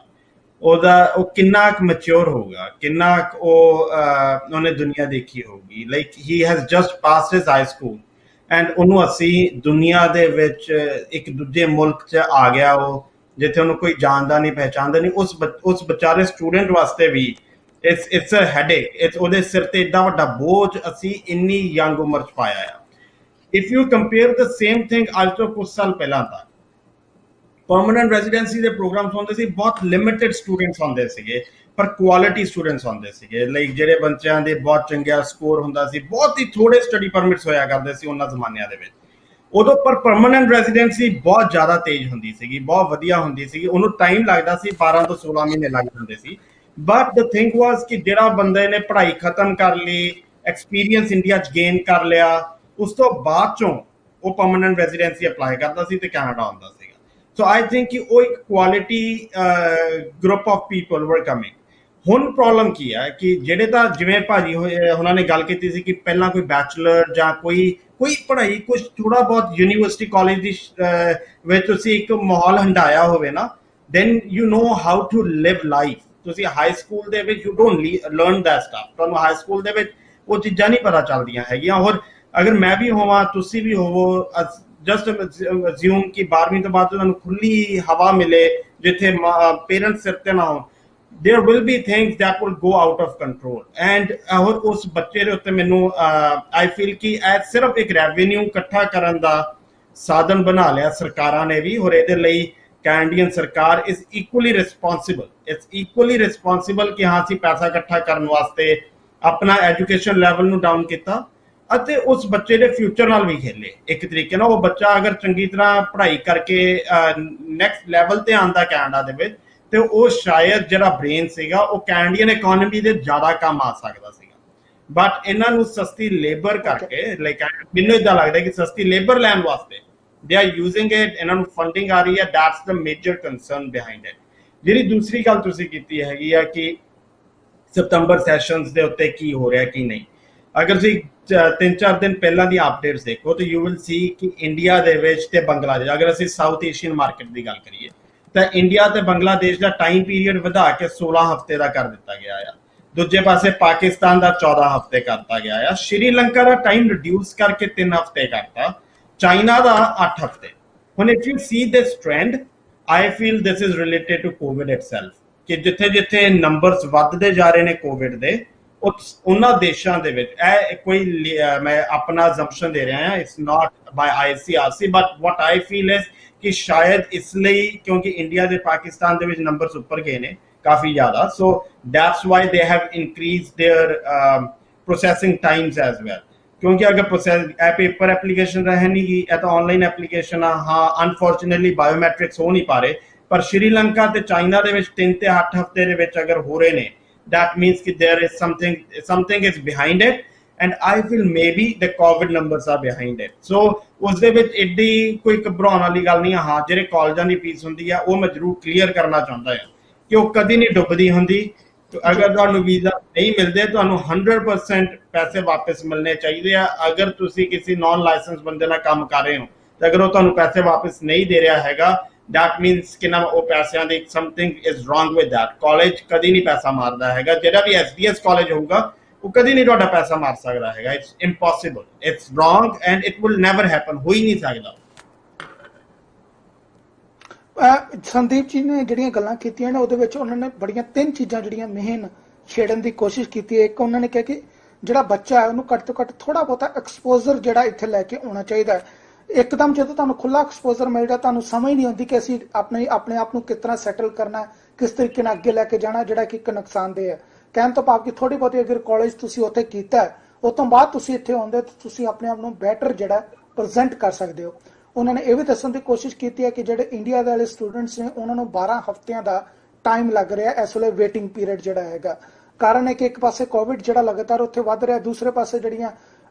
ਉਹ ਕਿੰਨਾ ਕੁ ਮੈਚਿਓਰ ਹੋਊਗਾ, ਕਿੰਨਾ ਕੁ ਉਹਨੇ ਦੁਨੀਆ ਦੇਖੀ ਹੋਊਗੀ। Like he has just passed his high school and ਉਹਨੂੰ ਅਸੀਂ ਦੁਨੀਆ ਦੇ ਵਿੱਚ ਇੱਕ ਦੂਜੇ ਮੁਲਕ 'ਚ ਆ ਗਿਆ, ਉਹ ਜਿੱਥੇ ਉਹਨੂੰ ਕੋਈ ਜਾਣਦਾ ਨਹੀਂ, ਪਹਿਚਾਣਦਾ ਨਹੀਂ। ਉਸ ਵਿਚਾਰੇ ਸਟੂਡੈਂਟ ਵਾਸਤੇ ਵੀ it's a headache। ਉਹਦੇ ਸਿਰ ਤੇ ਏਡਾ ਵੱਡਾ ਬੋਝ ਅਸੀਂ ਇੰਨੀ ਯੰਗ ਉਮਰ 'ਚ ਪਾਇਆ ਆ। If you compare the same thing ਅੱਜ ਤੋਂ ਕੁਝ ਸਾਲ ਪਹਿਲਾਂ ਤੱਕ ਪਰਮਾਨੈਂਟ ਰੈਜ਼ੀਡੈਂਸੀ ਦੇ ਪ੍ਰੋਗਰਾਮਸ ਹੁੰਦੇ ਸੀ, ਬਹੁਤ ਲਿਮਿਟਡ ਸਟੂਡੈਂਟਸ ਹੁੰਦੇ ਸੀਗੇ, ਪਰ ਕੁਆਲਿਟੀ ਸਟੂਡੈਂਟਸ ਹੁੰਦੇ ਸੀਗੇ। ਲਾਈਕ ਜਿਹੜੇ ਬੱਚਿਆਂ ਦੇ ਬਹੁਤ ਚੰਗਾ ਸਕੋਰ ਹੁੰਦਾ ਸੀ, ਬਹੁਤ ਹੀ ਥੋੜੇ ਸਟੱਡੀ ਪਰਮਿਟਸ ਹੋਇਆ ਕਰਦੇ ਸੀ ਉਹਨਾਂ ਜ਼ਮਾਨਿਆਂ ਦੇ ਵਿੱਚ। ਉਦੋਂ ਪਰ ਪਰਮਾਨੈਂਟ ਰੈਜ਼ੀਡੈਂਸੀ ਬਹੁਤ ਜ਼ਿਆਦਾ ਤੇਜ਼ ਹੁੰਦੀ ਸੀਗੀ, ਬਹੁਤ ਵਧੀਆ ਹੁੰਦੀ ਸੀਗੀ। ਉਹਨੂੰ ਟਾਈਮ ਲੱਗਦਾ ਸੀ, 12 ਤੋਂ 16 ਮਹੀਨੇ ਲੱਗ ਜਾਂਦੇ ਸੀ। ਬਟ ਦ ਥਿੰਗ ਵਾਜ਼ ਕਿ ਜਿਹੜਾ ਬੰਦੇ ਨੇ ਪੜ੍ਹਾਈ ਖਤਮ ਕਰ ਲਈ, ਐਕਸਪੀਰੀਅੰਸ ਇੰਡੀਆ 'ਚ ਗੇਨ ਕਰ ਲਿਆ, ਉਸ ਤੋਂ ਬਾਅਦ ਚੋਂ ਉਹ ਪਰਮਾਨੈਂਟ ਰੈਜ਼ੀਡੈਂਸੀ ਅਪਲਾਈ ਕਰਦਾ ਸੀ ਤੇ ਕੈਨੇਡਾ ਆਉਂਦਾ ਸੀਗਾ। ਸੋ ਆਈ ਥਿੰਕ ਕਿ ਉਹ ਇੱਕ quality group of people were coming. ਹੁਣ ਪ੍ਰੋਬਲਮ ਕੀ ਹੈ ਕਿ ਜਿਹੜੇ ਤਾਂ ਜਿਵੇਂ ਭਾਜੀ ਉਹਨਾਂ ਨੇ ਗੱਲ ਕੀਤੀ ਸੀ ਕਿ ਪਹਿਲਾਂ ਕੋਈ ਬੈਚਲਰ ਜਾਂ ਕੋਈ ਪੜ੍ਹਾਈ ਕੁਝ ਥੋੜਾ ਬਹੁਤ ਯੂਨੀਵਰਸਿਟੀ ਕਾਲਜ ਦੀ ਵਿੱਚ ਤੁਸੀਂ ਇੱਕ ਮਾਹੌਲ ਹੰਢਾਇਆ ਹੋਵੇ ਨਾ, then you know how to live life. ਤੁਸੀਂ ਹਾਈ ਸਕੂਲ ਦੇ ਵਿੱਚ you don't learn that stuff, ਤੁਹਾਨੂੰ ਹਾਈ ਸਕੂਲ ਦੇ ਵਿੱਚ ਉਹ ਚੀਜ਼ਾਂ ਨਹੀਂ ਪਤਾ ਚੱਲਦੀਆਂ ਹੈਗੀਆਂ। ਹੋਰ ਅਗਰ ਮੈਂ ਵੀ ਹੋਵਾਂ, ਤੁਸੀਂ ਵੀ ਹੋਵੋ, ਜਸਟ ਅਜ਼ਿਊਮ ਕਿ 12ਵੀਂ ਤੋਂ ਬਾਅਦ ਤੁਹਾਨੂੰ ਖੁੱਲੀ ਹਵਾ ਮਿਲੇ ਜਿੱਥੇ ਪੇਰੈਂਟਸ ਸਿਰ ਤੇ ਨਾ ਹੋਣ, there will be things that will go out of control। and ਹੋਰ ਉਸ ਬੱਚੇ ਦੇ ਉੱਤੇ ਮੈਨੂੰ I feel ਕਿ ਇਹ ਸਿਰਫ ਇੱਕ ਰੈਵਨਿਊ ਇਕੱਠਾ ਕਰਨ ਦਾ ਸਾਧਨ ਬਣਾ ਲਿਆ ਸਰਕਾਰਾਂ ਨੇ ਵੀ। ਹੋਰ ਇਹਦੇ ਲਈ ਕੈਨੇਡੀਅਨ ਸਰਕਾਰ is equally responsible। it's equally responsible ਕਿ ਹਾਂ ਅਸੀਂ ਪੈਸਾ ਇਕੱਠਾ ਕਰਨ ਵਾਸਤੇ ਆਪਣਾ ਐਜੂਕੇਸ਼ਨ ਲੈਵਲ ਨੂੰ ਡਾਊਨ ਕੀਤਾ ਅਤੇ ਉਸ ਬੱਚੇ ਦੇ ਫਿਊਚਰ ਨਾਲ ਵੀ ਖੇਲੇ ਇੱਕ ਤਰੀਕੇ ਨਾਲ। ਉਹ ਬੱਚਾ ਅਗਰ ਚੰਗੀ ਤਰ੍ਹਾਂ ਪੜ੍ਹਾਈ ਕਰਕੇ ਨੈਕਸਟ ਲੈਵਲ ਤੇ ਆਉਂਦਾ ਕੈਨੇਡਾ ਦੇ ਵਿੱਚ, ਤੇ ਉਹ ਸ਼ਾਇਦ ਜਿਹੜਾ ਬ੍ਰੇਨ ਸੀਗਾ ਉਹ ਕੈਨੇਡੀਅਨ ਇਕਨੋਮੀ ਦੇ ਜ਼ਿਆਦਾ ਕੰਮ ਆ ਸਕਦਾ ਸੀਗਾ। ਬਟ ਇਹਨਾਂ ਨੂੰ ਸਸਤੀ ਲੇਬਰ ਕਰਕੇ, ਲਾਈਕ ਮੈਨੂੰ ਇਦਾਂ ਲੱਗਦਾ ਕਿ ਸਸਤੀ ਲੇਬਰ ਲੈਣ ਵਾਸਤੇ they are using it, ਇਹਨਾਂ ਨੂੰ ਫੰਡਿੰਗ ਆ ਰਹੀ ਹੈ। that's the major concern behind it। ਜਿਹੜੀ ਦੂਸਰੀ ਗੱਲ ਤੁਸੀਂ ਕੀਤੀ ਹੈਗੀ ਆ ਕਿ ਸਤੰਬਰ ਸੈਸ਼ਨਸ ਦੇ ਉੱਤੇ ਕੀ ਹੋ ਰਿਹਾ ਕੀ ਨਹੀਂ, ਅਗਰ ਤੁਸੀਂ 3-4 ਦਿਨ ਪਹਿਲਾਂ ਦੀ ਅਪਡੇਟਸ ਦੇਖੋ ਤਾਂ ਯੂ ਵਿਲ ਸੀ ਕਿ ਇੰਡੀਆ ਦੇ ਵਿੱਚ ਤੇ ਬੰਗਲਾਦੇਸ਼, ਅਗਰ ਅਸੀਂ ਸਾਊਥ ਏਸ਼ੀਅਨ ਮਾਰਕੀਟ ਦੀ ਗੱਲ ਕਰੀਏ ਤਾਂ ਇੰਡੀਆ ਤੇ ਬੰਗਲਾਦੇਸ਼ ਦਾ ਟਾਈਮ ਪੀਰੀਅਡ ਵਧਾ ਕੇ 16 ਹਫ਼ਤੇ ਦਾ ਕਰ ਦਿੱਤਾ ਗਿਆ ਆ। ਦੂਜੇ ਪਾਸੇ ਪਾਕਿਸਤਾਨ ਦਾ 14 ਹਫ਼ਤੇ ਕਰਤਾ ਗਿਆ ਆ। ਸ਼੍ਰੀਲੰਕਾ ਦਾ ਟਾਈਮ ਰਿਡਿਊਸ ਕਰਕੇ 3 ਹਫ਼ਤੇ ਕਰਤਾ, ਚਾਈਨਾ ਦਾ 8 ਹਫ਼ਤੇ। ਹੁਣ if you see this trend, I feel this is related to COVID itself, ਕਿ ਜਿੱਥੇ ਜਿੱਥੇ ਨੰਬਰਸ ਵੱਧਦੇ ਜਾ ਰਹੇ ਨੇ ਕੋਵਿਡ ਦੇ, ਉਹਨਾਂ ਦੇਸ਼ਾਂ ਦੇ ਵਿੱਚ ਇਹ ਕੋਈ ਮੈਂ ਆਪਣਾ ਅਜ਼ੰਪਸ਼ਨ ਦੇ ਰਿਹਾ ਹਾਂ, it's not by ICRC, but what I feel is ਕਿ ਸ਼ਾਇਦ ਇਸ ਲਈ ਕਿਉਂਕਿ ਇੰਡੀਆ ਤੇ ਪਾਕਿਸਤਾਨ ਦੇ ਵਿੱਚ ਨੰਬਰਸ ਉੱਪਰ ਗਏ ਨੇ ਕਾਫੀ ਜ਼ਿਆਦਾ, so that's why they have increased their processing times as well. ਕਿਉਂਕਿ ਅਗਰ ਪੇਪਰ ਐਪਲੀਕੇਸ਼ਨ ਰਹੇ ਨਹੀਂ ਗੀ, ਇਹ ਤਾਂ ਆਨਲਾਈਨ ਐਪਲੀਕੇਸ਼ਨ ਆ। ਹਾਂ, ਅਨਫੋਰਚੂਨੇਟਲੀ ਬਾਇਓਮੈਟ੍ਰਿਕਸ ਹੋ ਨਹੀਂ ਪਾ ਰਹੇ, ਪਰ ਸ਼੍ਰੀਲੰਕਾ ਤੇ ਚਾਈਨਾ ਦੇ ਵਿੱਚ 3 ਤੇ 8 ਹਫ਼ਤੇ ਦੇ ਵਿੱਚ ਅਗਰ ਹੋ ਰਹੇ ਨੇ, that means that there is something is behind it, and I feel maybe the COVID numbers are behind it। so ਉਸ ਦੇ ਵਿੱਚ ਏਡੀ ਕੋਈ ਘਬਰਾਉਣ ਵਾਲੀ ਗੱਲ ਨਹੀਂ ਆ। ਹਾਂ, ਜਿਹੜੇ ਕਾਲਜਾਂ ਦੀ ਫੀਸ ਹੁੰਦੀ ਆ ਉਹ ਮੈਂ ਜ਼ਰੂਰ ਕਲੀਅਰ ਕਰਨਾ ਚਾਹੁੰਦਾ ਹਾਂ ਕਿ ਉਹ ਕਦੀ ਨਹੀਂ ਡੁੱਬਦੀ ਹੁੰਦੀ। ਅਗਰ ਤੁਹਾਨੂੰ ਵੀਜ਼ਾ ਨਹੀਂ ਮਿਲਦੇ, ਤੁਹਾਨੂੰ 100% ਪੈਸੇ ਵਾਪਸ ਮਿਲਣੇ ਚਾਹੀਦੇ ਆ। ਅਗਰ ਤੁਸੀਂ ਕਿਸੇ ਨਾਨ ਲਾਇਸੈਂਸ ਬੰਦੇ ਨਾਲ ਕੰਮ ਕਰ ਰਹੇ ਹੋ ਤਾਂ ਅਗਰ ਉਹ ਤੁਹਾਨੂੰ ਪੈਸੇ ਵਾਪਸ ਨਹੀਂ ਦੇ ਰਿਹਾ ਹੈਗਾ, that means ਕਿ ਨਾ ਉਹ ਪੈਸਿਆਂ ਦੇ something is wrong with that। College ਕਦੀ ਨਹੀਂ ਪੈਸਾ ਮਾਰਦਾ ਹੈਗਾ। ਜਿਹੜਾ ਵੀ SDS ਕਾਲਜ ਹੋਊਗਾ ਉਹ ਕਦੀ ਨਹੀਂ ਤੁਹਾਡਾ ਪੈਸਾ ਮਾਰ ਸਕਦਾ ਹੈਗਾ। It's impossible, it's wrong and it will never happen, ਹੋ ਹੀ ਨਹੀਂ ਸਕਦਾ। ਸੰਦੀਪ ਜੀ ਨੇ ਜਿਹੜੀਆਂ ਗੱਲਾਂ ਕੀਤੀਆਂ ਨੇ ਉਹਦੇ ਵਿੱਚ ਉਹਨਾਂ ਨੇ ਬੜੀਆਂ 3 ਚੀਜ਼ਾਂ ਜਿਹੜੀਆਂ ਮੇਨ ਛੇੜਨ ਦੀ ਕੋਸ਼ਿਸ਼ ਕੀਤੀ ਹੈ। ਇੱਕ ਉਹਨਾਂ ਨੇ ਕਿਹਾ ਕਿ ਜਿਹੜਾ ਬੱਚਾ ਹੈ ਉਹਨੂੰ ਘੱਟ ਤੋਂ ਘੱਟ ਥੋੜਾ ਬਹੁਤਾ ਐਕਸਪੋਜ਼ਰ ਜਿਹੜਾ ਇੱਥੇ ਲੈ ਕੇ ਆਉਣਾ ਚਾਹੀਦਾ ਹੈ। ਇੱਕਦਮ ਜਦੋਂ ਤੁਹਾਨੂੰ ਖੁੱਲਾ ਐਕਸਪੋਜ਼ਰ ਮਿਲਦਾ ਤੁਹਾਨੂੰ ਸਮਝ ਨਹੀਂ ਆਉਂਦੀ ਕਿ ਅਸੀਂ ਆਪਣੇ ਆਪ ਨੂੰ ਕਿਸ ਤਰ੍ਹਾਂ ਸੈਟਲ ਕਰਨਾ ਹੈ, ਕਿਸ ਤਰੀਕੇ ਨਾਲ ਅੱਗੇ ਲੈ ਕੇ ਜਾਣਾ, ਜਿਹੜਾ ਕਿ ਇੱਕ ਨੁਕਸਾਨਦੇਹ ਹੈ। ਕਹਿਣ ਤੋਂ ਭਾਵ ਕਿ ਥੋੜੀ ਬਹੁਤੀ ਅਗਰ ਕਾਲਜ ਤੁਸੀਂ ਉੱਥੇ ਕੀਤਾ ਹੈ, ਉਸ ਤੋਂ ਬਾਅਦ ਤੁਸੀਂ ਇੱਥੇ ਆਉਂਦੇ ਤਾਂ ਤੁਸੀਂ ਆਪਣੇ ਆਪ ਨੂੰ ਬੈਟਰ ਜਿਹੜਾ ਪ੍ਰੈਜ਼ੈਂਟ ਕਰ ਸਕਦੇ ਹੋ। ਉਹਨਾਂ ਨੇ ਇਹ ਵੀ ਦੱਸਣ ਦੀ ਕੋਸ਼ਿਸ਼ ਕੀਤੀ ਹੈ ਕਿ ਜਿਹੜੇ ਇੰਡੀਆ ਦੇ ਵਾਲੇ ਸਟੂਡੈਂਟਸ ਨੇ ਉਹਨਾਂ ਨੂੰ 12 ਹਫ਼ਤਿਆਂ ਦਾ ਟਾਈਮ ਲੱਗ ਰਿਹਾ ਇਸ ਵੇਲੇ ਵੇਟਿੰਗ ਪੀਰੀਅਡ ਜਿਹੜਾ ਹੈਗਾ। ਕਾਰਨ ਹੈ ਕਿ ਇੱਕ ਪਾਸੇ ਕੋਵਿਡ ਜਿਹੜਾ ਲਗਾਤਾਰ ਉੱਥੇ ਵੱਧ ਰਿਹਾ, ਦੂਸਰੇ ਪਾਸੇ ਜਿਹੜੀਆਂ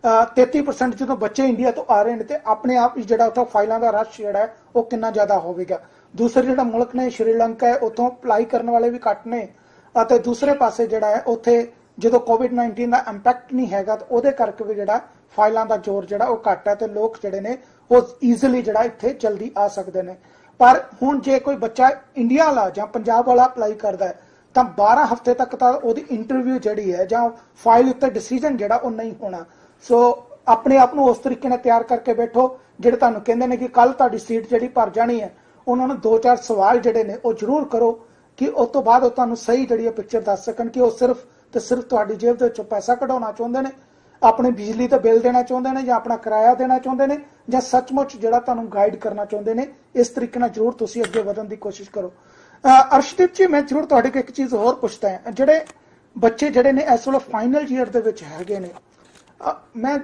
33% ਜਦੋਂ ਬੱਚੇ ਇੰਡੀਆ ਤੋਂ ਆ ਰਹੇ ਨੇ ਤੇ ਆਪਣੇ ਆਪ ਹੀ ਜਿਹੜਾ ਉੱਥੋਂ ਫਾਈਲਾਂ ਦਾ ਰਸ਼ ਜਿਹੜਾ ਉਹ ਕਿੰਨਾ ਜ਼ਿਆਦਾ ਹੋਵੇਗਾ। ਦੂਸਰੇ ਜਿਹੜਾ ਮੁਲਕ ਨੇ ਸ਼੍ਰੀਲੰਕਾ ਹੈ, ਉੱਥੋਂ ਅਪਲਾਈ ਕਰਨ ਵਾਲੇ ਵੀ ਘੱਟ ਨੇ, ਅਤੇ ਦੂਸਰੇ ਪਾਸੇ ਜਿਹੜਾ ਹੈ ਉੱਥੇ ਜਦੋਂ ਕੋਵਿਡ-19 ਦਾ ਇੰਪੈਕਟ ਨਹੀਂ ਹੈਗਾ ਤਾਂ ਉਹਦੇ ਕਰਕੇ ਵੀ ਜਿਹੜਾ ਫਾਈਲਾਂ ਦਾ ਜ਼ੋਰ ਜਿਹੜਾ ਉਹ ਘੱਟ ਹੈ ਤੇ ਲੋਕ ਜਿਹੜੇ ਨੇ ਉਹ ਈਜ਼ੀਲੀ ਜਿਹੜਾ ਇੱਥੇ ਜਲਦੀ ਆ ਸਕਦੇ ਨੇ। ਪਰ ਹੁਣ ਜੇ ਕੋਈ ਬੱਚਾ ਇੰਡੀਆ ਵਾਲਾ ਜਾਂ ਪੰਜਾਬ ਵਾਲਾ ਅਪਲਾਈ ਕਰਦਾ ਹੈ ਤਾਂ 12 ਹਫ਼ਤੇ ਤੱਕ ਤਾਂ ਉਹਦੀ ਇੰਟਰਵਿਊ ਜਿਹੜੀ ਹੈ ਜਾਂ ਫਾਈਲ ਉੱਤੇ ਡਿਸੀਜਨ ਜਿਹੜਾ ਉਹ ਨਹੀਂ ਹੋਣਾ। ਸੋ ਆਪਣੇ ਆਪ ਨੂੰ ਉਸ ਤਰੀਕੇ ਨਾਲ ਤਿਆਰ ਕਰਕੇ ਬੈਠੋ। ਜਿਹੜੇ ਤੁਹਾਨੂੰ ਕਹਿੰਦੇ ਨੇ ਕਿ ਕੱਲ ਤੁਹਾਡੀ ਸੀਟ ਜਿਹੜੀ ਭਰ ਜਾਣੀ ਹੈ, ਉਹਨਾਂ ਨੂੰ 2-4 ਸਵਾਲ ਜਿਹੜੇ ਨੇ ਉਹ ਜ਼ਰੂਰ ਕਰੋ ਕਿ ਉਸ ਤੋਂ ਬਾਅਦ ਉਹ ਤੁਹਾਨੂੰ ਸਹੀ ਜਿਹੜੀ ਪਿਕਚਰ ਦੱਸ ਸਕਣ ਕਿ ਉਹ ਸਿਰਫ ਤੇ ਸਿਰਫ ਤੁਹਾਡੀ ਜੇਬ ਦੇ ਵਿੱਚੋਂ ਪੈਸਾ ਕਢਾਉਣਾ ਚਾਹੁੰਦੇ ਨੇ, ਆਪਣੇ ਬਿਜਲੀ ਦਾ ਬਿੱਲ ਦੇਣਾ ਚਾਹੁੰਦੇ ਨੇ ਜਾਂ ਆਪਣਾ ਕਿਰਾਇਆ ਦੇਣਾ ਚਾਹੁੰਦੇ ਨੇ, ਜਾਂ ਸੱਚਮੁੱਚ ਜਿਹੜਾ ਤੁਹਾਨੂੰ ਗਾਈਡ ਕਰਨਾ ਚਾਹੁੰਦੇ ਨੇ। ਇਸ ਤਰੀਕੇ ਨਾਲ ਜ਼ਰੂਰ ਤੁਸੀਂ ਅੱਗੇ ਵਧਣ ਦੀ ਕੋਸ਼ਿਸ਼ ਕਰੋ। ਅਰਸ਼ਦੀਪ ਜੀ, ਮੈਂ ਜ਼ਰੂਰ ਤੁਹਾਡੇ ਕੋਲ ਇੱਕ ਚੀਜ਼ ਹੋਰ ਪੁੱਛਦਾ ਹਾਂ। ਜਿਹੜੇ ਬੱਚੇ ਜਿਹੜੇ ਨੇ ਇਸ ਵੇਲੇ ਫਾਈਨਲ ਈਅਰ ਦੇ ਵਿੱਚ ਹੈਗੇ ਨੇ, ਮੈਂ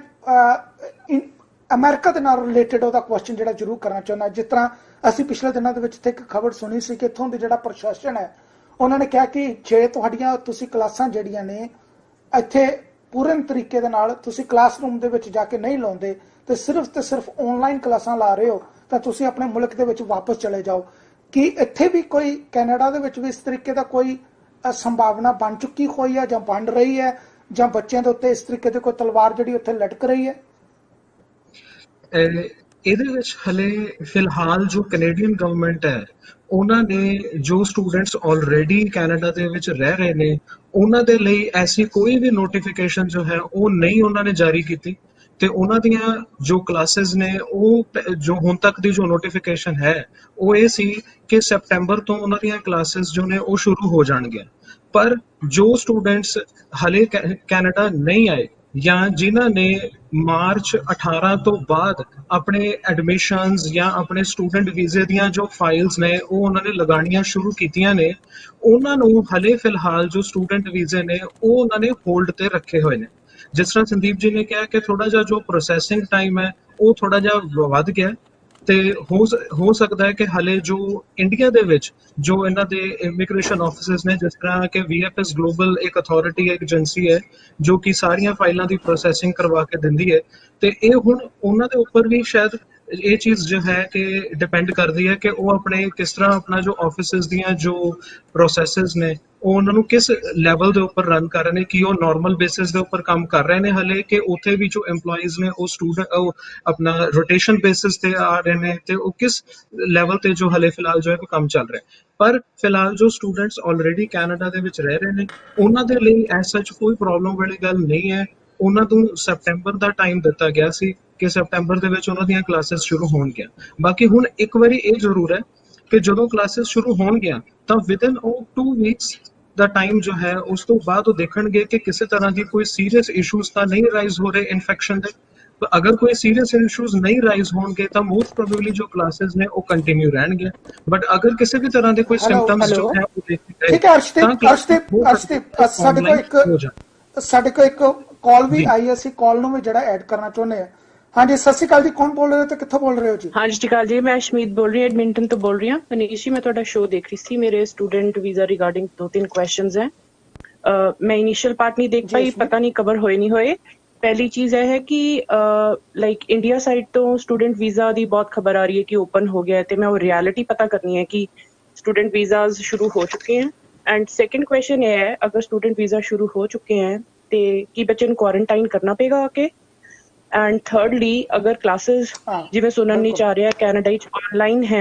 ਅਮਰੀਕਾ ਦੇ ਨਾਲ ਰਿਲੇਟਡ ਉਹਦਾ ਕੁਐਸਚਨ ਜਿਹੜਾ ਜ਼ਰੂਰ ਕਰਨਾ ਚਾਹੁੰਦਾ। ਜਿਸ ਤਰ੍ਹਾਂ ਅਸੀਂ ਪਿਛਲੇ ਦਿਨਾਂ ਦੇ ਵਿੱਚ ਇੱਕ ਖਬਰ ਸੁਣੀ ਸੀ ਕਿ ਇੱਥੋਂ ਦੇ ਜਿਹੜਾ ਪ੍ਰਸ਼ਾਸਨ ਹੈ ਉਹਨਾਂ ਨੇ ਕਿਹਾ ਕਿ ਜੇ ਤੁਹਾਡੀਆਂ ਤੁਸੀਂ ਕਲਾਸਾਂ ਜਿਹੜੀਆਂ ਨੇ ਇੱਥੇ ਪੂਰਨ ਤਰੀਕੇ ਦੇ ਨਾਲ ਤੁਸੀਂ ਕਲਾਸਰੂਮ ਦੇ ਵਿੱਚ ਜਾ ਕੇ ਨਹੀਂ ਲਾਉਂਦੇ ਤੇ ਸਿਰਫ ਆਨਲਾਈਨ ਕਲਾਸਾਂ ਲਾ ਰਹੇ ਹੋ ਤਾਂ ਤੁਸੀਂ ਆਪਣੇ ਮੁਲਕ ਦੇ ਵਿੱਚ ਵਾਪਸ ਚਲੇ ਜਾਓ। ਕਿ ਇੱਥੇ ਵੀ ਕੋਈ ਕੈਨੇਡਾ ਦੇ ਵਿੱਚ ਵੀ ਇਸ ਤਰੀਕੇ ਦਾ ਕੋਈ ਸੰਭਾਵਨਾ ਬਣ ਚੁੱਕੀ ਹੋਈ ਹੈ ਜਾਂ ਬਣ ਰਹੀ ਹੈ, ਜਾਂ ਬੱਚਿਆਂ ਦੇ ਉੱਤੇ ਇਸ ਤਰੀਕੇ ਦੀ ਕੋਈ ਤਲਵਾਰ ਜਿਹੜੀ ਉੱਥੇ ਲਟਕ ਰਹੀ ਹੈ? ਇਹਦੇ ਵਿੱਚ ਹਲੇ ਫਿਲਹਾਲ ਜੋ ਕੈਨੇਡੀਅਨ ਗਵਰਨਮੈਂਟ ਹੈ ਉਹਨਾਂ ਨੇ ਜੋ ਸਟੂਡੈਂਟਸ ਆਲਰੇਡੀ ਕੈਨੇਡਾ ਦੇ ਵਿੱਚ ਰਹਿ ਰਹੇ ਨੇ ਉਹਨਾਂ ਦੇ ਲਈ ਐਸੀ ਕੋਈ ਵੀ ਨੋਟੀਫਿਕੇਸ਼ਨ ਜੋ ਹੈ ਉਹ ਨਹੀਂ ਉਹਨਾਂ ਨੇ ਜਾਰੀ ਕੀਤੀ। ਤੇ ਉਹਨਾਂ ਦੀਆਂ ਜੋ ਕਲਾਸਿਸ ਨੇ ਉਹ ਜੋ ਹੁਣ ਤੱਕ ਦੀ ਜੋ ਨੋਟੀਫਿਕੇਸ਼ਨ ਹੈ ਉਹ ਇਹ ਸੀ ਕਿ ਸੈਪਟੈਂਬਰ ਤੋਂ ਉਹਨਾਂ ਦੀਆਂ ਕਲਾਸਿਸ ਜੋ ਨੇ ਉਹ ਸ਼ੁਰੂ ਹੋ ਜਾਣਗੀਆਂ। ਪਰ ਜੋ ਸਟੂਡੈਂਟਸ ਹਲੇ ਕੈਨੇਡਾ ਨਹੀਂ ਆਏ ਜਾਂ ਜਿਨ੍ਹਾਂ ਨੇ ਮਾਰਚ 18 ਤੋਂ ਬਾਅਦ ਆਪਣੇ ਐਡਮਿਸ਼ਨਸ ਜਾਂ ਆਪਣੇ ਸਟੂਡੈਂਟ ਵੀਜ਼ੇ ਦੀਆਂ ਜੋ ਫਾਈਲਸ ਨੇ ਉਹ ਉਹਨਾਂ ਨੇ ਲਗਾਉਣੀਆਂ ਸ਼ੁਰੂ ਕੀਤੀਆਂ ਨੇ, ਉਹਨਾਂ ਨੂੰ ਹਲੇ ਫਿਲਹਾਲ ਜੋ ਸਟੂਡੈਂਟ ਵੀਜ਼ੇ ਨੇ ਉਹ ਉਹਨਾਂ ਨੇ ਹੋਲਡ ਤੇ ਰੱਖੇ ਹੋਏ ਨੇ। ਜਿਸ ਤਰ੍ਹਾਂ ਸੰਦੀਪ ਜੀ ਨੇ ਕਿਹਾ ਕਿ ਥੋੜਾ ਜਿਹਾ ਜੋ ਪ੍ਰੋਸੈਸਿੰਗ ਟਾਈਮ ਹੈ ਉਹ ਥੋੜਾ ਜਿਹਾ ਵੱਧ ਗਿਆ ਤੇ ਹੋ ਸਕਦਾ ਹੈ ਕਿ ਹਲੇ ਜੋ ਇੰਡੀਆ ਦੇ ਵਿੱਚ ਜੋ ਇਹਨਾਂ ਦੇ ਇਮੀਗ੍ਰੇਸ਼ਨ ਆਫਿਸਿਸ ਨੇ, ਜਿਸ ਤਰ੍ਹਾਂ ਕਿ VFS ਗਲੋਬਲ ਇੱਕ ਅਥਾਰਟੀ ਹੈ, ਇੱਕ ਏਜੰਸੀ ਹੈ ਜੋ ਕਿ ਸਾਰੀਆਂ ਫਾਈਲਾਂ ਦੀ ਪ੍ਰੋਸੈਸਿੰਗ ਕਰਵਾ ਕੇ ਦਿੰਦੀ ਹੈ, ਤੇ ਇਹ ਹੁਣ ਉਹਨਾਂ ਦੇ ਉੱਪਰ ਵੀ ਸ਼ਾਇਦ ਇਹ ਚੀਜ਼ ਜੋ ਹੈ ਕਿ ਡਿਪੈਂਡ ਕਰਦੀ ਹੈ ਕਿ ਉਹ ਆਪਣੇ ਕਿਸ ਤਰ੍ਹਾਂ ਆਪਣਾ ਜੋ ਆਫਿਸਿਸ ਦੀਆਂ ਜੋ ਪ੍ਰੋਸੈਸਿਸ ਨੇ ਉਹ ਉਹਨਾਂ ਨੂੰ ਕਿਸ ਲੈਵਲ ਦੇ ਉੱਪਰ ਰਨ ਕਰ ਰਹੇ ਨੇ, ਕਿ ਉਹ ਨਾਰਮਲ ਬੇਸਿਸ ਦੇ ਉੱਪਰ ਕੰਮ ਕਰ ਰਹੇ ਨੇ ਹਲੇ, ਕਿ ਉੱਥੇ ਵੀ ਜੋ EMPLOYEES ਨੇ ਉਹ ਸਟੂਡੈਂਟ ਉਹ ਆਪਣਾ ਰੋਟੇਸ਼ਨ ਬੇਸਿਸ ਤੇ ਆ ਰਹੇ ਨੇ, ਤੇ ਉਹ ਕਿਸ ਲੈਵਲ ਤੇ ਜੋ ਹਲੇ ਫਿਲਹਾਲ ਜੋ ਹੈ ਕੰਮ ਚੱਲ ਰਿਹਾ। ਪਰ ਫਿਲਹਾਲ ਜੋ ਸਟੂਡੈਂਟਸ ਆਲਰੇਡੀ ਕੈਨੇਡਾ ਦੇ ਵਿੱਚ ਰਹਿ ਰਹੇ ਨੇ ਉਹਨਾਂ ਦੇ ਲਈ ਐਸ ਸੱਚ ਕੋਈ ਪ੍ਰੋਬਲਮ ਵਾਲੀ ਗੱਲ ਨਹੀਂ ਹੈ। ਉਹਨਾਂ ਨੂੰ ਸੈਪਟੈਂਬਰ ਦਾ ਟਾਈਮ ਦਿੱਤਾ ਗਿਆ ਸੀ ਕਿ ਸੈਪਟੈਂਬਰ ਦੇ ਵਿੱਚ ਉਹਨਾਂ ਦੀਆਂ ਕਲਾਸਿਸ ਸ਼ੁਰੂ ਹੋਣਗੀਆਂ। ਬਾਕੀ ਹੁਣ ਇੱਕ ਵਾਰੀ ਇਹ ਜ਼ਰੂਰ ਹੈ ਕਿ ਜਦੋਂ ਕਲਾਸਿਸ ਸ਼ੁਰੂ ਹੋਣਗੀਆਂ ਤਾਂ ਵਿਦਿਨ ਉਹ 2 ਵੀਕਸ ਦਾ ਟਾਈਮ ਜੋ ਹੈ ਉਸ ਤੋਂ ਬਾਅਦ ਉਹ ਦੇਖਣਗੇ ਕਿ ਕਿਸੇ ਤਰ੍ਹਾਂ ਦੀ ਕੋਈ ਸੀਰੀਅਸ ਇਸ਼ੂਜ਼ ਤਾਂ ਨਹੀਂ ਰਾਈਜ਼ ਹੋ ਰਹੇ ਇਨਫੈਕਸ਼ਨ ਦੇ। ਅਗਰ ਕੋਈ ਸੀਰੀਅਸ ਇਸ਼ੂਜ਼ ਨਹੀਂ ਰਾਈਜ਼ ਹੋਣਗੇ ਤਾਂ ਮੋਸਟ ਪ੍ਰੋਬੇਬਲੀ ਜੋ ਕਲਾਸਿਸ ਨੇ ਉਹ ਕੰਟੀਨਿਊ ਰਹਿਣਗੇ। ਬਟ ਅਗਰ ਕਿਸੇ ਵੀ ਤਰ੍ਹਾਂ ਦੇ ਕੋਈ ਸਿੰਪਟਮਸ ਜੋ ਹੈ ਉਹ ਦੇਖੇ ਠੀਕ ਹੈ। ਅਰਸ਼ਦੀਪ ਸਾਡੇ ਕੋਲ ਇੱਕ ਕਾਲ ਵੀ ਆਈ, ਅਸੀਂ ਕਾਲ ਨੂੰ ਵੀ ਜਿਹੜਾ ਐਡ ਕਰਨਾ ਚਾਹੁੰਦੇ ਹਾਂ। ਹਾਂਜੀ, ਸਤਿ ਸ਼੍ਰੀ ਅਕਾਲ ਜੀ, ਕੌਣ ਬੋਲ ਰਹੇ ਹੋ ਤੇ ਕਿੱਥੋਂ ਬੋਲ ਰਹੇ ਹੋ ਜੀ? ਹਾਂਜੀ, ਸਤਿ ਸ਼੍ਰੀ ਅਕਾਲ ਜੀ, ਮੈਂ ਅਸ਼ਮੀਤ ਬੋਲ ਰਹੀ ਹਾਂ, ਐਡਮਿੰਟਨ ਤੋਂ ਬੋਲ ਰਹੀ ਹਾਂ। ਅਨੀਸ਼ ਜੀ, ਮੈਂ ਤੁਹਾਡਾ ਸ਼ੋਅ ਦੇਖ ਰਹੀ ਸੀ, ਮੇਰੇ ਸਟੂਡੈਂਟ ਵੀਜ਼ਾ ਰਿਗਾਰਡਿੰਗ 2-3 ਕੁਐਸਚਨਸ ਹੈ। ਮੈਂ ਇਨੀਸ਼ੀਅਲ ਪਾਰਟ ਨਹੀਂ ਦੇਖ ਪਾਈ, ਪਤਾ ਨਹੀਂ ਕਵਰ ਹੋਏ ਨਹੀਂ ਹੋਏ। ਪਹਿਲੀ ਚੀਜ਼ ਇਹ ਹੈ ਕਿ ਲਾਈਕ ਇੰਡੀਆ ਸਾਈਡ ਤੋਂ ਸਟੂਡੈਂਟ ਵੀਜ਼ਾ ਦੀ ਬਹੁਤ ਖਬਰ ਆ ਰਹੀ ਹੈ ਕਿ ਓਪਨ ਹੋ ਗਿਆ ਹੈ, ਤੇ ਮੈਂ ਉਹ ਰਿਐਲਿਟੀ ਪਤਾ ਕਰਨੀ ਹੈ ਕਿ ਸਟੂਡੈਂਟ ਵੀਜ਼ਾਜ਼ ਸ਼ੁਰੂ ਹੋ ਚੁੱਕੇ हैं। एंड सेकंड क्वेश्चन ये है, अगर स्टूडेंट वीजा शुरू हो चुके हैं तो की बच्चे ਨੂੰ क्वारंटाइन करना पेगा आके? एंड थर्डली, अगर क्लासेस जिवें सुनन नहीं चाह रहा कैनेडा ऑनलाइन है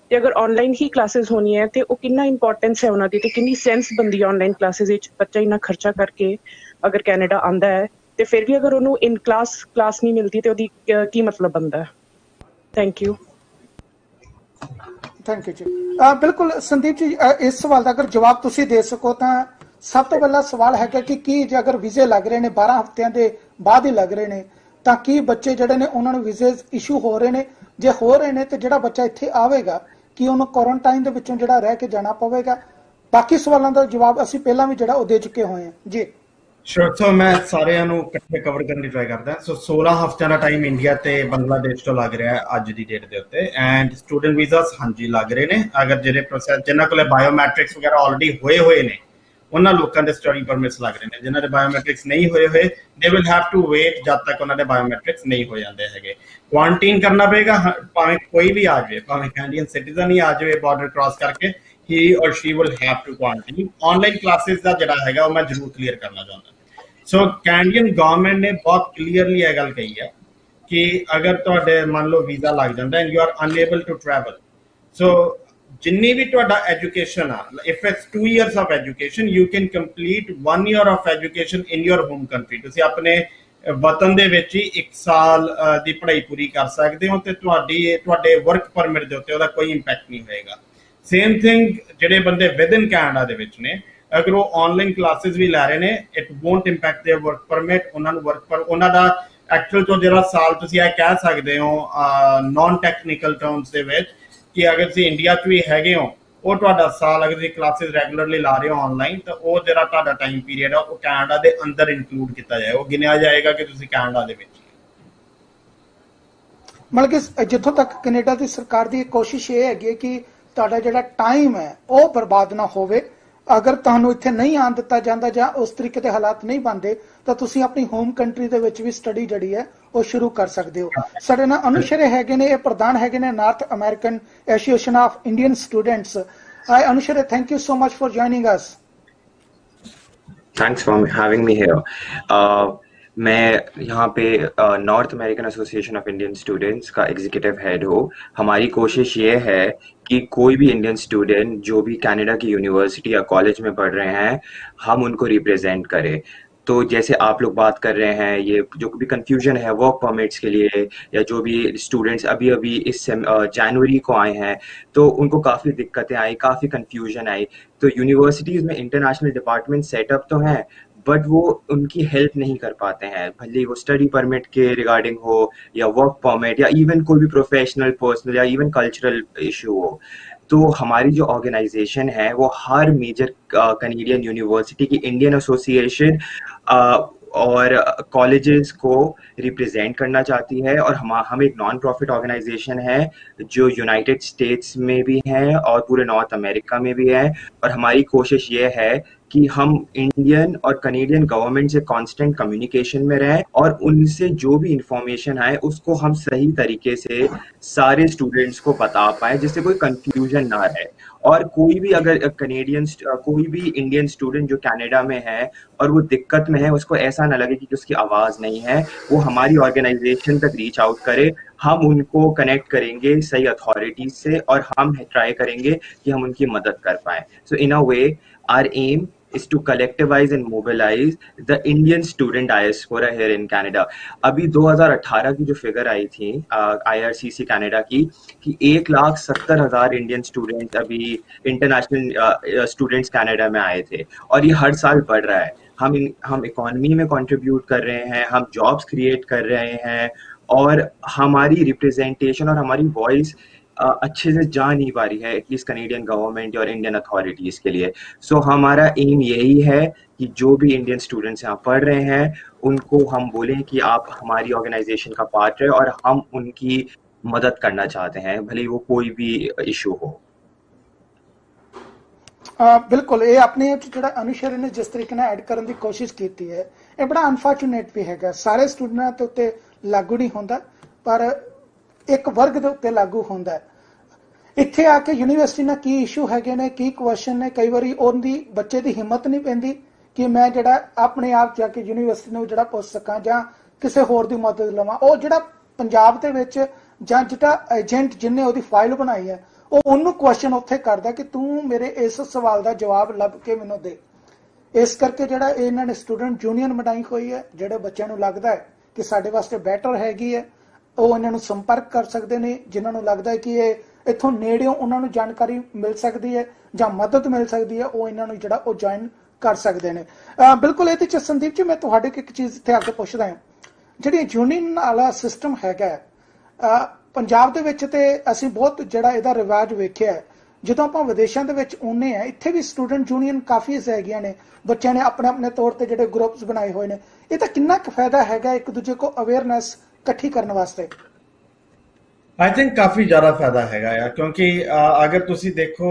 ਤੇ ਅਗਰ ਆਨਲਾਈਨ ਹੀ ਕਲਾਸਿਸ ਹੋਣੀ ਹੈ ਤੇ ਉਹ ਕਿੰਨਾ ਇੰਪੋਰਟੈਂਸ ਹੈ ਉਹਨਾਂ ਦੀ ਤੇ ਕਿੰਨੀ ਸੈਂਸ ਬੰਦੀ ਹੈ ਆਨਲਾਈਨ ਕਲਾਸਿਸ ਵਿੱਚ। ਬੱਚਾ ਇੰਨਾ ਖਰਚਾ ਕਰਕੇ ਅਗਰ ਕੈਨੇਡਾ ਆਂਦਾ ਹੈ ਤੇ ਫਿਰ ਵੀ ਅਗਰ ਉਹਨੂੰ ਇਨ ਕਲਾਸ ਨਹੀਂ ਮਿਲਦੀ ਤੇ ਉਹਦੀ ਕੀ ਮਤਲਬ ਬਣਦਾ। Thank you. ਥੈਂਕ ਯੂ ਜੀ। ਬਿਲਕੁਲ ਸੰਦੀਪ ਜੀ, ਇਸ ਸਵਾਲ ਦਾ ਅਗਰ ਜਵਾਬ ਤੁਸੀਂ ਦੇ ਸਕੋ ਤਾਂ ਸਭ ਤੋਂ ਪਹਿਲਾ ਸਵਾਲ ਹੈਗਾ ਕਿ ਕੀ ਜੇ ਅਗਰ ਵੀਜ਼ੇ ਲੱਗ ਰਹੇ ਨੇ 12 ਹਫ਼ਤਿਆਂ ਦੇ ਬਾਅਦ ਹੀ ਲੱਗ ਰਹੇ ਨੇ ਤਾਂ ਕੀ ਬੱਚੇ ਜਿਹੜੇ ਨੇ ਉਹਨਾਂ ਨੂੰ ਵੀਜ਼ੇ ਇਸ਼ੂ ਹੋ ਰਹੇ ਨੇ? ਜੇ ਹੋ ਰਹੇ ਨੇ ਤੇ ਜਿਹੜਾ ਬੱਚਾ ਇੱਥੇ ਆਵੇਗਾ ਕੀ ਉਹਨੂੰ ਕੁਆਰੰਟਾਈਨ ਦੇ ਵਿੱਚੋਂ ਜਿਹੜਾ ਰਹਿ ਕੇ ਜਾਣਾ ਪਵੇਗਾ? ਬਾਕੀ ਸਵਾਲਾਂ ਦਾ ਜਵਾਬ ਅਸੀਂ ਪਹਿਲਾਂ ਵੀ ਜਿਹੜਾ ਉਹ ਦੇ ਚੁੱਕੇ ਹੋਏ ਹਾਂ ਜੀ। ਸ਼ੋਰ, ਸੋ ਮੈਂ ਸਾਰਿਆਂ ਨੂੰ ਇਕੱਠੇ ਕਵਰ ਕਰਨ ਦੀ ਟਰਾਈ ਕਰਦਾ। ਸੋ 16 ਹਫ਼ਤਿਆਂ ਦਾ ਟਾਈਮ ਇੰਡੀਆ ਤੇ ਬੰਗਲਾਦੇਸ਼ ਤੋਂ ਲੱਗ ਰਿਹਾ ਹੈ ਅੱਜ ਦੀ ਡੇਟ ਦੇ ਉੱਤੇ। ਐਂਡ ਸਟੂਡੈਂਟ ਵੀਜ਼ਾਸ ਹਾਂਜੀ ਲੱਗ ਰਹੇ ਨੇ। ਅਗਰ ਜਿਹੜੇ ਪ੍ਰੋਸੈਸ ਜਿਨ੍ਹਾਂ ਕੋਲ ਬਾਇਓਮੈਟ੍ਰਿਕਸ ਵਗੈਰਾ ਆਲਰੇਡੀ ਹੋਏ ਨੇ ਉਹਨਾਂ ਲੋਕਾਂ ਦੇ ਸਟੱਡੀ ਪਰਮਿਟਸ ਲੱਗ ਰਹੇ ਨੇ। ਜਿਨ੍ਹਾਂ ਦੇ ਬਾਇਓਮੈਟ੍ਰਿਕਸ ਨਹੀਂ ਹੋਏ they will have to wait ਜਦ ਤੱਕ ਉਹਨਾਂ ਦੇ ਬਾਇਓਮੈਟ੍ਰਿਕਸ ਨਹੀਂ ਹੋ ਜਾਂਦੇ ਹੈਗੇ। ਕੁਆਰੰਟਾਈਨ ਕਰਨਾ ਪਏਗਾ, ਭਾਵੇਂ ਕੋਈ ਵੀ ਆ ਜਾਵੇ, ਭਾਵੇਂ ਕੈਨੇਡੀਅਨ ਸਿਟੀਜ਼ਨ ਹੀ ਆ ਜਾਵੇ ਬਾਰਡਰ ਕ੍ਰਾਸ ਕਰਕੇ, he or she will have to quarantine। ਆਨਲਾਈਨ ਕਲਾਸਿਸ ਦਾ ਜਿਹੜਾ ਹੈਗਾ ਉਹ ਮੈਂ ਜ਼ਰੂਰ ਕਲੀਅਰ ਕਰਨਾ ਚਾਹੁੰਦਾ। ਸੋ ਕੈਨੇਡੀਅਨ ਗਵਰਨਮੈਂਟ ਨੇ ਬਹੁਤ ਕਲੀਅਰਲੀ ਇਹ ਗੱਲ ਕਹੀ ਹੈ ਕਿ ਅਗਰ ਤੁਹਾਡੇ ਮੰਨ ਲਓ ਵੀਜ਼ਾ ਲੱਗ ਜਾਂਦਾ and you are unable to travel, so ਜਿੰਨੀ ਵੀ ਤੁਹਾਡਾ ਐਜੂਕੇਸ਼ਨ ਆ, if it's 2 years of education, you can complete 1 year of education in your home country. ਤੁਸੀਂ ਆਪਣੇ ਵਤਨ ਦੇ ਵਿੱਚ ਹੀ 1 ਸਾਲ ਦੀ ਪੜ੍ਹਾਈ ਪੂਰੀ ਕਰ ਸਕਦੇ ਹੋ ਤੇ ਤੁਹਾਡੇ ਵਰਕ ਪਰਮਿਟ ਦੇ ਉੱਤੇ ਉਹਦਾ ਕੋਈ ਇੰਪੈਕਟ ਨਹੀਂ ਹੋਏਗਾ। ਸੇਮ ਥਿੰਗ ਜਿਹੜੇ ਬੰਦੇ ਵਿਦ ਇਨ ਕੈਨੇਡਾ ਦੇ ਵਿੱਚ ਨੇ, ਅਗਰ ਉਹ ਆਨਲਾਈਨ ਕਲਾਸਿਸ ਵੀ ਲੈ ਰਹੇ ਨੇ, it won't impact their work permit. ਉਹਨਾਂ ਨੂੰ ਉਹਨਾਂ ਦਾ ਐਕਚੁਅਲ ਤੋਂ ਜਿਹੜਾ ਸਾਲ ਤੁਸੀਂ ਇਹ ਕਹਿ ਸਕਦੇ ਹੋ ਨਾਨ ਟੈਕਨੀਕਲ ਟਰਮਸ ਦੇ ਵਿੱਚ ਕਿ ਅਗਰ ਤੁਸੀਂ ਇੰਡੀਆ 'ਚ ਵੀ ਹੈਗੇ ਹੋ, ਉਹ ਤੁਹਾਡਾ ਸਾਲ ਅਗਰ ਤੁਸੀਂ ਕਲਾਸਿਸ ਰੈਗੂਲਰਲੀ ਲਾ ਰਹੇ ਹੋ ਆਨਲਾਈਨ, ਤਾਂ ਉਹ ਜਿਹੜਾ ਤੁਹਾਡਾ ਟਾਈਮ ਪੀਰੀਅਡ ਆ ਉਹ ਕੈਨੇਡਾ ਦੇ ਅੰਦਰ ਇਨਕਲੂਡ ਕੀਤਾ ਜਾਏਗਾ। ਉਹ ਗਿਣਿਆ ਜਾਏਗਾ ਕਿ ਤੁਸੀਂ ਕੈਨੇਡਾ ਦੇ ਵਿੱਚ। ਮਤਲਬ ਕਿ ਜਿੱਥੋਂ ਤੱਕ ਕੈਨੇਡਾ ਦੀ ਸਰਕਾਰ ਦੀ ਕੋਸ਼ਿਸ਼ ਇਹ ਹੈਗੀ ਕਿ ਤੁਹਾਡਾ ਜਿਹੜਾ ਟਾਈਮ ਹੈ ਉਹ ਬਰਬਾਦ ਨਾ ਹੋਵੇ। ਅਗਰ ਤੁਹਾਨੂੰ ਇੱਥੇ ਨਹੀਂ ਆਉਣ ਦਿੱਤਾ ਜਾਂਦਾ ਜਾਂ ਉਸ ਤਰੀਕੇ ਦੇ ਹਾਲਾਤ ਨਹੀਂ ਬਣਦੇ ਤਾਂ ਤੁਸੀਂ ਆਪਣੀ ਹੋਮ ਕੰਟਰੀ ਦੇ ਵਿੱਚ ਵੀ ਸਟੱਡੀ ਜਿਹੜੀ ਹੈ ਉਹ ਸ਼ੁਰੂ ਕਰ ਸਕਦੇ ਹੋ। ਸਾਡੇ ਨਾਲ ਅਨੁਸ਼ਰੇ ਹੈਗੇ ਨੇ, ਇਹ ਪ੍ਰਧਾਨ ਹੈਗੇ ਨੇ North American Association of Indian Students. Hi Anushree, thank you so much for joining us. Thanks for having me here. मैं यहाँ पे North American Association of Indian Students का एग्जीक्यूटिव हेड हूँ। हमारी कोशिश ये है कि कोई भी इंडियन स्टूडेंट जो भी कनाडा की यूनिवर्सिटी या कॉलेज में पढ़ रहे हैं, हम उनको रिप्रेजेंट करें। तो जैसे आप लोग बात कर रहे हैं, ये जो भी कंफ्यूजन है वर्क परमिट्स के लिए, या जो भी स्टूडेंट्स अभी इस जनवरी को आए हैं तो उनको काफ़ी दिक्कतें आई, काफ़ी कंफ्यूजन आई। तो यूनिवर्सिटीज़ में इंटरनेशनल डिपार्टमेंट सेटअप तो हैं बट वो उनकी हेल्प नहीं कर पाते हैं, भले वो स्टडी परमिट के रिगार्डिंग हो या वर्क परमिट या इवन कोई भी प्रोफेशनल, पर्सनल या इवन कल्चरल इशू हो। तो हमारी जो ऑर्गेनाइजेशन है वो हर मेजर कनेडियन यूनिवर्सिटी की इंडियन एसोसिएशन और कॉलेजेस को रिप्रेजेंट करना चाहती है। और हम एक नॉन प्रॉफिट ऑर्गेनाइजेशन है जो यूनाइटेड स्टेट्स में भी है और पूरे नॉर्थ अमेरिका में भी है। और हमारी कोशिश ये है कि हम इंडियन और कनेडियन गवर्नमेंट से कांस्टेंट कम्युनिकेशन में रहें और उनसे जो भी इंफॉर्मेशन आए उसको हम सही तरीके से सारे स्टूडेंट्स को बता पाएं, जिससे कोई कंफ्यूजन ना रहे। और कोई भी अगर कोई भी इंडियन स्टूडेंट जो कनाडा में है और वो दिक्कत में है, उसको ऐसा ना लगे कि उसकी आवाज़ नहीं है, वो हमारी ऑर्गेनाइजेशन तक रीच आउट करे। हम उनको कनेक्ट करेंगे सही अथॉरिटीज से और हम ट्राई करेंगे कि हम उनकी मदद कर पाएं। So in a way our aim is to collectivize and mobilize the Indian student diaspora here in Canada। अभी 2018 की जो फिगर आई थी IRCC कनाडा की कि 1,70,000 इंडियन स्टूडेंट्स अभी इंटरनेशनल स्टूडेंट्स कनाडा में आए थे और ये हर साल बढ़ रहा है। हम इकोनॉमी में कंट्रीब्यूट कर रहे हैं, हम जॉब्स क्रिएट कर रहे हैं और हमारी रिप्रेजेंटेशन और हमारी वॉइस अच्छे से जा नहीं पा रही है एटलीस्ट कनेडियन गवर्नमेंट और इंडियन अथॉरिटीज़ के लिए। सो हमारा एम यही है कि जो भी इंडियन स्टूडेंट्स यहाँ पढ़ रहे हैं उनको हम बोलें कि आप हमारी ऑर्गेनाइजेशन का पार्ट है और हम उनकी मदद करना चाहते हैं, भले वो कोई भी इशू हो। बिल्कुल, ये अपने जो अनुशर ने जिस तरीके ऐड करने की कोशिश की है, ये बड़ा अनफॉर्चुनेट भी है। सारे स्टूडेंट्स के उत्ते लागू नहीं होता पर एक वर्ग के उत्ते लागू होता है। इत्थे आके यूनिवर्सिटी ना की इशू हैगे ने, की क्वेश्चन ने, कई बारी उनकी बच्चे की हिम्मत नहीं पैंदी कि मैं जड़ा अपने आप जाके यूनिवर्सिटी नूं जड़ा पुछ सकां जां किसी होर दी मदद लवां। ਉਹ ਜਿਹੜਾ ਪੰਜਾਬ ਦੇ ਵਿੱਚ ਜਾਂ ਜਿਹੜਾ ਏਜੰਟ जिन्हें ਉਹਦੀ फाइल बनाई है ਉਹ ਉਹਨੂੰ ਕੁਐਸਚਨ ਉੱਥੇ ਕਰਦਾ ਕਿ ਤੂੰ ਮੇਰੇ ਇਸ ਸਵਾਲ ਦਾ ਜਵਾਬ ਲੱਭ ਕੇ ਮੈਨੂੰ ਦੇ। ਇਸ ਕਰਕੇ ਜਿਹੜਾ ਇਹਨਾਂ ਨੇ ਸਟੂਡੈਂਟ ਯੂਨੀਅਨ ਬਣਾਈ ਹੋਈ ਹੈ, ਜਿਹੜੇ ਬੱਚਿਆਂ ਨੂੰ ਲੱਗਦਾ ਹੈ ਕਿ ਸਾਡੇ ਵਾਸਤੇ ਬੈਟਰ ਹੈਗੀ ਹੈ, ਉਹ ਇਹਨਾਂ ਨੂੰ ਸੰਪਰਕ ਕਰ ਸਕਦੇ ਨੇ। ਜਿਨ੍ਹਾਂ ਨੂੰ ਲੱਗਦਾ ਹੈ ਕਿ ਇਹ ਇੱਥੋਂ ਨੇੜਿਓਂ ਉਹਨਾਂ ਨੂੰ ਜਾਣਕਾਰੀ ਮਿਲ ਸਕਦੀ ਹੈ ਜਾਂ ਮਦਦ ਮਿਲ ਸਕਦੀ ਹੈ, ਉਹ ਇਹਨਾਂ ਨੂੰ ਜਿਹੜਾ ਉਹ ਜੁਆਇਨ ਕਰ ਸਕਦੇ ਨੇ। ਬਿਲਕੁਲ ਇਹਦੇ 'ਚ ਸੰਦੀਪ ਜੀ ਮੈਂ ਤੁਹਾਡੇ ਕੋਲ ਇੱਕ ਚੀਜ਼ ਇੱਥੇ ਆ ਕੇ ਪੁੱਛਦਾ ਹਾਂ, ਜਿਹੜੀ ਯੂਨੀਅਨ ਵਾਲਾ ਸਿਸਟਮ ਹੈਗਾ ਪੰਜਾਬ ਦੇ ਵਿੱਚ ਤੇ ਅਸੀਂ ਬਹੁਤ ਜਿਹੜਾ ਇਹਦਾ ਰਿਵਾਜ ਵੇਖਿਆ ਹੈ। ਜਦੋਂ ਆਪਾਂ ਵਿਦੇਸ਼ਾਂ ਦੇ ਵਿੱਚ ਆਉਂਦੇ ਹਾਂ, ਇੱਥੇ ਵੀ ਸਟੂਡੈਂਟ ਯੂਨੀਅਨ ਕਾਫੀ ਹੈਗੀਆਂ ਨੇ, ਬੱਚਿਆਂ ਨੇ ਆਪਣੇ ਆਪਣੇ ਤੌਰ ਤੇ ਜਿਹੜੇ ਗਰੁੱਪਸ ਬਣਾਏ ਹੋਏ ਨੇ। ਇਹ ਤਾਂ ਕਿੰਨਾ ਕੁ ਫਾਇਦਾ ਹੈਗਾ ਇੱਕ ਦੂਜੇ ਕੋ ਅਵੇਅਰਨੈਸ ਇਕੱਠੀ ਕਰਨ ਵਾਸਤੇ? आई थिंक काफ़ी ज़्यादा फायदा हैगा यार, क्योंकि अगर तुसी देखो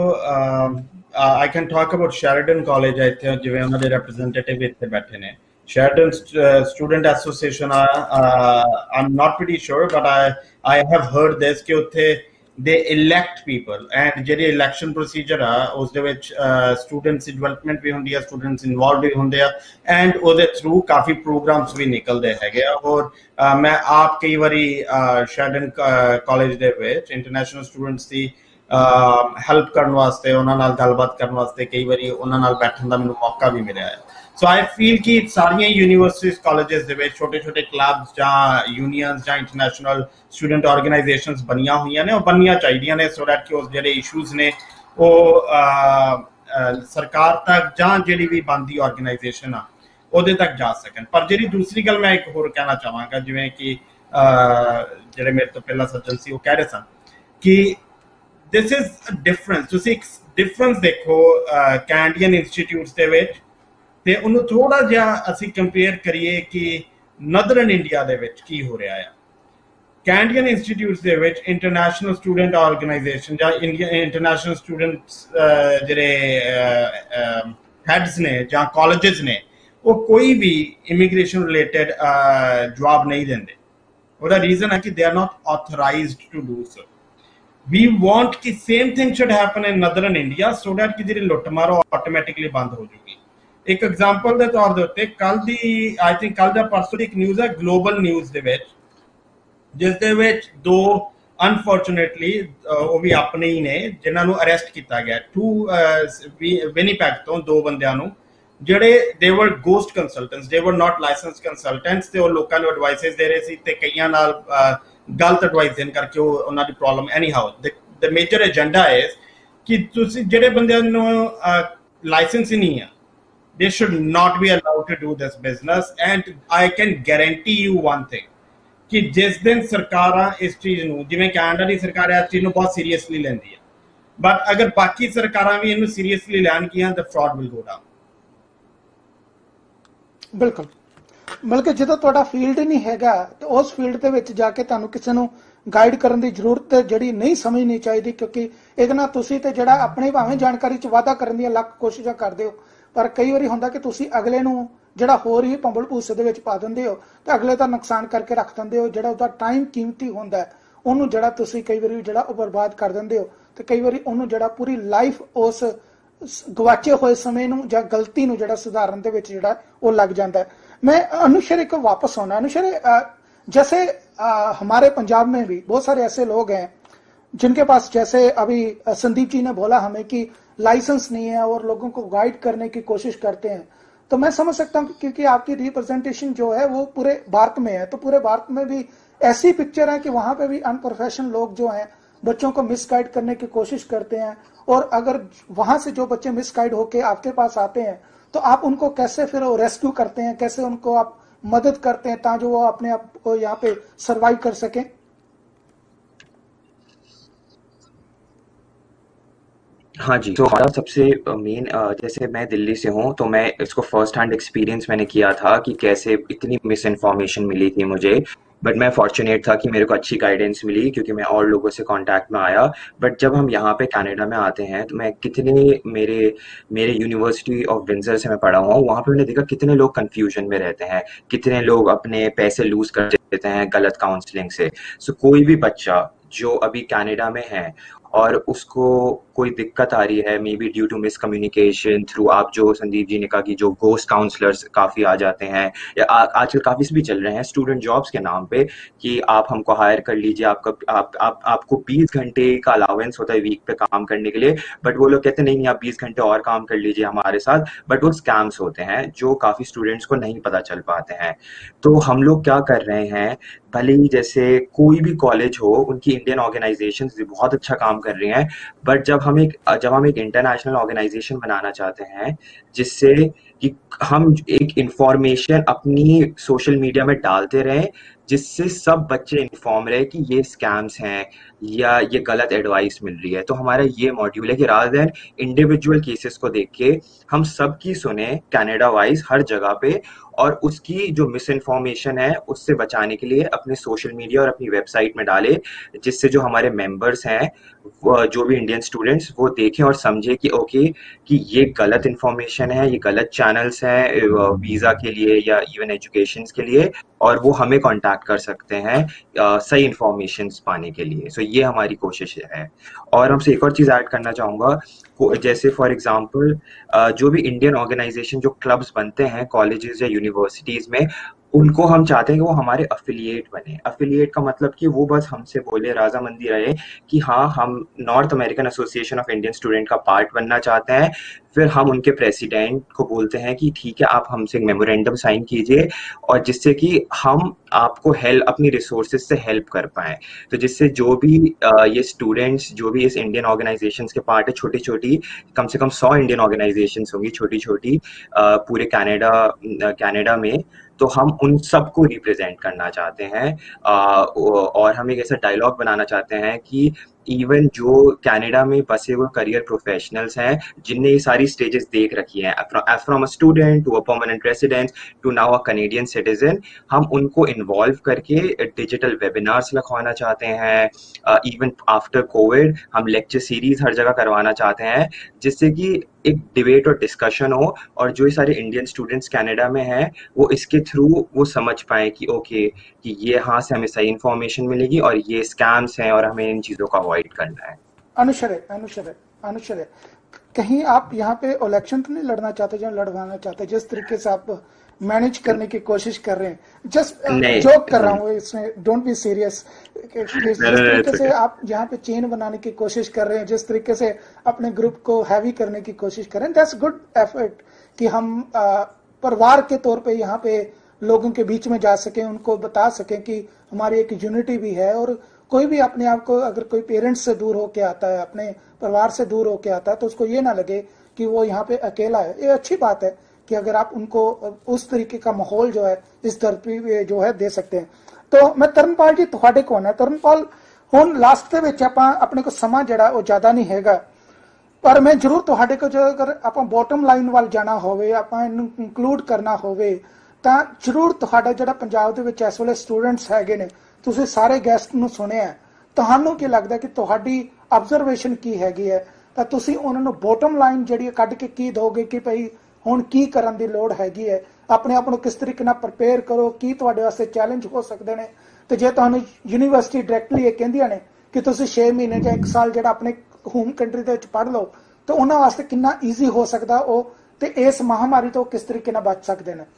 I can talk about Sheridan college है इत्थे, जिवें उन्हां दे रिप्रेजेंटेटिव इत्थे बैठे ने। Sheridan student association I am not pretty sure but I have heard this कि उत्थे they elect people and ਜਿਹੜੇ election procedure ਆ ਉਸ ਦੇ ਵਿੱਚ students development ਵੀ ਹੁੰਦੀ ਆ, students involved ਵੀ ਹੁੰਦੇ ਆ and ਉਹਦੇ through ਕਾਫੀ programs ਵੀ ਨਿਕਲਦੇ ਹੈਗੇ ਆ। ਔਰ ਮੈਂ ਆਪ ਕਈ ਵਾਰੀ ਸ਼ੈਡਨ ਕਾਲਜ ਦੇ ਵਿੱਚ ਇੰਟਰਨੈਸ਼ਨਲ ਸਟੂਡੈਂਟਸ ਦੀ ਹੈਲਪ ਕਰਨ ਵਾਸਤੇ, ਉਹਨਾਂ ਨਾਲ ਗੱਲਬਾਤ ਕਰਨ ਵਾਸਤੇ ਕਈ ਵਾਰੀ ਉਹਨਾਂ ਨਾਲ ਬੈਠਣ ਦਾ ਮੈਨੂੰ ਮੌਕਾ ਵੀ ਮਿਲਿਆ ਹੈ। ਸੋ ਆਈ ਫੀਲ ਕਿ ਸਾਰੀਆਂ ਯੂਨੀਵਰਸਿਟੀਜ਼ ਕਾਲਜਸ ਦੇ ਵਿੱਚ ਛੋਟੇ ਛੋਟੇ ਕਲੱਬਸ ਜਾਂ ਯੂਨੀਅਨਸ ਜਾਂ ਇੰਟਰਨੈਸ਼ਨਲ ਸਟੂਡੈਂਟ ਆਰਗੇਨਾਈਜੇਸ਼ਨਸ ਬਣੀਆਂ ਹੋਈਆਂ ਨੇ, ਉਹ ਬਣਨੀਆਂ ਚਾਹੀਦੀਆਂ ਨੇ, ਸੋ ਦੈਟ ਕਿ ਉਸ ਜਿਹੜੇ ਇਸ਼ੂਜ਼ ਨੇ ਉਹ ਸਰਕਾਰ ਤੱਕ ਜਾਂ ਜਿਹੜੀ ਵੀ ਬਣਦੀ ਆਰਗੇਨਾਈਜੇਸ਼ਨ ਆ ਉਹਦੇ ਤੱਕ ਜਾ ਸਕਣ। ਪਰ ਜਿਹੜੀ ਦੂਸਰੀ ਗੱਲ ਮੈਂ ਇੱਕ ਹੋਰ ਕਹਿਣਾ ਚਾਹਾਂਗਾ, ਜਿਵੇਂ ਕਿ ਜਿਹੜੇ ਮੇਰੇ ਤੋਂ ਪਹਿਲਾਂ ਸੱਜਣ ਸੀ ਉਹ ਕਹਿ ਰਹੇ ਸਨ ਕਿ ਦਿਸ ਇਜ਼ ਅ ਡਿਫਰੈਂਸ। ਤੁਸੀਂ ਇੱਕ ਡਿਫਰੈਂਸ ਦੇਖੋ ਕੈਨੇਡੀਅਨ ਇੰਸਟੀਟਿਊਟਸ ਦੇ ਵਿੱਚ ਤੇ ਉਹਨੂੰ ਥੋੜਾ ਜਿਹਾ ਅਸੀਂ ਕੰਪੇਅਰ ਕਰੀਏ ਕਿ ਨਦਰਨ ਇੰਡੀਆ ਦੇ ਵਿੱਚ ਕੀ ਹੋ ਰਿਹਾ ਆ। ਕੈਨੇਡੀਅਨ ਇੰਸਟੀਟਿਊਟਸ ਦੇ ਵਿੱਚ ਇੰਟਰਨੈਸ਼ਨਲ ਸਟੂਡੈਂਟ ਆਰਗੇਨਾਈਜੇਸ਼ਨ ਜਾਂ ਇੰਟਰਨੈਸ਼ਨਲ ਸਟੂਡੈਂਟਸ ਜਿਹੜੇ ਹੈਡਸ ਨੇ ਜਾਂ ਕਾਲਜਸ ਨੇ, ਉਹ ਕੋਈ ਵੀ ਇਮੀਗ੍ਰੇਸ਼ਨ ਰਿਲੇਟਡ ਜਵਾਬ ਨਹੀਂ ਦਿੰਦੇ। ਉਹਦਾ ਰੀਜ਼ਨ ਹੈ ਕਿ they are not authorized to do so. We want ਕਿ same thing should happen in northern India so that ਕਿ ਜਿਹੜੀ ਲੁੱਟਮਾਰ ਉਹ ਆਟੋਮੈਟਿਕਲੀ ਬੰਦ ਹੋ ਜੂਗੀ। ਇੱਕ ਐਗਜ਼ਾਮਪਲ ਦੇ ਤੌਰ ਦੇ ਉੱਤੇ ਕੱਲ ਦੀ ਆਈ ਥਿੰਕ ਕੱਲ ਦਾ ਪਰਸੋਂ ਦੀ ਇੱਕ ਨਿਊਜ਼ ਹੈ ਗਲੋਬਲ ਨਿਊਜ਼ ਦੇ ਵਿੱਚ, ਜਿਸ ਦੇ ਵਿੱਚ ਦੋ ਅਨਫੋਰਚੂਨੇਟਲੀ ਉਹ ਵੀ ਆਪਣੇ ਹੀ ਨੇ ਜਿਨ੍ਹਾਂ ਨੂੰ ਅਰੈਸਟ ਕੀਤਾ ਗਿਆ। ਵਿਨੀਪੈਗ ਤੋਂ ਦੋ ਬੰਦਿਆਂ ਨੂੰ, ਜਿਹੜੇ ਦੇ ਵਰ ਗੋਸਟ ਕੰਸਲਟੈਂਟਸ, ਦੇ ਵਰ ਨਾਟ ਲਾਇਸੈਂਸਡ ਕੰਸਲਟੈਂਟਸ, ਤੇ ਉਹ ਲੋਕਾਂ ਨੂੰ ਐਡਵਾਈਸਿਸ ਦੇ ਰਹੇ ਸੀ ਤੇ ਕਈਆਂ ਨਾਲ ਗਲਤ ਐਡਵਾਈਸ ਦੇਣ ਕਰਕੇ ਉਹ ਉਹਨਾਂ ਦੀ problem anyhow the major agenda is ਕਿ ਤੁਸੀਂ ਜਿਹੜੇ ਬੰਦਿਆਂ ਨੂੰ ਲਾਇਸੈਂਸ ਹੀ ਨਹੀਂ ਆ, they should not be allowed to do this business and I can guarantee you one thing ਕਿ ਜਿਸ ਦਿਨ ਸਰਕਾਰਾਂ ਇਸ ਚੀਜ਼ ਨੂੰ, ਜਿਵੇਂ ਕੈਨੇਡਾ ਦੀ ਸਰਕਾਰ ਇਸ ਚੀਜ਼ ਨੂੰ ਬਹੁਤ ਸੀਰੀਅਸਲੀ ਲੈਂਦੀ ਹੈ, ਬਟ ਅਗਰ ਬਾਕੀ ਸਰਕਾਰਾਂ ਵੀ ਇਹਨੂੰ ਸੀਰੀਅਸਲੀ ਲੈਣਗੀਆਂ ਤਾਂ ਫਰਾਡ ਵਿਲ ਗੋ ਡਾਊਨ। ਬਿਲਕੁਲ, ਬਲਕਿ ਜਦੋਂ ਤੁਹਾਡਾ ਫੀਲਡ ਨਹੀਂ ਹੈਗਾ ਤੇ ਉਸ ਫੀਲਡ ਦੇ ਵਿੱਚ ਜਾ ਕੇ ਤੁਹਾਨੂੰ ਕਿਸੇ ਨੂੰ ਗਾਈਡ ਕਰਨ ਦੀ ਜ਼ਰੂਰਤ ਜਿਹੜੀ ਨਹੀਂ ਸਮਝਣੀ ਚਾਹੀਦੀ, ਕਿਉਂਕਿ ਇਹਦੇ ਨਾਲ ਤੁਸੀਂ ਤੇ ਜਿਹੜਾ ਆਪਣੀ ਭਾਵੇਂ ਜਾਣਕਾਰੀ 'ਚ ਵਾਧਾ ਕਰਨ ਦੀਆਂ ਲੱਖ ਕੋਸ਼ਿਸ਼ਾਂ ਕਰਦੇ ਹੋ, ਪਰ ਕਈ ਵਾਰੀ ਹੁੰਦਾ ਕਿ ਤੁਸੀਂ ਅਗਲੇ ਨੂੰ ਜਿਹੜਾ ਹੋਰ ਹੀ ਭੰਬਲ ਭੂਸੇ ਦੇ ਵਿੱਚ ਪਾ ਦਿੰਦੇ ਹੋ ਤੇ ਅਗਲੇ ਦਾ ਨੁਕਸਾਨ ਕਰਕੇ ਰੱਖ ਦਿੰਦੇ ਹੋ। ਜਿਹੜਾ ਉਹਦਾ ਟਾਈਮ ਕੀਮਤੀ ਹੁੰਦਾ ਉਹਨੂੰ ਜਿਹੜਾ ਤੁਸੀਂ ਕਈ ਵਾਰੀ ਜਿਹੜਾ ਉਹ ਬਰਬਾਦ ਕਰ ਦਿੰਦੇ ਹੋ ਤੇ ਕਈ ਵਾਰੀ ਉਹਨੂੰ ਜਿਹੜਾ ਪੂਰੀ ਲਾਈਫ ਉਸ ਗਵਾਚੇ ਹੋਏ ਸਮੇਂ ਨੂੰ ਜਾਂ ਗਲਤੀ ਨੂੰ ਜਿਹੜਾ ਸੁਧਾਰਨ ਦੇ ਵਿੱਚ ਜਿਹੜਾ ਉਹ ਲੱਗ ਜਾਂਦਾ है। मैं अनुशर को वापस होना, अनुशर जैसे हमारे पंजाब में भी बहुत सारे ऐसे लोग हैं जिनके पास, जैसे अभी संदीप जी ने बोला हमें कि लाइसेंस नहीं है और लोगों को गाइड करने की कोशिश करते हैं, तो मैं समझ सकता हूँ क्योंकि आपकी रिप्रेजेंटेशन जो है वो पूरे भारत में है, तो पूरे भारत में भी ऐसी पिक्चर है कि वहां पे भी अनप्रोफेशनल लोग जो हैं बच्चों को मिसगाइड करने की कोशिश करते हैं, और अगर वहां से जो बच्चे मिसगाइड होके आपके पास आते हैं तो आप उनको कैसे फिर रेस्क्यू करते हैं, कैसे उनको आप मदद करते हैं ताकि वो अपने आप को यहाँ पे सरवाइव कर सकें? हाँ जी, तो हमारा सबसे मेन, जैसे मैं दिल्ली से हूँ तो मैं इसको फर्स्ट हैंड एक्सपीरियंस मैंने किया था कि कैसे इतनी मिस इन्फॉर्मेशन मिली थी मुझे, बट मैं फॉर्चुनेट था कि मेरे को अच्छी गाइडेंस मिली क्योंकि मैं और लोगों से कांटेक्ट में आया। बट जब हम यहाँ पे कनाडा में आते हैं तो मैं कितने मेरे यूनिवर्सिटी ऑफ विंडसर से मैं पढ़ा हुआ हूँ, वहाँ पे मैंने देखा कितने लोग कंफ्यूजन में रहते हैं, कितने लोग अपने पैसे लूज कर देते हैं गलत काउंसलिंग से। सो कोई भी बच्चा जो अभी कनाडा में है और उसको कोई दिक्कत आ रही है, maybe due to miscommunication through, आप जो संदीप जी ने कहा कि जो घोस्ट काउंसलर्स काफ़ी आ जाते हैं, या आजकल काफ़ी भी चल रहे हैं स्टूडेंट जॉब्स के नाम पे कि आप हमको हायर कर लीजिए, आपको 20 घंटे का अलाउंस होता है वीक पे काम करने के लिए, बट वो लोग कहते हैं नहीं आप 20 घंटे और काम कर लीजिए हमारे साथ, बट वो स्कैम्स होते हैं जो काफ़ी स्टूडेंट्स को नहीं पता चल पाते हैं। तो हम लोग क्या कर रहे हैं, भले ही जैसे कोई भी कॉलेज हो, उनकी इंडियन ऑर्गेनाइजेशंस भी बहुत अच्छा काम कर रही हैं, बट जब हम एक इंटरनेशनल ऑर्गेनाइजेशन बनाना चाहते हैं जिससे कि हम एक इंफॉर्मेशन अपनी सोशल मीडिया में डालते रहें जिससे सब बच्चे इन्फॉर्म रहे कि ये स्कैम्स हैं या ये गलत एडवाइस मिल रही है, तो हमारा ये मॉड्यूल है कि रादर देन इंडिविजुअल केसेस को देख के हम सबकी सुने कनाडा वाइज हर जगह पे, और उसकी जो मिस इन्फॉर्मेशन है उससे बचाने के लिए अपने सोशल मीडिया और अपनी वेबसाइट में डाले, जिससे जो हमारे मेंबर्स हैं जो भी इंडियन स्टूडेंट्स वो देखें और समझे कि ओके कि ये गलत इन्फॉर्मेशन है, ये गलत चैनल्स हैं वीज़ा के लिए या इवन एजुकेशन के लिए, और वो हमें कांटेक्ट कर सकते हैं सही इन्फॉर्मेशन पाने के लिए। सो ये हमारी कोशिश है। और हमसे एक और चीज़ ऐड करना चाहूँगा, जैसे फॉर एग्जांपल जो भी इंडियन ऑर्गेनाइजेशन जो क्लब्स बनते हैं कॉलेजेस या यूनिवर्सिटीज़ में, उनको हम चाहते हैं कि वो हमारे अफिलिएट बने। अफिलिएट का मतलब कि वो बस हमसे बोले, राजामंदी रहे कि हाँ हम North American Association of Indian student का पार्ट बनना चाहते हैं, फिर हम उनके प्रेसिडेंट को बोलते हैं कि ठीक है आप हमसे मेमोरेंडम साइन कीजिए, और जिससे कि हम आपको हेल्प, अपनी रिसोर्सेज से हेल्प कर पाएँ। तो जिससे जो भी ये स्टूडेंट्स जो भी इस इंडियन ऑर्गेनाइजेशंस के पार्ट है, छोटी-छोटी कम से कम 100 इंडियन ऑर्गेनाइजेशंस होंगी छोटी-छोटी पूरे कनाडा में, तो हम उन सबको रिप्रेजेंट करना चाहते हैं, और हम एक ऐसा डायलॉग बनाना चाहते हैं कि इवन जो कनाडा में बसे हुए करियर प्रोफेशनल्स हैं जिनने ये सारी स्टेजेस देख रखी हैं, from a student to a permanent resident to now a Canadian citizen, हम उनको इन्वॉल्व करके डिजिटल वेबिनार्स रखवाना चाहते हैं। इवन आफ्टर कोविड हम लेक्चर सीरीज हर जगह करवाना चाहते हैं, जिससे कि एक डिबेट और डिस्कशन हो, और जो ये सारे इंडियन स्टूडेंट्स कनाडा में हैं वो इसके थ्रू वो समझ पाए कि ओके कि ये यहाँ से हमें सही इन्फॉर्मेशन मिलेगी और ये स्कैम्स हैं और हमें इन चीज़ों का अवॉइड करना है। अनुशर है, कहीं आप यहाँ पे इलेक्शन तो नहीं लड़ना चाहते जो लड़वाना चाहते, जिस तरीके से आप मैनेज करने की कोशिश कर रहे हैं, जस्ट जोक कर रहा हूँ इसमें, डोंट बी सीरियस। जिस तरीके से आप यहाँ पे चेन बनाने की कोशिश कर रहे हैं, जिस तरीके से अपने ग्रुप को हैवी करने की कोशिश कर रहे हैं, दैट्स गुड एफर्ट कि हम परिवार के तौर पे यहाँ पे लोगों के बीच में जा सकें, उनको बता सकें कि हमारी एक यूनिटी भी है, और कोई भी अपने आप को, अगर कोई पेरेंट्स से दूर होके आता है, अपने परिवार से दूर होके आता है, तो उसको ये ना लगे कि वो यहाँ पे अकेला है। ये अच्छी बात है कि अगर आप उनको उस तरीके का माहौल जो है इस धरती पे जो है दे सकते हैं। तो मैं तरनपाल जी ਤੁਹਾਡੇ ਕੋਲ है, तरनपाल ਹੁਣ ਲਾਸਟ ਦੇ ਵਿੱਚ ਆਪਾਂ ਆਪਣੇ ਕੋ ਸਮਾਂ ਜਿਹੜਾ ਉਹ ਜ਼ਿਆਦਾ ਨਹੀਂ ਹੈਗਾ, ਪਰ ਮੈਂ ਜ਼ਰੂਰ ਤੁਹਾਡੇ ਕੋ ਜੋ ਅਗਰ ਆਪਾਂ ਬੋਟਮ ਲਾਈਨ ਵੱਲ ਜਾਣਾ ਹੋਵੇ, ਆਪਾਂ ਇਹਨੂੰ ਕੰਕਲੂਡ ਕਰਨਾ ਹੋਵੇ, ਤਾਂ ਜ਼ਰੂਰ ਤੁਹਾਡਾ ਜਿਹੜਾ ਪੰਜਾਬ ਦੇ ਵਿੱਚ ਇਸ ਵੇਲੇ ਸਟੂਡੈਂਟਸ ਹੈਗੇ ਨੇ, ਤੁਸੀਂ ਸਾਰੇ ਗੈਸਟ ਨੂੰ ਸੁਣਿਆ, ਤੁਹਾਨੂੰ ਕੀ ਲੱਗਦਾ ਕਿ ਤੁਹਾਡੀ ਆਬਜ਼ਰਵੇਸ਼ਨ ਕੀ ਹੈਗੀ ਹੈ, ਤਾਂ ਤੁਸੀਂ ਉਹਨਾਂ ਨੂੰ ਬੋਟਮ ਲਾਈਨ ਜਿਹੜੀ ਕੱਢ ਕੇ ਕੀ ਦੋਗੇ ਕਿ ਭਈ ਹੁਣ ਕੀ ਕਰਨ ਦੀ ਲੋੜ ਹੈਗੀ ਹੈ, ਆਪਣੇ ਆਪ ਨੂੰ ਕਿਸ ਤਰੀਕੇ ਨਾਲ ਪ੍ਰਪੇਅਰ ਕਰੋ, ਕੀ ਤੁਹਾਡੇ ਵਾਸਤੇ ਚੈਲੰਜ ਹੋ ਸਕਦੇ ਨੇ, ਤੇ ਜੇ ਤੁਹਾਨੂੰ ਯੂਨੀਵਰਸਿਟੀ ਡਾਇਰੈਕਟਲੀ ਇਹ ਕਹਿੰਦੀਆਂ ਨੇ ਕਿ ਤੁਸੀਂ 6 ਮਹੀਨੇ ਜਾਂ 1 ਸਾਲ ਜਿਹੜਾ ਆਪਣੇ ਹੋਮ ਕੰਟਰੀ ਦੇ ਵਿੱਚ ਪੜ੍ਹ ਲਓ, ਤਾਂ ਉਹਨਾਂ ਵਾਸਤੇ ਕਿੰਨਾ ਈਜ਼ੀ ਹੋ ਸਕਦਾ ਉਹ, ਤੇ ਇਸ ਮਹਾਮਾਰੀ ਤੋਂ ਕਿਸ ਤਰੀਕੇ ਨਾਲ ਬਚ ਸਕਦੇ ਨੇ।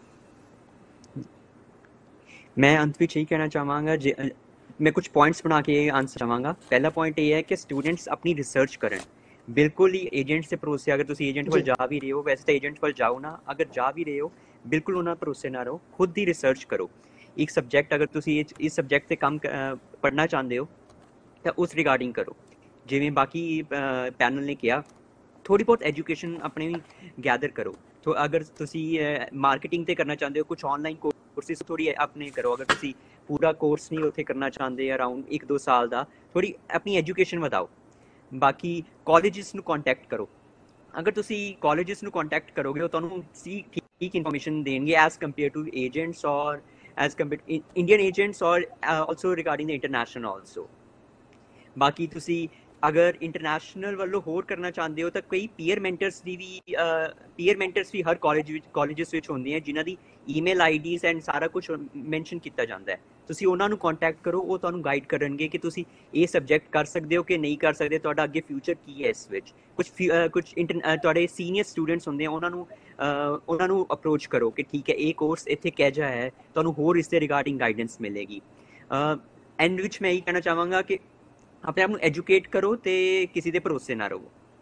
मैं अंत में यही कहना चाहूँगा, मैं कुछ पॉइंट्स बना के आंसर चाहूँगा। पहला पॉइंट ये है कि स्टूडेंट्स अपनी रिसर्च करें, बिल्कुल ही एजेंट से भरोसे, अगर तुम एजेंट वाल जा भी रहे हो, वैसे तो एजेंट वाल जाओ ना, अगर जा भी रहे हो बिल्कुल उन्होंने भरोसे ना रहो, खुद ही रिसर्च करो। एक सब्जैक्ट अगर तुम इस सब्जैक्ट से कम पढ़ना चाहते हो तो उस रिगार्डिंग करो, जिमें बाकी पैनल ने किया, थोड़ी बहुत एजुकेशन अपने गैदर करो। तो अगर तुम मार्केटिंग ते करना चाहते हो, कुछ ऑनलाइन कोर्सेस थोड़ी अपने करो। अगर तुम पूरा कोर्स नहीं उत्थे करना चाहते अराउंड 1-2 साल का, थोड़ी अपनी एजुकेशन वधाओ। बाकी कॉलेजेस ਨੂੰ ਕੰਟੈਕਟ ਕਰੋ, अगर ਤੁਸੀਂ कॉलेजेस ਨੂੰ ਕੰਟੈਕਟ ਕਰੋਗੇ तो ਤੁਹਾਨੂੰ ठीक इन्फॉर्मेशन देंगे एज कम्पेयर टू एजेंट्स और एज कम्पेयर इंडियन एजेंट्स और also regarding the international also. बाकी ਤੁਸੀਂ ਅਗਰ ਇੰਟਰਨੈਸ਼ਨਲ ਵੱਲੋਂ ਹੋਰ ਕਰਨਾ ਚਾਹੁੰਦੇ ਹੋ ਤਾਂ ਕਈ ਪੀਅਰ ਮੈਂਟਰਸ ਵੀ ਹਰ ਕਾਲਜਸ ਵਿੱਚ ਹੁੰਦੇ ਆ ਜਿਨ੍ਹਾਂ ਦੀ ਈਮੇਲ ਆਈਡੀਜ਼ ਐਂਡ ਸਾਰਾ ਕੁਝ ਮੈਂਸ਼ਨ ਕੀਤਾ ਜਾਂਦਾ ਹੈ। ਤੁਸੀਂ ਉਹਨਾਂ ਨੂੰ ਕੰਟੈਕਟ ਕਰੋ, ਉਹ ਤੁਹਾਨੂੰ ਗਾਈਡ ਕਰਨਗੇ ਕਿ ਤੁਸੀਂ ਇਹ ਸਬਜੈਕਟ ਕਰ ਸਕਦੇ ਹੋ ਕਿ ਨਹੀਂ ਕਰ ਸਕਦੇ, ਤੁਹਾਡਾ ਅੱਗੇ ਫਿਊਚਰ ਕੀ ਹੈ ਇਸ ਵਿੱਚ। ਕੁਝ ਤੁਹਾਡੇ ਸੀਨੀਅਰ ਸਟੂਡੈਂਟਸ ਹੁੰਦੇ ਆ, ਉਹਨਾਂ ਨੂੰ ਅਪਰੋਚ ਕਰੋ ਕਿ ਠੀਕ ਹੈ ਇਹ ਕੋਰਸ ਇੱਥੇ ਕਿਹੋ ਜਿਹਾ ਹੈ, ਤੁਹਾਨੂੰ ਹੋਰ ਇਸ ਦੇ ਰਿਗਾਰਡਿੰਗ ਗਾਈਡੈਂਸ ਮਿਲੇਗੀ। ਐਂਡ ਵਿੱਚ ਮੈਂ ਇਹ ਕਹਿਣਾ ਚਾਹਾਂਗਾ ਕਿ ਆਪਣੇ ਆਪ ਨੂੰ ਐਜੂਕੇਟ ਕਰੋ ਤੇ ਕਿਸੇ ਦੇ ਭਰੋਸੇ ਨਾ ਰਹੋ।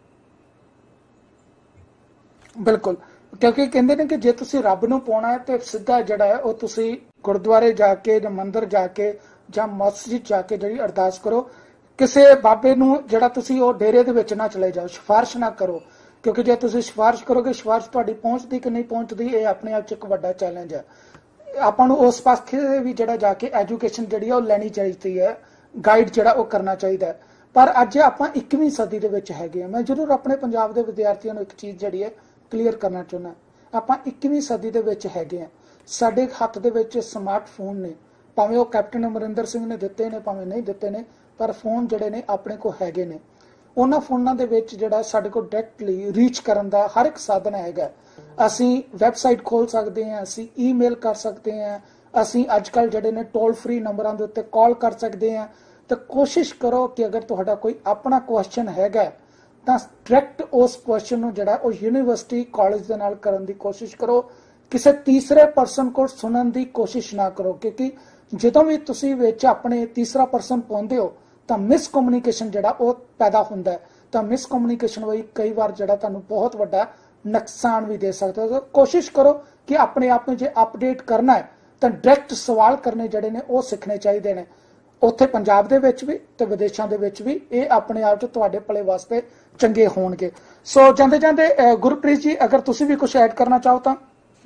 ਬਿਲਕੁਲ, ਕਿਉਂਕਿ ਕਹਿੰਦੇ ਨੇ ਕਿ ਜੇ ਤੁਸੀਂ ਰੱਬ ਨੂੰ ਪਾਉਣਾ ਹੈ ਤੇ ਸਿੱਧਾ ਜਿਹੜਾ ਹੈ ਉਹ ਤੁਸੀਂ ਗੁਰਦੁਆਰੇ ਜਾ ਕੇ ਜਾਂ ਮੰਦਿਰ ਜਾ ਕੇ ਜਾਂ ਮਸਜਿਦ ਜਾ ਕੇ ਜਿਹੜੀ ਅਰਦਾਸ ਕਰੋ। ਕਿਸੇ ਬਾਬੇ ਨੂੰ ਜਿਹੜਾ ਤੁਸੀਂ ਉਹ ਡੇਰੇ ਦੇ ਵਿੱਚ ਨਾ ਚਲੇ ਜਾਓ, ਸਿਫਾਰਿਸ਼ ਨਾ ਕਰੋ, ਕਿਉਂਕਿ ਜੇ ਤੁਸੀਂ ਸਿਫਾਰਿਸ਼ ਕਰੋਗੇ, ਸਿਫਾਰਿਸ਼ ਤੁਹਾਡੀ ਪਹੁੰਚਦੀ ਕਿ ਨਹੀਂ ਪਹੁੰਚਦੀ, ਇਹ ਆਪਣੇ ਆਪ 'ਚ ਇੱਕ ਵੱਡਾ ਚੈਲੰਜ ਹੈ। ਆਪਾਂ ਨੂੰ ਉਸ ਪਾਸੇ ਵੀ ਜਿਹੜਾ ਜਾ ਕੇ ਐਜੂਕੇਸ਼ਨ ਜਿਹੜੀ ਆ ਉਹ ਲੈਣੀ ਚਾਹੀਦੀ ਹੈ, ਗਾਈਡ ਜਿਹੜਾ ਉਹ ਕਰਨਾ ਚਾਹੀਦਾ ਹੈ। ਪਰ ਅੱਜ ਆਪਾਂ 21ਵੀਂ ਸਦੀ ਦੇ ਵਿੱਚ ਹੈਗੇ ਆ। ਮੈਂ ਜ਼ਰੂਰ ਆਪਣੇ ਪੰਜਾਬ ਦੇ ਵਿਦਿਆਰਥੀਆਂ ਨੂੰ ਇੱਕ ਚੀਜ਼ ਜਿਹੜੀ ਹੈ ਕਲੀਅਰ ਕਰਨਾ ਚਾਹੁੰਦਾ, ਆਪਾਂ 21ਵੀਂ ਸਦੀ ਦੇ ਵਿੱਚ ਹੈਗੇ ਆ। ਸਾਡੇ ਹੱਥ ਦੇ ਵਿੱਚ ਸਮਾਰਟਫੋਨ ਨੇ, ਭਾਵੇਂ ਉਹ ਕੈਪਟਨ ਅਮਰਿੰਦਰ ਸਿੰਘ ਨੇ ਦਿੱਤੇ ਨੇ ਭਾਵੇਂ ਨਹੀਂ ਦਿੱਤੇ ਨੇ, ਪਰ ਫੋਨ ਜਿਹੜੇ ਨੇ ਆਪਣੇ ਕੋਲ ਹੈਗੇ ਨੇ। ਉਹਨਾਂ ਫੋਨਾਂ ਦੇ ਵਿੱਚ ਜਿਹੜਾ ਸਾਡੇ ਕੋਲ ਡਾਇਰੈਕਟਲੀ ਰੀਚ ਕਰਨ ਦਾ ਹਰ ਇੱਕ ਸਾਧਨ ਹੈਗਾ। ਅਸੀਂ ਵੈਬਸਾਈਟ ਖੋਲ ਸਕਦੇ ਹਾਂ, ਅਸੀਂ ਈਮੇਲ ਕਰ ਸਕਦੇ ਹਾਂ, ਅਸੀਂ ਅੱਜ ਕੱਲ੍ਹ ਜਿਹੜੇ ਨੇ ਟੋਲ ਫ੍ਰੀ ਨੰਬਰਾਂ ਦੇ ਉੱਤੇ ਕਾਲ ਕਰ ਸਕਦੇ ਹਾਂ। ਤਾਂ ਕੋਸ਼ਿਸ਼ ਕਰੋ ਕਿ ਅਗਰ ਤੁਹਾਡਾ ਕੋਈ ਆਪਣਾ ਕੁਐਸਚਨ ਹੈਗਾ ਤਾਂ ਡਾਇਰੈਕਟ ਉਸ ਕੁਐਸਚਨ ਨੂੰ ਜਿਹੜਾ ਉਹ ਯੂਨੀਵਰਸਿਟੀ ਕਾਲਜ ਦੇ ਨਾਲ ਕਰਨ ਦੀ ਕੋਸ਼ਿਸ਼ ਕਰੋ। ਕਿਸੇ ਤੀਸਰੇ ਪਰਸਨ ਕੋਲ ਸੁਣਨ ਦੀ ਕੋਸ਼ਿਸ਼ ਨਾ ਕਰੋ, ਕਿਉਂਕਿ ਜਦੋਂ ਵੀ ਤੁਸੀਂ ਵਿੱਚ ਆਪਣੇ ਤੀਸਰਾ ਪਰਸਨ ਪਾਉਂਦੇ ਹੋ ਤਾਂ ਮਿਸਕਮਿਊਨੀਕੇਸ਼ਨ ਜਿਹੜਾ ਉਹ ਪੈਦਾ ਹੁੰਦਾ ਹੈ। ਤਾਂ ਮਿਸਕਮਿਊਨੀਕੇਸ਼ਨ ਵੀ ਕਈ ਵਾਰ ਜਿਹੜਾ ਤੁਹਾਨੂੰ ਬਹੁਤ ਵੱਡਾ ਨੁਕਸਾਨ ਵੀ ਦੇ ਸਕਦਾ ਹੈ। ਕੋਸ਼ਿਸ਼ ਕਰੋ ਕਿ ਆਪਣੇ ਆਪ ਨੂੰ ਜੇ ਅਪਡੇਟ ਕਰਨਾ ਹੈ ਤਾਂ ਡਾਇਰੈਕਟ ਸਵਾਲ ਕਰਨੇ ਜਿਹੜੇ ਨੇ ਉਹ ਸਿੱਖਣੇ ਚਾਹੀਦੇ ਨੇ, ਉੱਥੇ ਪੰਜਾਬ ਦੇ ਵਿੱਚ ਵੀ ਤੇ ਵਿਦੇਸ਼ਾਂ ਦੇ ਵਿੱਚ ਵੀ। ਇਹ ਆਪਣੇ ਆਪ 'ਚ ਤੁਹਾਡੇ ਭਲੇ ਵਾਸਤੇ ਚੰਗੇ ਹੋਣਗੇ। ਸੋ ਜਾਂਦੇ ਜਾਂਦੇ ਗੁਰਪ੍ਰੀਤ ਜੀ, ਅਗਰ ਤੁਸੀਂ ਵੀ ਕੁਝ ਐਡ ਕਰਨਾ ਚਾਹੋ ਤਾਂ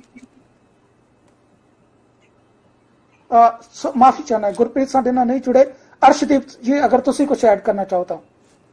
ਮਾਫੀ ਚਾਹਨਾ, ਗੁਰਪ੍ਰੀਤ ਸਾਡੇ ਨਾਲ ਨਹੀਂ ਜੁੜੇ। ਅਰਸ਼ਦੀਪ ਜੀ, ਅਗਰ ਤੁਸੀਂ ਕੁਝ ਐਡ ਕਰਨਾ ਚਾਹੋ ਤਾਂ।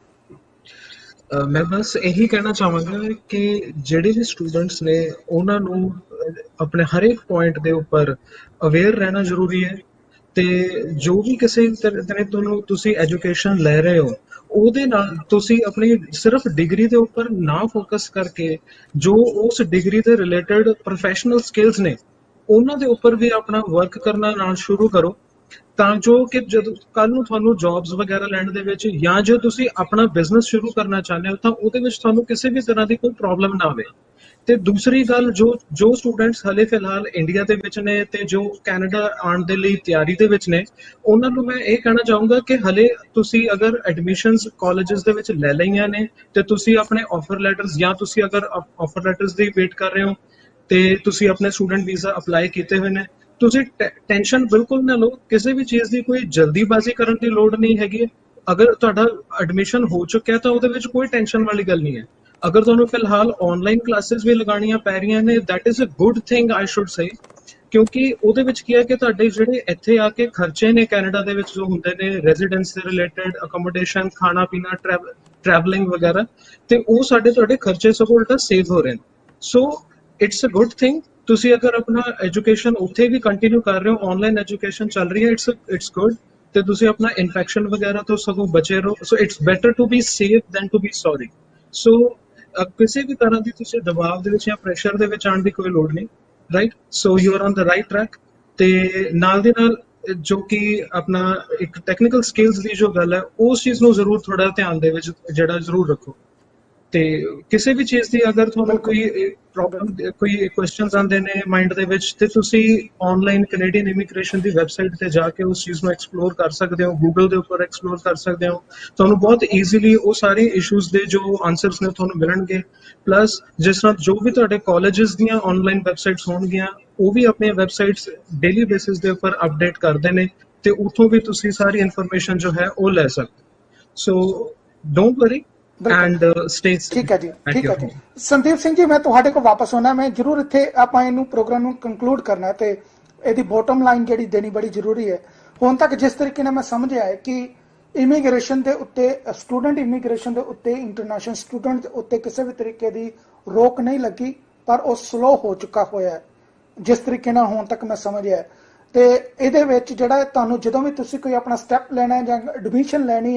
ਮੈਂ ਬਸ ਇਹੀ ਕਹਿਣਾ ਚਾਹਾਂਗਾ ਕਿ ਜਿਹੜੇ ਵੀ ਸਟੂਡੈਂਟਸ ਨੇ ਉਹਨਾਂ ਨੂੰ ਆਪਣੇ ਹਰੇਕ ਪੁਆਇੰਟ ਦੇ ਉੱਪਰ ਅਵੇਅਰ ਰਹਿਣਾ ਜ਼ਰੂਰੀ ਹੈ। ਤੇ ਜੋ ਵੀ ਕਿਸੇ ਤਰ੍ਹਾਂ ਤੋਂ ਤੁਸੀਂ ਐਜੂਕੇਸ਼ਨ ਲੈ ਰਹੇ ਹੋ, ਉਹਦੇ ਨਾਲ ਤੁਸੀਂ ਆਪਣੀ ਸਿਰਫ ਡਿਗਰੀ ਦੇ ਉੱਪਰ ਨਾ ਫੋਕਸ ਕਰਕੇ ਜੋ ਉਸ ਡਿਗਰੀ ਦੇ ਰਿਲੇਟਡ ਪ੍ਰੋਫੈਸ਼ਨਲ ਸਕਿੱਲਸ ਨੇ ਉਹਨਾਂ ਦੇ ਉੱਪਰ ਵੀ ਆਪਣਾ ਵਰਕ ਕਰਨਾ ਨਾਲ ਸ਼ੁਰੂ ਕਰੋ, ਤਾਂ ਜੋ ਕਿ ਜਦੋਂ ਕੱਲ ਨੂੰ ਤੁਹਾਨੂੰ ਜੌਬਸ ਵਗੈਰਾ ਲੈਣ ਦੇ ਵਿੱਚ ਜਾਂ ਜੇ ਤੁਸੀਂ ਆਪਣਾ ਬਿਜ਼ਨਸ ਸ਼ੁਰੂ ਕਰਨਾ ਚਾਹੁੰਦੇ ਹੋ ਤਾਂ ਉਹਦੇ ਵਿੱਚ ਤੁਹਾਨੂੰ ਕਿਸੇ ਵੀ ਤਰ੍ਹਾਂ ਦੀ ਕੋਈ ਪ੍ਰੋਬਲਮ ਨਾ ਆਵੇ। ਤੇ ਦੂਸਰੀ ਗੱਲ, ਜੋ ਸਟੂਡੈਂਟਸ ਹਲੇ ਫਿਲਹਾਲ ਇੰਡੀਆ ਦੇ ਵਿੱਚ ਨੇ ਤੇ ਜੋ ਕੈਨੇਡਾ ਆਉਣ ਦੇ ਲਈ ਤਿਆਰੀ ਦੇ ਵਿੱਚ ਨੇ, ਉਹਨਾਂ ਨੂੰ ਮੈਂ ਇਹ ਕਹਿਣਾ ਚਾਹੂੰਗਾ ਕਿ ਹਲੇ ਤੁਸੀਂ ਅਗਰ ਐਡਮਿਸ਼ਨਸ ਕਾਲਜਸ ਦੇ ਵਿੱਚ ਲੈ ਲਈਆਂ ਨੇ ਤੇ ਤੁਸੀਂ ਆਪਣੇ ਆਫਰ ਲੈਟਰਸ, ਜਾਂ ਤੁਸੀਂ ਅਗਰ ਆਫਰ ਲੈਟਰਸ ਦੀ ਵੇਟ ਕਰ ਰਹੇ ਹੋ ਤੇ ਤੁਸੀਂ ਆਪਣੇ ਸਟੂਡੈਂਟ ਵੀਜ਼ਾ ਅਪਲਾਈ ਕੀਤੇ ਹੋਏ ਨੇ, ਤੁਸੀਂ ਟੈਨਸ਼ਨ ਬਿਲਕੁਲ ਨਾ ਲਓ। ਕਿਸੇ ਵੀ ਚੀਜ਼ ਦੀ ਕੋਈ ਜਲਦੀਬਾਜ਼ੀ ਕਰਨ ਦੀ ਲੋੜ ਨਹੀਂ ਹੈਗੀ। ਅਗਰ ਤੁਹਾਡਾ ਐਡਮਿਸ਼ਨ ਹੋ ਚੁੱਕਿਆ ਤਾਂ ਉਹਦੇ ਵਿੱਚ ਕੋਈ ਟੈਨਸ਼ਨ ਵਾਲੀ ਗੱਲ ਨਹੀਂ ਹੈ। ਅਗਰ ਤੁਹਾਨੂੰ ਫਿਲਹਾਲ ਆਨਲਾਈਨ ਕਲਾਸਿਸ ਵੀ ਲਗਾਉਣੀਆਂ ਪੈ ਰਹੀਆਂ ਨੇ, that is a good thing I should say, ਕਿਉਂਕਿ ਉਹਦੇ ਵਿੱਚ ਕੀ ਹੈ ਕਿ ਤੁਹਾਡੇ ਜਿਹੜੇ ਇੱਥੇ ਆ ਕੇ ਖਰਚੇ ਨੇ ਕੈਨੇਡਾ ਦੇ ਵਿੱਚ ਜੋ ਹੁੰਦੇ ਨੇ ਰੈਜ਼ੀਡੈਂਸ ਦੇ ਰਿਲੇਟਡ, ਅਕੋਮੋਡੇਸ਼ਨ, ਖਾਣਾ ਪੀਣਾ, ਟਰੈਵਲਿੰਗ ਵਗੈਰਾ, ਤੇ ਉਹ ਤੁਹਾਡੇ ਖਰਚੇ ਸਗੋਂ ਉਲਟਾ ਸੇਵ ਹੋ ਰਹੇ ਨੇ। So it's a good thing. ਤੁਸੀਂ ਅਗਰ ਆਪਣਾ ਐਜੂਕੇਸ਼ਨ ਉੱਥੇ ਵੀ ਕੰਟੀਨਿਊ ਕਰ ਰਹੇ ਹੋ, ਆਨਲਾਈਨ ਐਜੂਕੇਸ਼ਨ ਚੱਲ ਰਹੀ ਹੈ, ਇਟਸ ਗੁੱਡ। ਤੇ ਤੁਸੀਂ ਆਪਣਾ ਇਨਫੈਕਸ਼ਨ ਵਗੈਰਾ ਤੋਂ ਸਗੋਂ ਬਚੇ ਰਹੋ। So it's better to be safe than to be sorry. So ਕਿਸੇ ਵੀ ਤਰ੍ਹਾਂ ਦੀ ਤੁਸੀਂ ਦਬਾਅ ਦੇ ਵਿੱਚ ਜਾਂ ਪ੍ਰੈਸ਼ਰ ਦੇ ਵਿੱਚ ਆਉਣ ਦੀ ਕੋਈ ਲੋੜ ਨਹੀਂ, right. So you are on the right track. ਤੇ ਨਾਲ ਦੇ ਨਾਲ ਜੋ ਕਿ ਆਪਣਾ ਇੱਕ ਟੈਕਨੀਕਲ ਸਕਿੱਲਸ ਦੀ ਜੋ ਗੱਲ ਹੈ, ਉਸ ਚੀਜ਼ ਨੂੰ ਜ਼ਰੂਰ ਥੋੜਾ ਧਿਆਨ ਦੇ ਵਿੱਚ ਜਿਹੜਾ ਜ਼ਰੂਰ ਰੱਖੋ। ਤੇ ਕਿਸੇ ਵੀ ਚੀਜ਼ ਦੀ ਅਗਰ ਤੁਹਾਨੂੰ ਕੋਈ ਪ੍ਰੋਬਲਮ, ਕੋਈ ਕੁਐਸਚਨਸ ਆਉਂਦੇ ਨੇ ਮਾਈਂਡ ਦੇ ਵਿੱਚ, ਤੇ ਤੁਸੀਂ ਆਨਲਾਈਨ ਕੈਨੇਡੀਅਨ ਇਮੀਗ੍ਰੇਸ਼ਨ ਦੀ ਵੈਬਸਾਈਟ ਤੇ ਜਾ ਕੇ ਉਸ ਚੀਜ਼ ਨੂੰ ਐਕਸਪਲੋਰ ਕਰ ਸਕਦੇ ਹੋ, ਗੂਗਲ ਦੇ ਉੱਪਰ ਐਕਸਪਲੋਰ ਕਰ ਸਕਦੇ ਹੋ। ਤੁਹਾਨੂੰ ਬਹੁਤ ਈਜ਼ੀਲੀ ਉਹ ਸਾਰੇ ਇਸ਼ੂਜ਼ ਦੇ ਜੋ ਆਨਸਰਸ ਨੇ ਤੁਹਾਨੂੰ ਮਿਲਣਗੇ। ਪਲੱਸ ਜਿਸ ਤਰ੍ਹਾਂ ਜੋ ਵੀ ਤੁਹਾਡੇ ਕਾਲਜਸ ਦੀਆਂ ਆਨਲਾਈਨ ਵੈਬਸਾਈਟਸ ਹੋਣਗੀਆਂ, ਉਹ ਵੀ ਆਪਣੀਆਂ ਵੈਬਸਾਈਟਸ ਡੇਲੀ ਬੇਸਿਸ ਦੇ ਉੱਪਰ ਅਪਡੇਟ ਕਰਦੇ ਨੇ, ਤੇ ਉੱਥੋਂ ਵੀ ਤੁਸੀਂ ਸਾਰੀ ਇਨਫੋਰਮੇਸ਼ਨ ਜੋ ਹੈ ਉਹ ਲੈ ਸਕਦੇ। So don't worry and stay safe. ਠੀਕ ਹੈ ਜੀ, ਠੀਕ ਹੈ ਜੀ। ਸੰਦੀਪ ਸਿੰਘ ਜੀ, ਮੈਂ ਤੁਹਾਡੇ ਕੋਲ ਵਾਪਸ ਆਉਣਾ। ਮੈਂ ਜ਼ਰੂਰ ਇੱਥੇ ਆਪਾਂ ਇਹਨੂੰ ਪ੍ਰੋਗਰਾਮ ਨੂੰ ਕੰਕਲੂਡ ਕਰਨਾ ਤੇ ਇਹਦੀ ਬੋਟਮ ਲਾਈਨ ਜਿਹੜੀ ਦੇਣੀ ਬੜੀ ਜ਼ਰੂਰੀ ਹੈ। ਹੁਣ ਤੱਕ ਜਿਸ ਤਰੀਕੇ ਨਾਲ ਮੈਂ ਸਮਝਿਆ ਹੈ ਕਿ ਇਮੀਗ੍ਰੇਸ਼ਨ ਦੇ ਉੱਤੇ, ਸਟੂਡੈਂਟ ਇਮੀਗ੍ਰੇਸ਼ਨ ਦੇ ਉੱਤੇ, ਇੰਟਰਨੈਸ਼ਨਲ ਸਟੂਡੈਂਟ ਦੇ ਉੱਤੇ ਕਿਸੇ ਵੀ ਤਰੀਕੇ ਦੀ ਰੋਕ ਨਹੀਂ ਲੱਗੀ, ਪਰ ਉਹ ਸਲੋ ਹੋ ਚੁੱਕਾ ਹੋਇਆ ਹੈ ਜਿਸ ਤਰੀਕੇ ਨਾਲ ਹੁਣ ਤੱਕ ਮੈਂ ਸਮਝਿਆ। ਤੇ ਇਹਦੇ ਵਿੱਚ ਜਿਹੜਾ ਤੁਹਾਨੂੰ ਜਦੋਂ ਵੀ ਤੁਸੀਂ ਕੋਈ ਆਪਣਾ ਸਟੈਪ ਲੈਣਾ ਹੈ ਜਾਂ ਐਡਮਿਸ਼ਨ ਲੈਣੀ ਹੈ,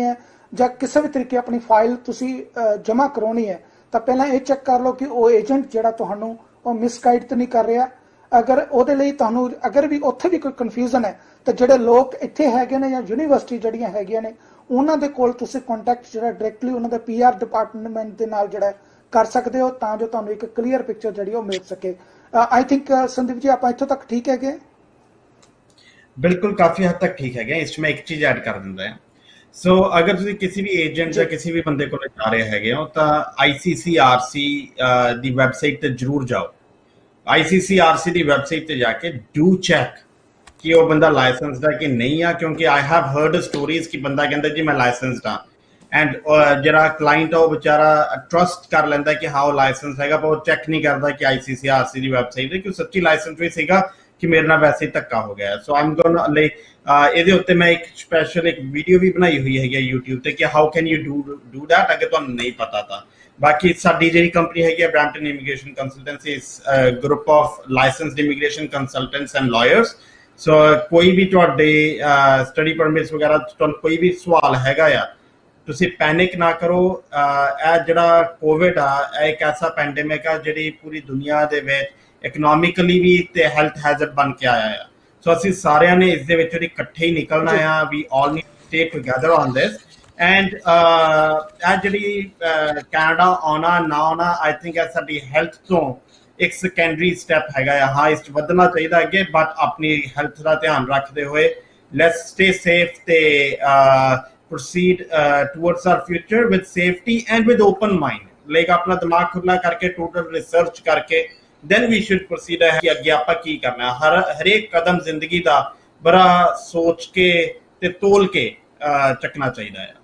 ਜਾਂ ਕਿਸੇ ਵੀ ਤਰੀਕੇ ਆਪਣੀ ਫਾਈਲ ਤੁਸੀਂ ਜਮ੍ਹਾਂ ਕਰਾਉਣੀ ਹੈ ਤਾਂ ਪਹਿਲਾਂ ਇਹ ਚੈੱਕ ਕਰ ਲਓ ਕਿ ਉਹ ਏਜੰਟ ਜਿਹੜਾ ਤੁਹਾਨੂੰ ਉਹ ਮਿਸਗਾਈਡ ਤਾਂ ਨਹੀਂ ਕਰ ਰਿਹਾ। ਅਗਰ ਉਹਦੇ ਲਈ ਤੁਹਾਨੂੰ ਅਗਰ ਵੀ ਉੱਥੇ ਵੀ ਕੋਈ ਕਨਫਿਊਜ਼ਨ ਹੈ ਤਾਂ ਜਿਹੜੇ ਲੋਕ ਇੱਥੇ ਹੈਗੇ ਨੇ ਜਾਂ ਯੂਨੀਵਰਸਿਟੀ ਜਿਹੜੀਆਂ ਹੈਗੀਆਂ ਨੇ ਉਹਨਾਂ ਦੇ ਕੋਲ ਤੁਸੀਂ ਕੰਟੈਕਟ ਜਿਹੜਾ ਡਾਇਰੈਕਟਲੀ ਉਹਨਾਂ ਦੇ PR ਡਿਪਾਰਟਮੈਂਟ ਦੇ ਨਾਲ ਜਿਹੜਾ ਕਰ ਸਕਦੇ ਹੋ ਤਾਂ ਜੋ ਤੁਹਾਨੂੰ ਇੱਕ ਕਲੀਅਰ ਪਿਕਚਰ ਜਿਹੜੀ ਉਹ ਮਿਲ ਸਕੇ। ਆਈ ਥਿੰਕ ਸੰਦੀਪ ਜੀ ਆਪਾਂ ਇੱਥੋਂ ਤੱਕ ਠੀਕ ਹੈਗੇ? ਬਿਲਕੁਲ ਕਾਫੀ ਹੱਦ ਤੱਕ ਠੀਕ ਹੈਗੇ। ਇਸ 'ਚ ਮੈਂ ਇੱਕ ਚੀਜ਼ ਐਡ ਕਰ ਦਿੰਦਾ ਹਾਂ। ਸੋ ਅਗਰ ਤੁਸੀਂ ਕਿਸੇ ਵੀ ਏਜੰਟ ਜਾਂ ਕਿਸੇ ਵੀ ਬੰਦੇ ਕੋਲ ਜਾ ਰਹੇ ਹੈਗੇ ਹੋ ਤਾਂ ICCRC ਦੀ ਵੈਬਸਾਈਟ ਤੇ ਜ਼ਰੂਰ ਜਾਓ। ICCRC ਦੀ ਵੈਬਸਾਈਟ ਤੇ ਜਾ ਕੇ ਡੂ ਚੈੱਕ ਕਿ ਉਹ ਬੰਦਾ ਲਾਇਸੈਂਸਡ ਹੈ ਕਿ ਨਹੀਂ ਆ, ਕਿਉਂਕਿ ਆਈ ਹੈਵ ਹਰਡ ਸਟੋਰੀਜ਼ ਕਿ ਬੰਦਾ ਕਹਿੰਦਾ ਜੀ ਮੈਂ ਲਾਇਸੈਂਸਡ ਹਾਂ ਐਂਡ ਜਿਹੜਾ ਕਲਾਇੰਟ ਆ ਉਹ ਵਿਚਾਰਾ ਟਰਸਟ ਕਰ ਲੈਂਦਾ ਕਿ ਹਾਂ ਉਹ ਲਾਇਸੈਂਸ ਹੈਗਾ, ਪਰ ਉਹ ਚੈੱਕ ਨਹੀਂ ਕਰਦਾ ਕਿ ICCRC ਦੀ ਵੈਬਸਾਈਟ ਤੇ ਕਿ ਉਹ ਸੱਚੀ ਲਾਇਸੈਂਸ ਵੀ ਸੀਗਾ ਕਿ ਮੇਰੇ ਨਾਲ ਵੈਸੇ ਹੀ ਧੱਕਾ ਹੋ ਗਿਆ। ਸੋ ਆਮ ਗੋਨ ਲਈ ਇਹਦੇ ਉੱਤੇ ਮੈਂ ਇੱਕ ਸਪੈਸ਼ਲ ਇੱਕ ਵੀਡੀਓ ਵੀ ਬਣਾਈ ਹੋਈ ਹੈਗੀ YouTube ਤੇ ਕਿ how can you do that ਅਗਰ ਤੁਹਾਨੂੰ ਨਹੀਂ ਪਤਾ ਤਾਂ। ਬਾਕੀ ਸਾਡੀ ਜਿਹੜੀ ਕੰਪਨੀ ਹੈਗੀ ਹੈ Brampton immigration consultancy is group of licensed immigration consultants and lawyers. So ਕੋਈ ਵੀ ਤੁਹਾਡੇ ਸਟੱਡੀ ਪਰਮਿਟਸ ਵਗੈਰਾ ਤੁਹਾਨੂੰ ਕੋਈ ਵੀ ਸਵਾਲ ਹੈਗਾ ਆ ਤੁਸੀਂ ਪੈਨਿਕ ਨਾ ਕਰੋ। ਇਹ ਜਿਹੜਾ ਕੋਵਿਡ ਆ ਇਹ ਇੱਕ ਐਸਾ ਪੈਂਡੇਮਿਕ ਆ ਜਿਹੜੀ ਪੂਰੀ ਦੁਨੀਆ ਦੇ ਵਿੱਚ ਇਕਨੋਮਿਕਲੀ ਵੀ ਤੇ ਹੈਲਥ ਹੈਜ਼ਰਡ ਬਣ ਕੇ ਆਇਆ ਆ। ਸੋ ਅਸੀਂ ਸਾਰਿਆਂ ਨੇ ਇਸ ਦੇ ਵਿੱਚੋਂ ਦੀ ਇਕੱਠੇ ਹੀ ਨਿਕਲਣਾ ਆ। We all need to stay together on this and ਇਹ ਜਿਹੜੀ ਕੈਨੇਡਾ ਆਉਣਾ ਨਾ ਆਉਣਾ ਆਈ ਥਿੰਕ ਇਹ ਸਾਡੀ ਹੈਲਥ ਤੋਂ ਇੱਕ ਸੈਕੰਡਰੀ ਸਟੈਪ ਹੈਗਾ ਆ। ਹਾਂ ਇਸ 'ਚ ਵਧਣਾ ਚਾਹੀਦਾ ਅੱਗੇ ਬਟ ਆਪਣੀ ਹੈਲਥ ਦਾ ਧਿਆਨ ਰੱਖਦੇ ਹੋਏ ਲੈਟਸ ਸਟੇ ਸੇਫ ਤੇ proceed towards our future with safety and with open mind, like अपना दिमाग खुला करके total research करके then we should proceed कि अगे आपा की करना है। हर एक कदम जिंदगी दा बड़ा सोच के ते तोल के चकना चाहिए है।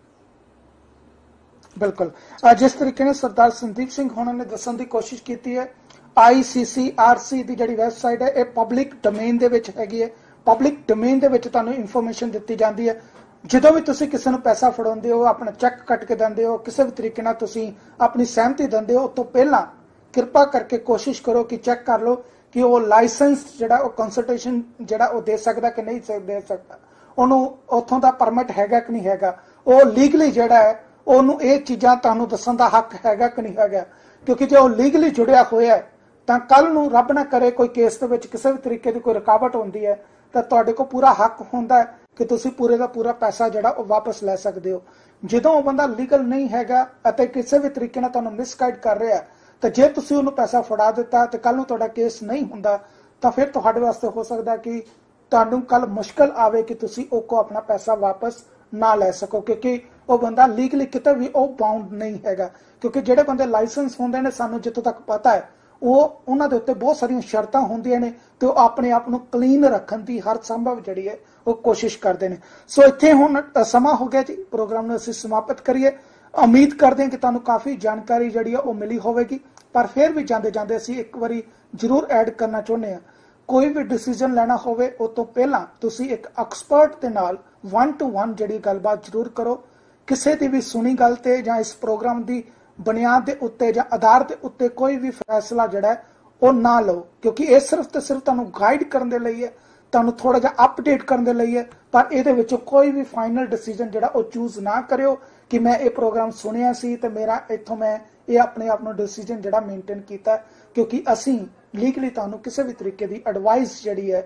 बिल्कुल जिस तरीके ने सरदार संदीप सिंह होना ने दसन की कोशिश की है ICCRC की जिहड़ी वैबसाइट है ये पब्लिक डोमेन दे विच हैगी है। पब्लिक डोमेन दे विच तुहानूं इंफॉर्मेशन दित्ती जाती है। ਜਦੋਂ ਵੀ ਤੁਸੀਂ ਕਿਸੇ ਨੂੰ ਪੈਸਾ ਫੜਾਉਂਦੇ ਹੋ ਆਪਣਾ ਚੈੱਕ ਕੱਟ ਕੇ ਦਿੰਦੇ ਹੋ ਕਿਸੇ ਵੀ ਤਰੀਕੇ ਨਾਲ ਤੁਸੀਂ ਆਪਣੀ ਸਹਿਮਤੀ ਦਿੰਦੇ ਹੋ ਉਸ ਤੋਂ ਪਹਿਲਾਂ ਕਿਰਪਾ ਕਰਕੇ ਕੋਸ਼ਿਸ਼ ਕਰੋ ਕਿ ਚੈੱਕ ਕਰ ਲਓ ਕਿ ਉਹ ਲਾਇਸੈਂਸ ਜਿਹੜਾ ਉਹ ਕੰਸਲਟੇਸ਼ਨ ਜਿਹੜਾ ਉਹ ਦੇ ਸਕਦਾ ਕਿ ਨਹੀਂ ਦੇ ਸਕਦਾ, ਉਹਨੂੰ ਉੱਥੋਂ ਦਾ ਪਰਮਿਟ ਹੈਗਾ ਕਿ ਨਹੀਂ ਹੈਗਾ, ਉਹ ਲੀਗਲੀ ਜਿਹੜਾ ਹੈ ਉਹਨੂੰ ਇਹ ਚੀਜ਼ਾਂ ਤੁਹਾਨੂੰ ਦੱਸਣ ਦਾ ਹੱਕ ਹੈਗਾ ਕਿ ਨਹੀਂ ਹੈਗਾ। ਕਿਉਂਕਿ ਜੇ ਉਹ ਲੀਗਲੀ ਜੁੜਿਆ ਹੋਇਆ ਤਾਂ ਕੱਲ ਨੂੰ ਰੱਬ ਨਾ ਕਰੇ ਕੋਈ ਕੇਸ ਦੇ ਵਿੱਚ ਕਿਸੇ ਵੀ ਤਰੀਕੇ ਦੀ ਕੋਈ ਰੁਕਾਵਟ ਹੁੰਦੀ ਹੈ ਤਾਂ ਤੁਹਾਡੇ ਕੋਲ ਪੂਰਾ ਹੱਕ ਹੁੰਦਾ ਹੈ ਕਿ ਤੁਸੀਂ ਪੂਰੇ ਦਾ ਪੂਰਾ ਪੈਸਾ ਜਿਹੜਾ ਉਹ ਵਾਪਸ ਲੈ ਸਕਦੇ ਹੋ। ਜਦੋਂ ਉਹ ਬੰਦਾ ਲੀਗਲ ਨਹੀਂ ਹੈਗਾ ਅਤੇ ਕਿਸੇ ਵੀ ਤਰੀਕੇ ਨਾਲ ਤੁਹਾਨੂੰ ਮਿਸਗਾਈਡ ਕਰ ਰਿਹਾ ਤਾਂ ਜੇ ਤੁਸੀਂ ਉਹਨੂੰ ਪੈਸਾ ਫੜਾ ਦਿੱਤਾ ਤੇ ਕੱਲ ਨੂੰ ਤੁਹਾਡਾ ਕੇਸ ਨਹੀਂ ਹੁੰਦਾ ਤਾਂ ਫਿਰ ਤੁਹਾਡੇ ਵਾਸਤੇ ਹੋ ਸਕਦਾ ਕਿ ਤੁਹਾਨੂੰ ਕੱਲ ਮੁਸ਼ਕਲ ਆਵੇ ਕਿ ਤੁਸੀਂ ਉਹ ਕੋ ਆਪਣਾ ਪੈਸਾ ਵਾਪਸ ਨਾ ਲੈ ਸਕੋ ਕਿਉਂਕਿ ਉਹ ਬੰਦਾ ਲੀਗਲੀ ਕਿਤੇ ਵੀ ਉਹ ਬਾਉਂਡ ਨਹੀਂ ਹੈਗਾ। ਕਿਉਂਕਿ ਜਿਹੜੇ ਬੰਦੇ ਲਾਇਸੈਂਸ ਹੁੰਦੇ ਨੇ ਸਾਨੂੰ ਜਿੱਥੋਂ ਤੱਕ ਪਤਾ ਹੈ ਉਹ ਉਹਨਾਂ ਦੇ ਉੱਤੇ ਬਹੁਤ ਸਾਰੀਆਂ ਸ਼ਰਤਾਂ ਹੁੰਦੀਆਂ ਨੇ ਤੇ ਉਹ ਆਪਣੇ ਆਪ ਨੂੰ ਕਲੀਨ ਰੱਖਣ ਦੀ ਹਰ ਸੰਭਵ ਜਿਹੜੀ ਹੈ ਉਹ ਕੋਸ਼ਿਸ਼ ਕਰਦੇ ਨੇ। ਸੋ ਇੱਥੇ ਹੁਣ ਸਮਾਂ ਹੋ ਗਿਆ ਜੀ ਪ੍ਰੋਗਰਾਮ ਨੂੰ ਅਸੀਂ ਸਮਾਪਤ ਕਰੀਏ। ਉਮੀਦ ਕਰਦੇ ਹਾਂ ਕਿ ਤੁਹਾਨੂੰ ਕਾਫੀ ਜਾਣਕਾਰੀ ਜਿਹੜੀ ਹੈ ਉਹ ਮਿਲੀ ਹੋਵੇਗੀ ਪਰ ਫਿਰ ਵੀ ਜਾਂਦੇ ਜਾਂਦੇ ਅਸੀਂ ਇੱਕ ਵਾਰੀ ਜ਼ਰੂਰ ਐਡ ਕਰਨਾ ਚਾਹੁੰਦੇ ਹਾਂ ਕੋਈ ਵੀ ਡਿਸੀਜਨ ਲੈਣਾ ਹੋਵੇ ਉਹ ਤੋਂ ਪਹਿਲਾਂ ਤੁਸੀਂ ਇੱਕ ਐਕਸਪਰਟ ਦੇ ਨਾਲ 1-to-1 ਜਿਹੜੀ ਗੱਲਬਾਤ ਜ਼ਰੂਰ ਕਰੋ। ਕਿਸੇ ਦੀ ਵੀ ਸੁਣੀ ਗੱਲ ਤੇ ਜਾਂ ਇਸ ਪ੍ਰੋਗਰਾਮ ਦੀ ਬੁਨਿਆਦ ਦੇ ਉੱਤੇ ਜਾਂ ਆਧਾਰ ਦੇ ਉੱਤੇ ਕੋਈ ਵੀ ਫੈਸਲਾ ਜਿਹੜਾ ਉਹ ਨਾ ਲਓ ਕਿਉਂਕਿ ਇਹ ਸਿਰਫ ਤੇ ਸਿਰਫ ਤੁਹਾਨੂੰ ਗਾਈਡ ਕਰਨ ਦੇ ਲਈ ਹੈ, ਤੁਹਾਨੂੰ ਥੋੜਾ ਜਿਹਾ ਅਪਡੇਟ ਕਰਨ ਦੇ ਲਈ ਹੈ ਪਰ ਇਹਦੇ ਵਿੱਚੋਂ ਕੋਈ ਵੀ ਫਾਈਨਲ ਡਿਸੀਜਨ ਜਿਹੜਾ ਉਹ ਚੂਜ਼ ਨਾ ਕਰਿਓ ਕਿ ਮੈਂ ਇਹ ਪ੍ਰੋਗਰਾਮ ਸੁਣਿਆ ਸੀ ਤੇ ਮੇਰਾ ਇੱਥੋਂ ਮੈਂ ਇਹ ਆਪਣੇ ਆਪ ਨੂੰ ਡਿਸੀਜਨ ਜਿਹੜਾ ਮੇਨਟੇਨ ਕੀਤਾ ਕਿਉਂਕਿ ਅਸੀਂ ਲੀਗਲੀ ਤੁਹਾਨੂੰ ਕਿਸੇ ਵੀ ਤਰੀਕੇ ਦੀ ਐਡਵਾਈਸ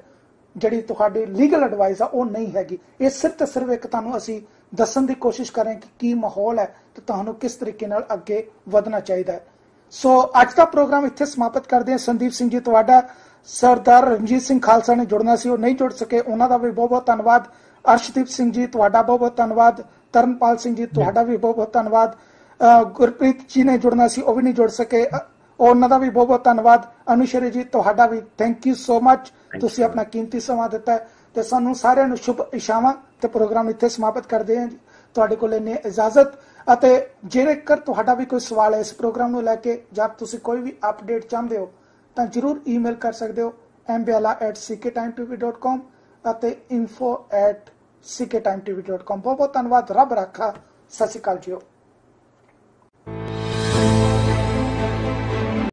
ਜਿਹੜੀ ਤੁਹਾਡੀ ਲੀਗਲ ਐਡਵਾਈਸ ਆ ਉਹ ਨਹੀਂ ਹੈਗੀ। ਇਹ ਸਿਰਫ ਤੇ ਸਿਰਫ ਇੱਕ ਤੁਹਾਨੂੰ ਅਸੀਂ ਦੱਸਣ ਦੀ ਕੋਸ਼ਿਸ਼ ਕਰ ਰਹੇ ਕਿ ਕੀ ਮਾਹੌਲ ਹੈ ਤੇ ਤੁਹਾਨੂੰ ਕਿਸ ਤਰੀਕੇ ਨਾਲ ਅੱਗੇ ਵਧਣਾ ਚਾਹੀਦਾ ਹੈ। ਸੋ ਅੱਜ ਦਾ ਪ੍ਰੋਗਰਾਮ ਇੱਥੇ ਸਮਾਪਤ ਕਰਦੇ ਹਾਂ। ਸੰਦੀਪ ਸਿੰਘ ਜੀ ਤੁਹਾਡਾ, ਸਰਦਾਰ ਰਣਜੀਤ ਸਿੰਘ ਖਾਲਸਾ ਨੇ ਜੁੜਨਾ ਸੀ ਉਹ ਨਹੀਂ ਜੁੜ ਸਕੇ ਉਹਨਾਂ ਦਾ ਵੀ ਬਹੁਤ ਬਹੁਤ ਧੰਨਵਾਦ। ਅਰਸ਼ਦੀਪ ਸਿੰਘ ਜੀ ਤੁਹਾਡਾ ਬਹੁਤ ਬਹੁਤ ਧੰਨਵਾਦ। ਤਰਨਪਾਲ ਸਿੰਘ ਜੀ ਤੁਹਾਡਾ ਵੀ ਬਹੁਤ ਬਹੁਤ ਧੰਨਵਾਦ। ਗੁਰਪ੍ਰੀਤ ਜੀ ਨੇ ਜੁੜਨਾ ਸੀ ਉਹ ਵੀ ਨਹੀਂ ਜੁੜ ਸਕੇ ਉਹਨਾਂ ਦਾ ਵੀ ਬਹੁਤ ਬਹੁਤ ਧੰਨਵਾਦ। ਅਨੁਸ਼ਰੀ ਜੀ ਤੁਹਾਡਾ ਵੀ ਥੈਂਕ ਯੂ ਸੋ ਮਚ ਤੁਸੀਂ ਆਪਣਾ ਕੀਮਤੀ ਸਮਾਂ ਦਿੱਤਾ ਤੇ ਸਾਨੂੰ ਸਾਰਿਆਂ ਨੂੰ ਸ਼ੁਭ ਇਸ਼ਾਵਾਂ ਤੇ ਪ੍ਰੋਗਰਾਮ ਇੱਥੇ ਸਮਾਪਤ ਕਰਦੇ ਹਾਂ ਜੀ। ਤੁਹਾਡੇ ਕੋਲ ਇੰਨੀ ਇਜਾਜ਼ਤ ਅਤੇ ਜੇਕਰ ਤੁਹਾਡਾ ਵੀ ਕੋਈ ਸਵਾਲ ਹੈ ਇਸ ਪ੍ਰੋਗਰਾਮ ਨੂੰ ਲੈ ਕੇ ਜਾਂ ਤੁਸੀਂ ਕੋਈ ਵੀ ਅਪਡੇਟ ਚਾਹੁੰਦੇ ਹੋ ਤਾਂ ਜਰੂਰ ਈਮੇਲ ਕਰ ਸਕਦੇ ਹੋ mbala@cktimetv.com ਅਤੇ info@cktimetv.com। ਬਹੁਤ ਬਹੁਤ ਧੰਨਵਾਦ। ਰੱਬ ਰਾਖਾ। ਸਤਿ ਸ਼੍ਰੀ ਅਕਾਲ ਜੀ।